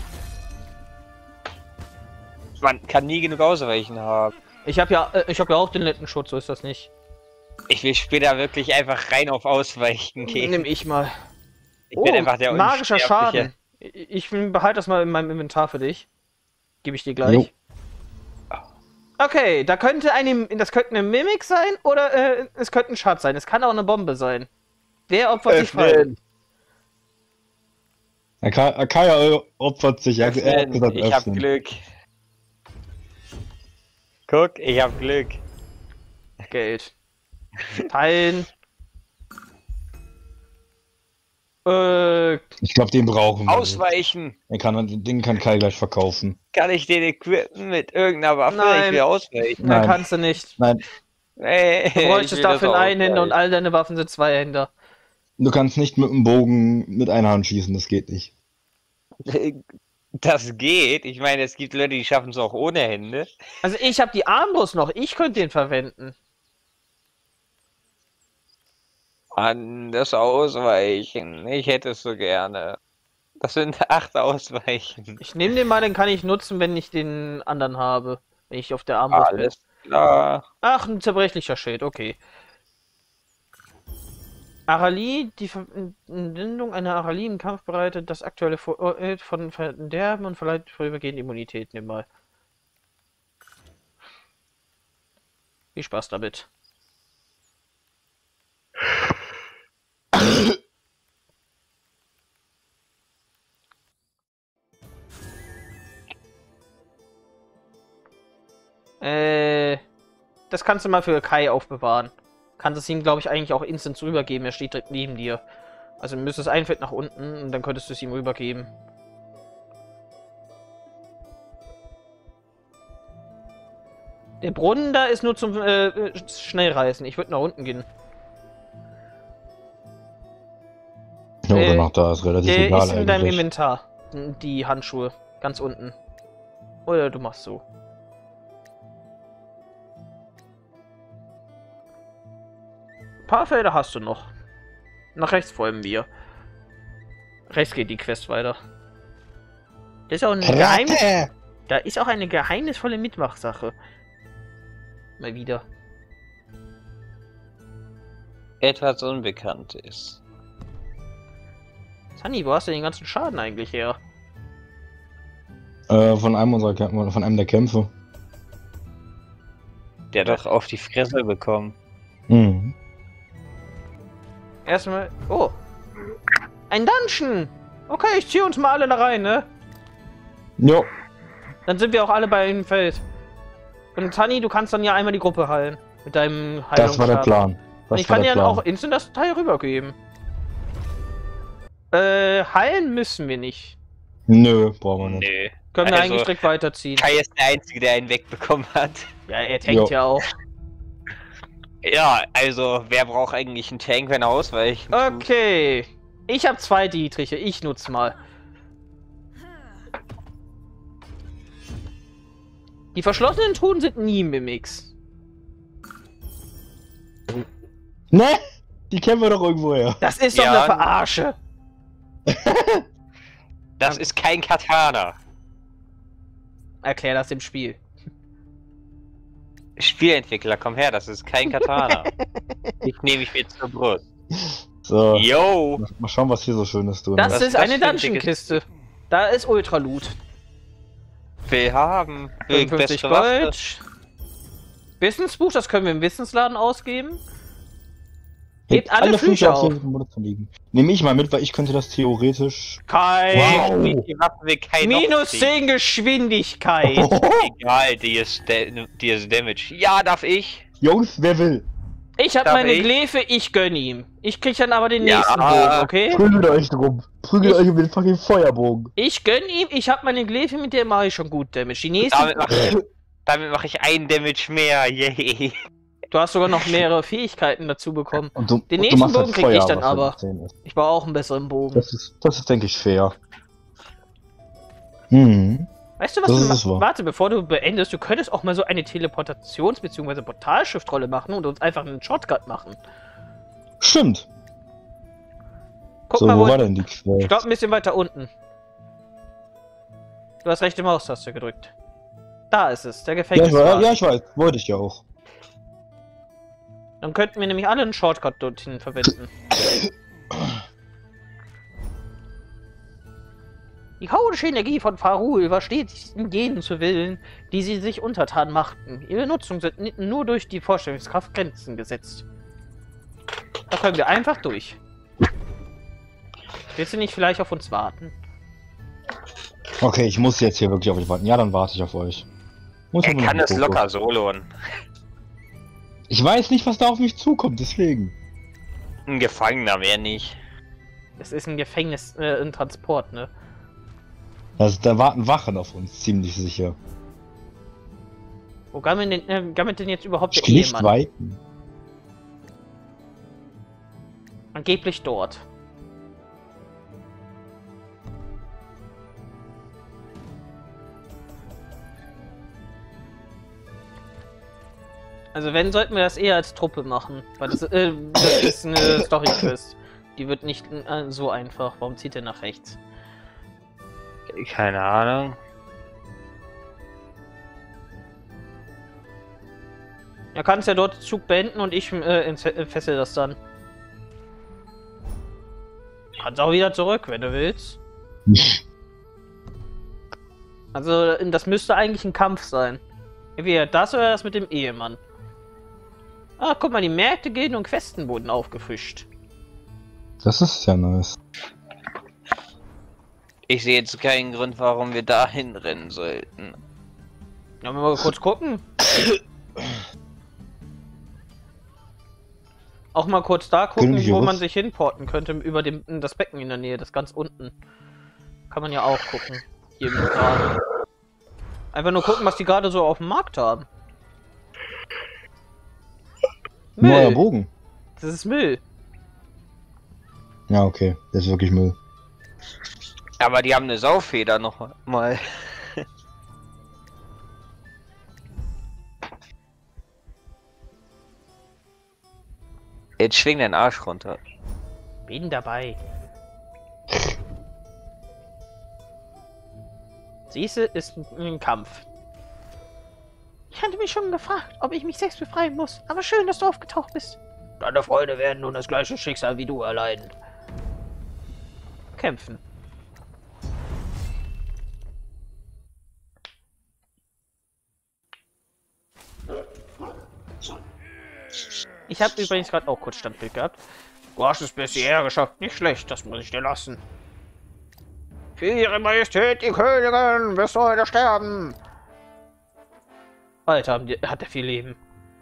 Man kann nie genug ausweichen haben.
Ich habe ja auch den Lettenschutz, so ist das nicht.
Ich will später wirklich einfach rein auf Ausweichen gehen.
Nimm ich mal.
Ich bin einfach der
magischer
Unsterbliche.
Schaden. Ich behalte das mal in meinem Inventar für dich. Gebe ich dir gleich.
Jo.
Okay, das könnte eine Mimik sein oder es könnte ein Schatz sein. Es kann auch eine Bombe sein. Wer opfert sich frei?
Akaya opfert sich. Er hat gesagt,
Ich hab
öffnen.
Glück. Guck, ich hab Glück.
Geld. Teilen.
Ich glaube, den brauchen wir.
Ausweichen!
Den kann Kai gleich verkaufen.
Kann ich den equippen mit irgendeiner Waffe?
Nein.
Ich will ausweichen.
Nein,
Nein.
kannst du nicht.
Nein,
Hey,
Du bräuchtest dafür einen Einhänder und all deine Waffen sind Zweihänder.
du kannst nicht mit dem Bogen mit einer Hand schießen, das geht nicht.
Das geht. Ich meine, es gibt Leute, die schaffen es auch ohne Hände.
Also ich habe die Armbrust noch, ich könnte den verwenden.
An das Ausweichen. Ich hätte es so gerne. Das sind 8 Ausweichen.
Ich nehme den mal, den kann ich nutzen, wenn ich den anderen habe. Wenn ich auf der Armbrust bin.
Alles klar.
Ach, ein zerbrechlicher Schild, okay. Arali, die Verbindung einer Arali im Kampf bereitet das aktuelle von Verderben und verleiht vorübergehend Immunität. Nimm mal. Viel Spaß damit. Das kannst du mal für Kai aufbewahren. Kannst es ihm, glaube ich, eigentlich auch instant rübergeben. Er steht direkt neben dir. Also du müsstest ein Feld nach unten und dann könntest du es ihm rübergeben. Der Brunnen da ist nur zum Schnellreisen. Ich würde nach unten gehen.
Ja, oder nach da ist relativ
Der
egal
ist in deinem
eigentlich.
Inventar. Die Handschuhe. Ganz unten. Oder du machst so. Ein paar Felder hast du noch. Nach rechts folgen wir. Rechts geht die Quest weiter. Das ist auch eine Da ist auch eine geheimnisvolle Mitmachsache. Mal wieder.
Etwas Unbekanntes.
Sunny, wo hast du den ganzen Schaden eigentlich her?
Von einem der Kämpfe.
Der hat doch auf die Fresse bekommen.
Mhm.
Erstmal. Oh! Ein Dungeon! Okay, ich ziehe uns mal alle da rein, ne?
Jo.
Dann sind wir auch alle bei einem Feld. Und Sunny, du kannst dann ja einmal die Gruppe heilen. Mit deinem Heilungsstab.
Das war der Plan.
Ich kann ja auch instant das Teil rübergeben. Heilen müssen wir nicht.
Nö, brauchen wir nicht.
Nö.
Können wir
Also,
eigentlich direkt weiterziehen.
Kai ist der Einzige, der einen wegbekommen hat.
Ja, er tankt ja auch.
Ja, also, wer braucht eigentlich einen Tank, wenn er ausweichen tut?
Okay. Ich habe 2 Dietriche. Ich nutze mal. Die verschlossenen Truhen sind nie Mimics.
Ne? Die kennen wir doch irgendwo her.
Das ist doch
Ja.
eine Verarsche.
Das ist kein Katana.
Erklär das im Spiel.
Spielentwickler, komm her, das ist kein Katana. Ich nehme mich mir zur Brust.
So.
Yo!
Mal schauen, was hier so schönes drin
Das
Was
ist.
ist
das
eine
für ein
Dungeon-Kiste. Da ist Ultra Loot.
Will haben. Will
55
beste Waffe.
Gold. Wissensbuch, das können wir im Wissensladen ausgeben. Hebt alle Flüche auf.
Nehme ich mal mit, weil ich könnte das theoretisch.
Kai.
Wow.
Die Waffe will kein
Minus
Aufziehen.
10 Geschwindigkeit.
Egal, die ist Damage. Ja, darf ich?
Jungs, wer will?
Ich habe
Darf
meine
ich?
Glefe, ich gönn ihm. Ich krieg dann aber den
Ja.
nächsten Bogen, okay?
Prügelt euch drum. Prügelt
Ich-
euch über den fucking Feuerbogen.
Ich gönn ihm, ich habe meine Glefe, mit der mache ich schon gut Damage. Die nächste.
Damit mache ich einen Damage mehr. Yay.
Du hast sogar noch mehrere Fähigkeiten dazu bekommen.
Und du,
Den
und
nächsten
du machst
Bogen krieg ich dann
was
aber.
halt 10 ist.
Ich baue auch einen besseren Bogen.
Das ist, denke ich, fair. Mhm.
Weißt du, was
Das
du
ist
machst?
wahr.
Warte, bevor du beendest, du könntest auch mal so eine Teleportations- bzw. Portalschriftrolle machen und uns einfach einen Shortcut machen.
Stimmt.
Guck
So,
mal,
wo
wo
war denn die Quelle?
ich glaube, ein bisschen weiter unten. Du hast rechte Maustaste gedrückt. Da ist es, der
Ja, ich
Gefängniswagen.
ja, ich weiß. Wollte ich ja auch.
Dann könnten wir nämlich alle einen Shortcut dorthin verwenden. Die chaotische Energie von Farul übersteht jenen zu Willen, die sie sich untertan machten. Ihre Nutzung sind nur durch die Vorstellungskraft Grenzen gesetzt. Da können wir einfach durch. Willst du nicht vielleicht auf uns warten?
Okay, ich muss jetzt hier wirklich auf euch warten. Ja, dann warte ich auf euch. Muss
Er
aber noch
kann
mal
es
gucken.
locker soloen.
Ich weiß nicht, was da auf mich zukommt, deswegen.
Ein Gefangener mehr nicht.
Es ist ein Gefängnis, ein Transport, ne?
Also, da warten Wachen auf uns, ziemlich sicher.
Wo gammelt denn jetzt überhaupt der
Nicht
Ehemann?
weiten.
Angeblich dort. Also wenn, sollten wir das eher als Truppe machen. Weil das ist eine Story-Quest. Die wird nicht so einfach. Warum zieht er nach rechts?
Keine Ahnung.
Er kann es ja dort Zug beenden und ich fessel das dann. Kannst auch wieder zurück, wenn du willst. Also das müsste eigentlich ein Kampf sein. Entweder das oder das mit dem Ehemann. Ah, guck mal, die Märkte, Gilden und Questen wurden aufgefrischt.
Das ist ja nice.
Ich sehe jetzt keinen Grund, warum wir dahin rennen sollten.
Ja, mal kurz gucken. Auch mal kurz da gucken, wo man sich hinporten könnte, über das Becken in der Nähe, das ganz unten. Kann man ja auch gucken. Hier im Laden. Einfach nur gucken, was die gerade so auf dem Markt haben. Müll.
Neuer Bogen.
Das ist Müll.
Ja, okay. Das ist wirklich Müll.
Aber die haben eine Saufeder noch mal. Jetzt schwing deinen Arsch runter.
Bin dabei. Siehste, ist ein Kampf. Ich hatte mich schon gefragt, ob ich mich selbst befreien muss. Aber schön, dass du aufgetaucht bist. Deine Freunde werden nun das gleiche Schicksal wie du erleiden. Kämpfen. Ich habe übrigens gerade auch kurz Standbild gehabt. Du hast es bis hierher geschafft. Nicht schlecht, das muss ich dir lassen. Für ihre Majestät, die Königin, wirst du heute sterben. Alter, hat der viel Leben.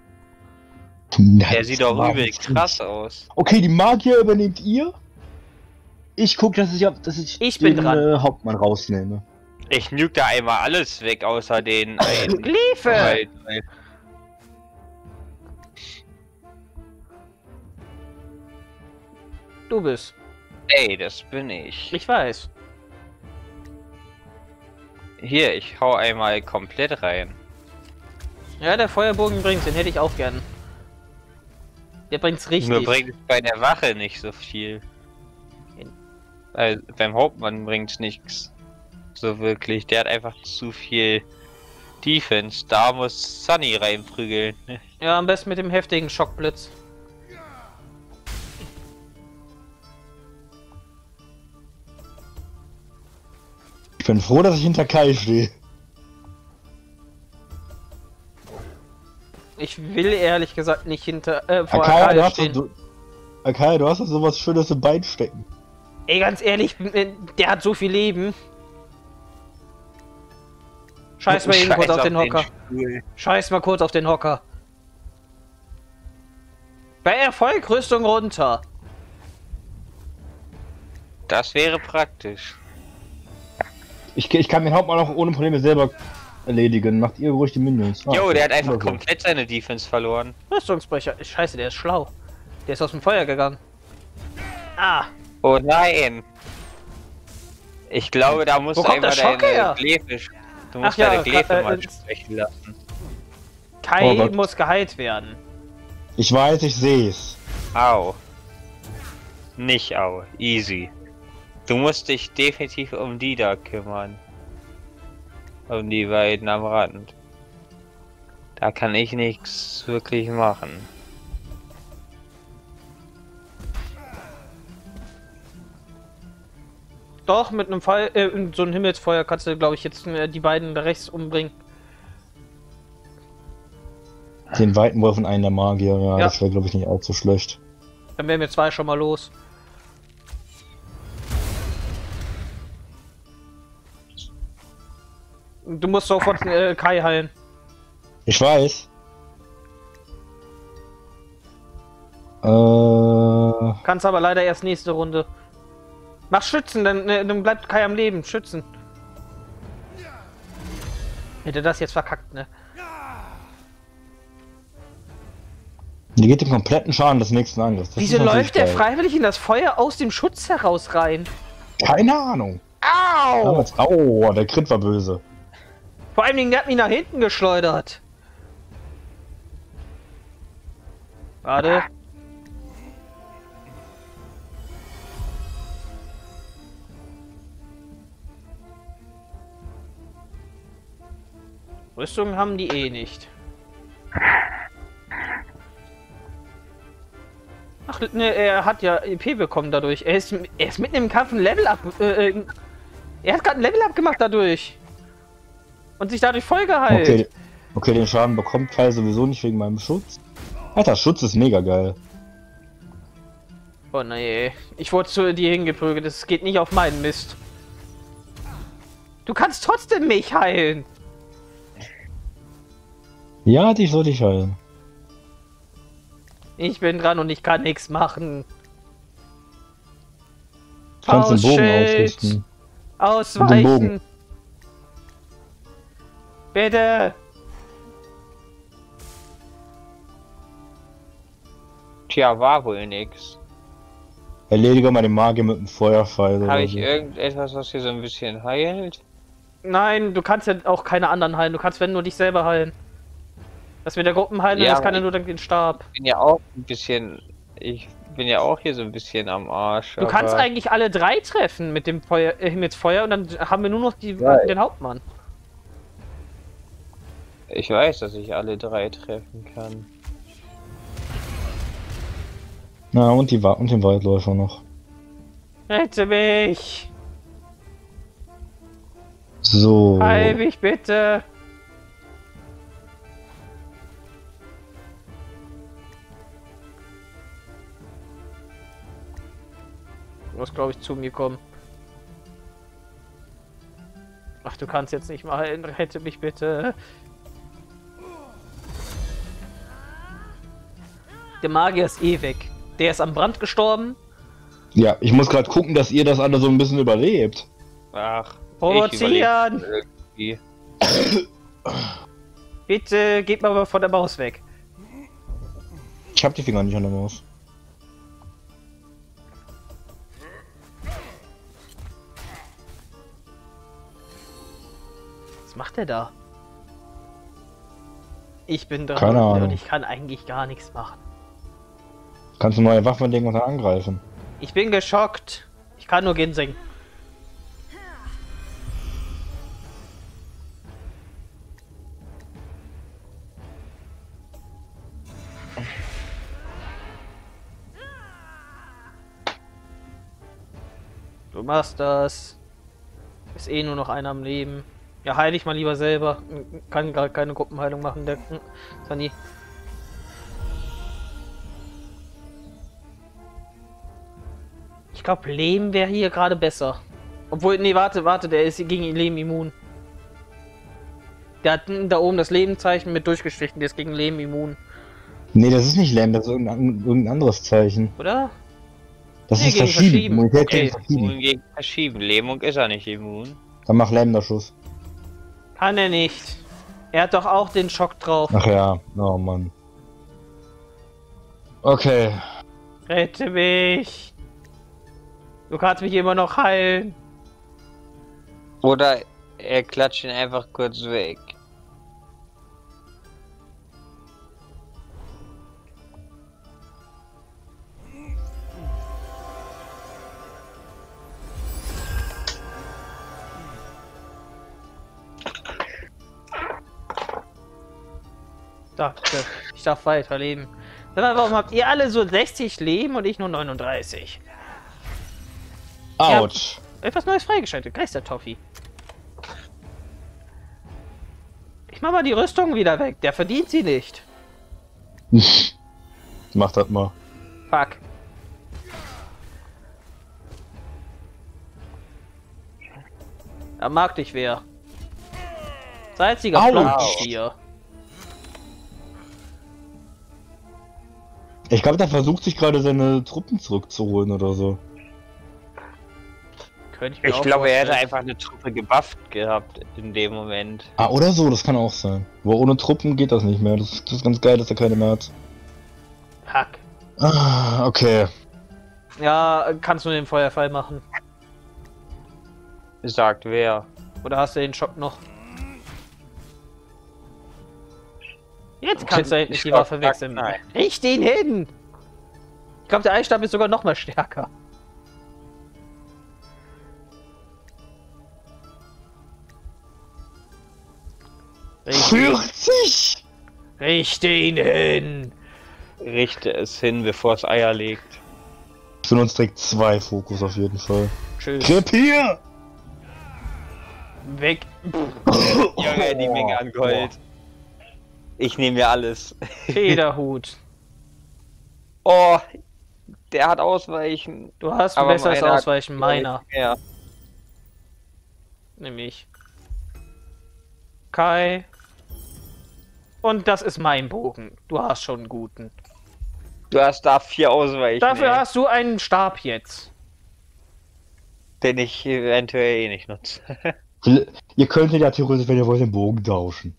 Der sieht doch übel krass aus.
Okay, die Magier übernehmt ihr. Ich guck, dass ich
bin
den
dran.
Hauptmann rausnehme.
Ich nuke da einmal alles weg, außer den einen.
Glyphe! Du bist.
Ey, das bin ich.
Ich weiß.
Hier, ich hau einmal komplett rein.
Ja, der Feuerbogen bringt, den hätte ich auch gern. Der bringt's richtig.
Nur bringt es bei der Wache nicht so viel. Weil beim Hauptmann bringt's nichts. So wirklich. Der hat einfach zu viel Defense. Da muss Sunny reinprügeln.
Ja, am besten mit dem heftigen Schockblitz.
Ich bin froh, dass ich hinter Kai stehe.
Ich will ehrlich gesagt nicht hinter vor
Akaya,
Akaya stehen.
Akaya, du hast doch sowas Schönes im Bein stecken.
Ey, ganz ehrlich, der hat so viel Leben. Scheiß mal eben kurz auf den Hocker. Scheiß mal kurz auf den Hocker. Bei Erfolg Rüstung runter.
Das wäre praktisch.
Ich kann den Hauptmann auch ohne Probleme selber erledigen. Macht ihr ruhig die Minions.
Jo, der hat einfach
wunderbar.
komplett seine Defense verloren.
Rüstungsbrecher. Scheiße, der ist schlau. Der ist aus dem Feuer gegangen. Ah.
Oh nein! Ich glaube, da musst
Wo
du
kommt der
einmal
Schock her?
deine Glefe. Du
Ach
musst
ja,
deine Glefe mal
äh,
sprechen lassen.
Kai
Oh Gott.
muss geheilt werden.
Ich weiß, ich sehe es.
Au. Nicht au. Easy. Du musst dich definitiv um die da kümmern. Um die beiden am Rand. Da kann ich nichts wirklich machen.
Doch, mit einem Fall, so einem Himmelsfeuer kannst du, glaube ich, jetzt die beiden rechts umbringen.
Den weiten Wolf und einen der Magier, ja.
Ja.
Das wäre, glaube ich, nicht allzu schlecht.
Dann wären wir zwei schon mal los. Du musst sofort Kai heilen.
Ich weiß.
Kannst aber leider erst nächste Runde. Mach Schützen, dann bleibt Kai am Leben. Schützen. Hätte das jetzt verkackt, ne?
Die geht den kompletten Schaden des nächsten Angriffs. Das
Wieso
ist natürlich
läuft der
geil.
freiwillig in das Feuer aus dem Schutz heraus rein?
Keine Ahnung.
Au!
Damals, oh, der Crit war böse.
Vor allem, der hat mich nach hinten geschleudert. Warte. Rüstung haben die eh nicht. Ach, ne, er hat ja EP bekommen dadurch. Er ist mitten im Kampf ein Level-Up. Er hat gerade ein Level-Up gemacht dadurch. Und sich dadurch voll geheilt.
Okay. Okay, den Schaden bekommt Kai sowieso nicht wegen meinem Schutz. Alter, Schutz ist mega geil.
Oh nee, ich wurde zu dir hingeprügelt. Das geht nicht auf meinen Mist. Du kannst trotzdem mich heilen.
Ja, dich soll ich heilen.
Ich bin dran und ich kann nichts machen.
Du kannst den Bogen
Faustschild.
ausrüsten. Den
Ausweichen.
Bogen.
Bitte.
Tja, war wohl nix.
Erledige mal den Magier mit dem Feuerpfeil. oder
Habe ich
so.
irgendetwas, was hier so ein bisschen heilt?
Nein, du kannst ja auch keine anderen heilen. Du kannst, wenn nur dich selber heilen. Das mit der Gruppenheilung,
Ja,
das kann
aber
ja nur dann den Stab.
Ich bin ja auch ein bisschen. Ich bin ja auch hier so ein bisschen am Arsch.
Du kannst
aber-
eigentlich alle drei treffen mit dem Feuer, mit Feuer und dann haben wir nur noch den Hauptmann.
Ich weiß, dass ich alle drei treffen kann.
Na, und den Waldläufer noch.
Rette mich!
So.
Heil mich bitte! Du musst, glaube ich, zu mir kommen. Ach, du kannst jetzt nicht mal heilen. Rette mich bitte. Der Magier ist eh weg. Der ist am Brand gestorben.
Ja, ich muss gerade gucken, dass ihr das alle so ein bisschen überlebt.
Ach,
Provozieren!
irgendwie.
Bitte, geht mal von der Maus weg.
Ich hab die Finger nicht an der Maus.
Was macht er da? Ich bin dran
Keine Ahnung.
und ich kann eigentlich gar nichts machen.
Kannst du neue Waffen legen und dann angreifen.
Ich bin geschockt. Ich kann nur Ginseng. Du machst das. Ist eh nur noch einer am Leben. Ja, heile ich mal lieber selber. Kann gar keine Gruppenheilung machen, der Sani. Ich glaube, Lehm wäre hier gerade besser. Obwohl, nee, warte, der ist gegen Lehm immun. Der hat da oben das Lebenszeichen mit durchgestrichen, der ist gegen Lehm immun.
Nee, das ist nicht Lärm, das ist irgendein anderes Zeichen.
Oder?
Das
Nee,
ist
gegen
verschieben.
Verschieben.
Immunität
Okay.
gegen Verschieben.
Immun gegen Verschieben. Lähmung ist er nicht immun.
Dann mach Lähmender-Schuss.
Kann er nicht. Er hat doch auch den Schock drauf.
Ach ja, oh Mann. Okay.
Rette mich. Du kannst mich immer noch heilen.
Oder er klatscht ihn einfach kurz weg.
Danke. Ich darf weiterleben. Sag mal, warum habt ihr alle so 60 Leben und ich nur 39?
Autsch.
Etwas Neues freigeschaltet. Geistertoffee. Ich mach mal die Rüstung wieder weg. Der verdient sie nicht.
Mach das mal.
Fuck. Da mag dich wer. Salziger
Autsch.
Plombentier.
Ich glaube, der versucht sich gerade seine Truppen zurückzuholen oder so.
Könnte ich mir
Ich
auch
glaube, er hätte
vorstellen.
einfach eine Truppe gebufft gehabt in dem Moment.
Ah, oder so, das kann auch sein. Aber ohne Truppen geht das nicht mehr. Das ist ganz geil, dass er keine mehr hat.
Hack.
Ah, okay.
Ja, kannst du den Feuerfall machen.
Sagt wer.
Oder hast du den Schock noch? Jetzt kannst du endlich die
Schock,
Waffe wechseln.
nein.
Richt ihn hin! Ich glaube, der Eisstab ist sogar noch mal stärker. Richte
40!
ihn hin!
Richte es hin, bevor es Eier legt.
Für uns trägt 2 Fokus auf jeden Fall.
Tschüss.
Krepier!
Weg.
Junge, die Menge an Gold. Ich nehme mir alles.
Federhut.
Oh, der hat Ausweichen.
Du hast ein
Aber
besseres
meiner hat
Ausweichen. Meiner.
Ja.
Nämlich. Kai. Und das ist mein Bogen. Du hast schon einen guten.
Du hast da 4 Ausweichen.
Dafür
ey,
hast du einen Stab jetzt.
den ich eventuell eh nicht nutze.
Ihr könntet ja theoretisch, wenn ihr wollt, den Bogen tauschen.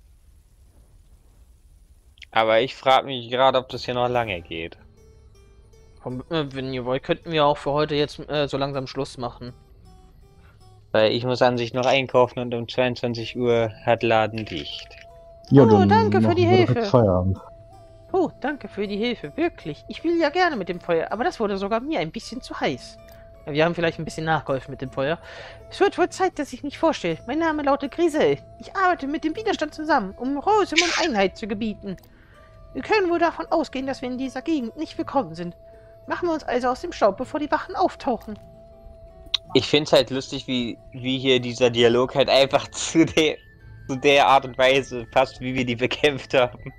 Aber ich frage mich gerade, ob das hier noch lange geht.
Komm, wenn ihr wollt, könnten wir auch für heute jetzt so langsam Schluss machen.
Weil ich muss an sich noch einkaufen und um 22 Uhr hat Laden dicht.
Ja,
Oh, danke für die
machen wir doch
Hilfe.
jetzt Feierabend.
Oh, danke für die Hilfe, wirklich. Ich will ja gerne mit dem Feuer, aber das wurde sogar mir ein bisschen zu heiß. Ja, wir haben vielleicht ein bisschen nachgeholfen mit dem Feuer. Es wird wohl Zeit, dass ich mich vorstelle. Mein Name lautet Grisel. Ich arbeite mit dem Widerstand zusammen, um Rosamund Einheit zu gebieten. Wir können wohl davon ausgehen, dass wir in dieser Gegend nicht willkommen sind. Machen wir uns also aus dem Staub, bevor die Wachen auftauchen.
Ich finde es halt lustig, wie hier dieser Dialog halt einfach zu der Art und Weise passt, wie wir die bekämpft haben.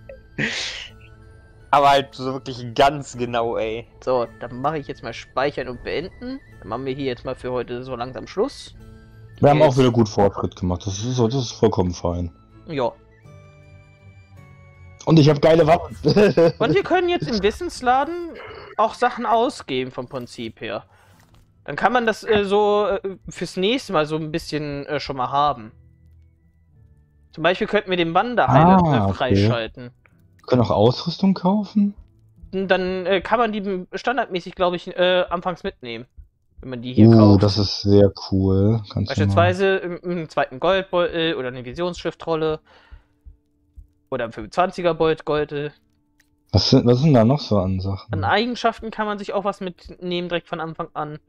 Aber halt so wirklich ganz genau, ey.
So, dann mache ich jetzt mal Speichern und beenden. Dann machen wir hier jetzt mal für heute so langsam Schluss.
Wir haben
Jetzt-
auch wieder gut Fortschritt gemacht. Das ist vollkommen fein.
Ja.
Und ich habe geile Waffen.
Und wir können jetzt im Wissensladen auch Sachen ausgeben vom Prinzip her. Dann kann man das fürs nächste Mal so ein bisschen schon mal haben. Zum Beispiel könnten wir den Wanderheiler
Okay.
freischalten.
Wir können auch Ausrüstung kaufen.
Und dann kann man die standardmäßig, glaube ich, anfangs mitnehmen. Wenn man die hier kauft.
Das ist sehr cool. Kannst du mal-
Beispielsweise im zweiten Goldbeutel oder eine Visionsschriftrolle. Oder im 25er Beutel.
Was sind da noch so an Sachen?
An Eigenschaften kann man sich auch was mitnehmen, direkt von Anfang an.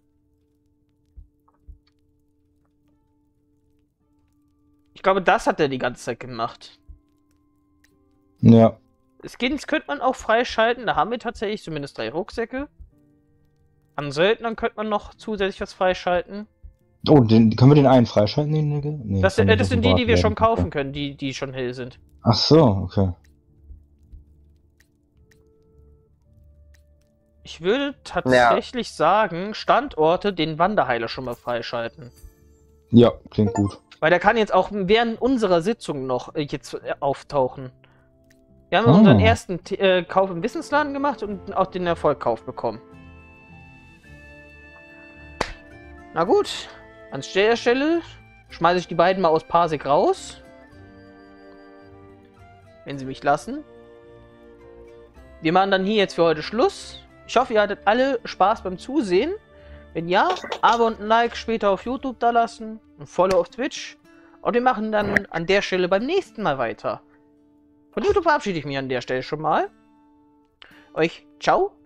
Ich glaube, das hat er die ganze Zeit gemacht.
Ja.
Skins könnte man auch freischalten. Da haben wir tatsächlich zumindest 3 Rucksäcke. An Söldnern könnte man noch zusätzlich was freischalten.
Oh, können wir den einen freischalten? Nee,
Das
kann nicht
sind die,
offenbart
die wir schon
werden.
kaufen können, die schon hell sind.
Ach so, okay.
Ich würde tatsächlich sagen, Standorte den Wanderheiler schon mal freischalten.
Ja, klingt gut.
Weil der kann jetzt auch während unserer Sitzung noch jetzt auftauchen. Wir haben unseren ersten Kauf im Wissensladen gemacht und auch den Erfolgkauf bekommen. Na gut, an der Stelle schmeiße ich die beiden mal aus Parsec raus. Wenn sie mich lassen. Wir machen dann hier jetzt für heute Schluss. Ich hoffe, ihr hattet alle Spaß beim Zusehen. Wenn ja, Abo und ein Like später auf YouTube da lassen. Ein Follow auf Twitch. Und wir machen dann an der Stelle beim nächsten Mal weiter. Von YouTube verabschiede ich mich an der Stelle schon mal. Euch ciao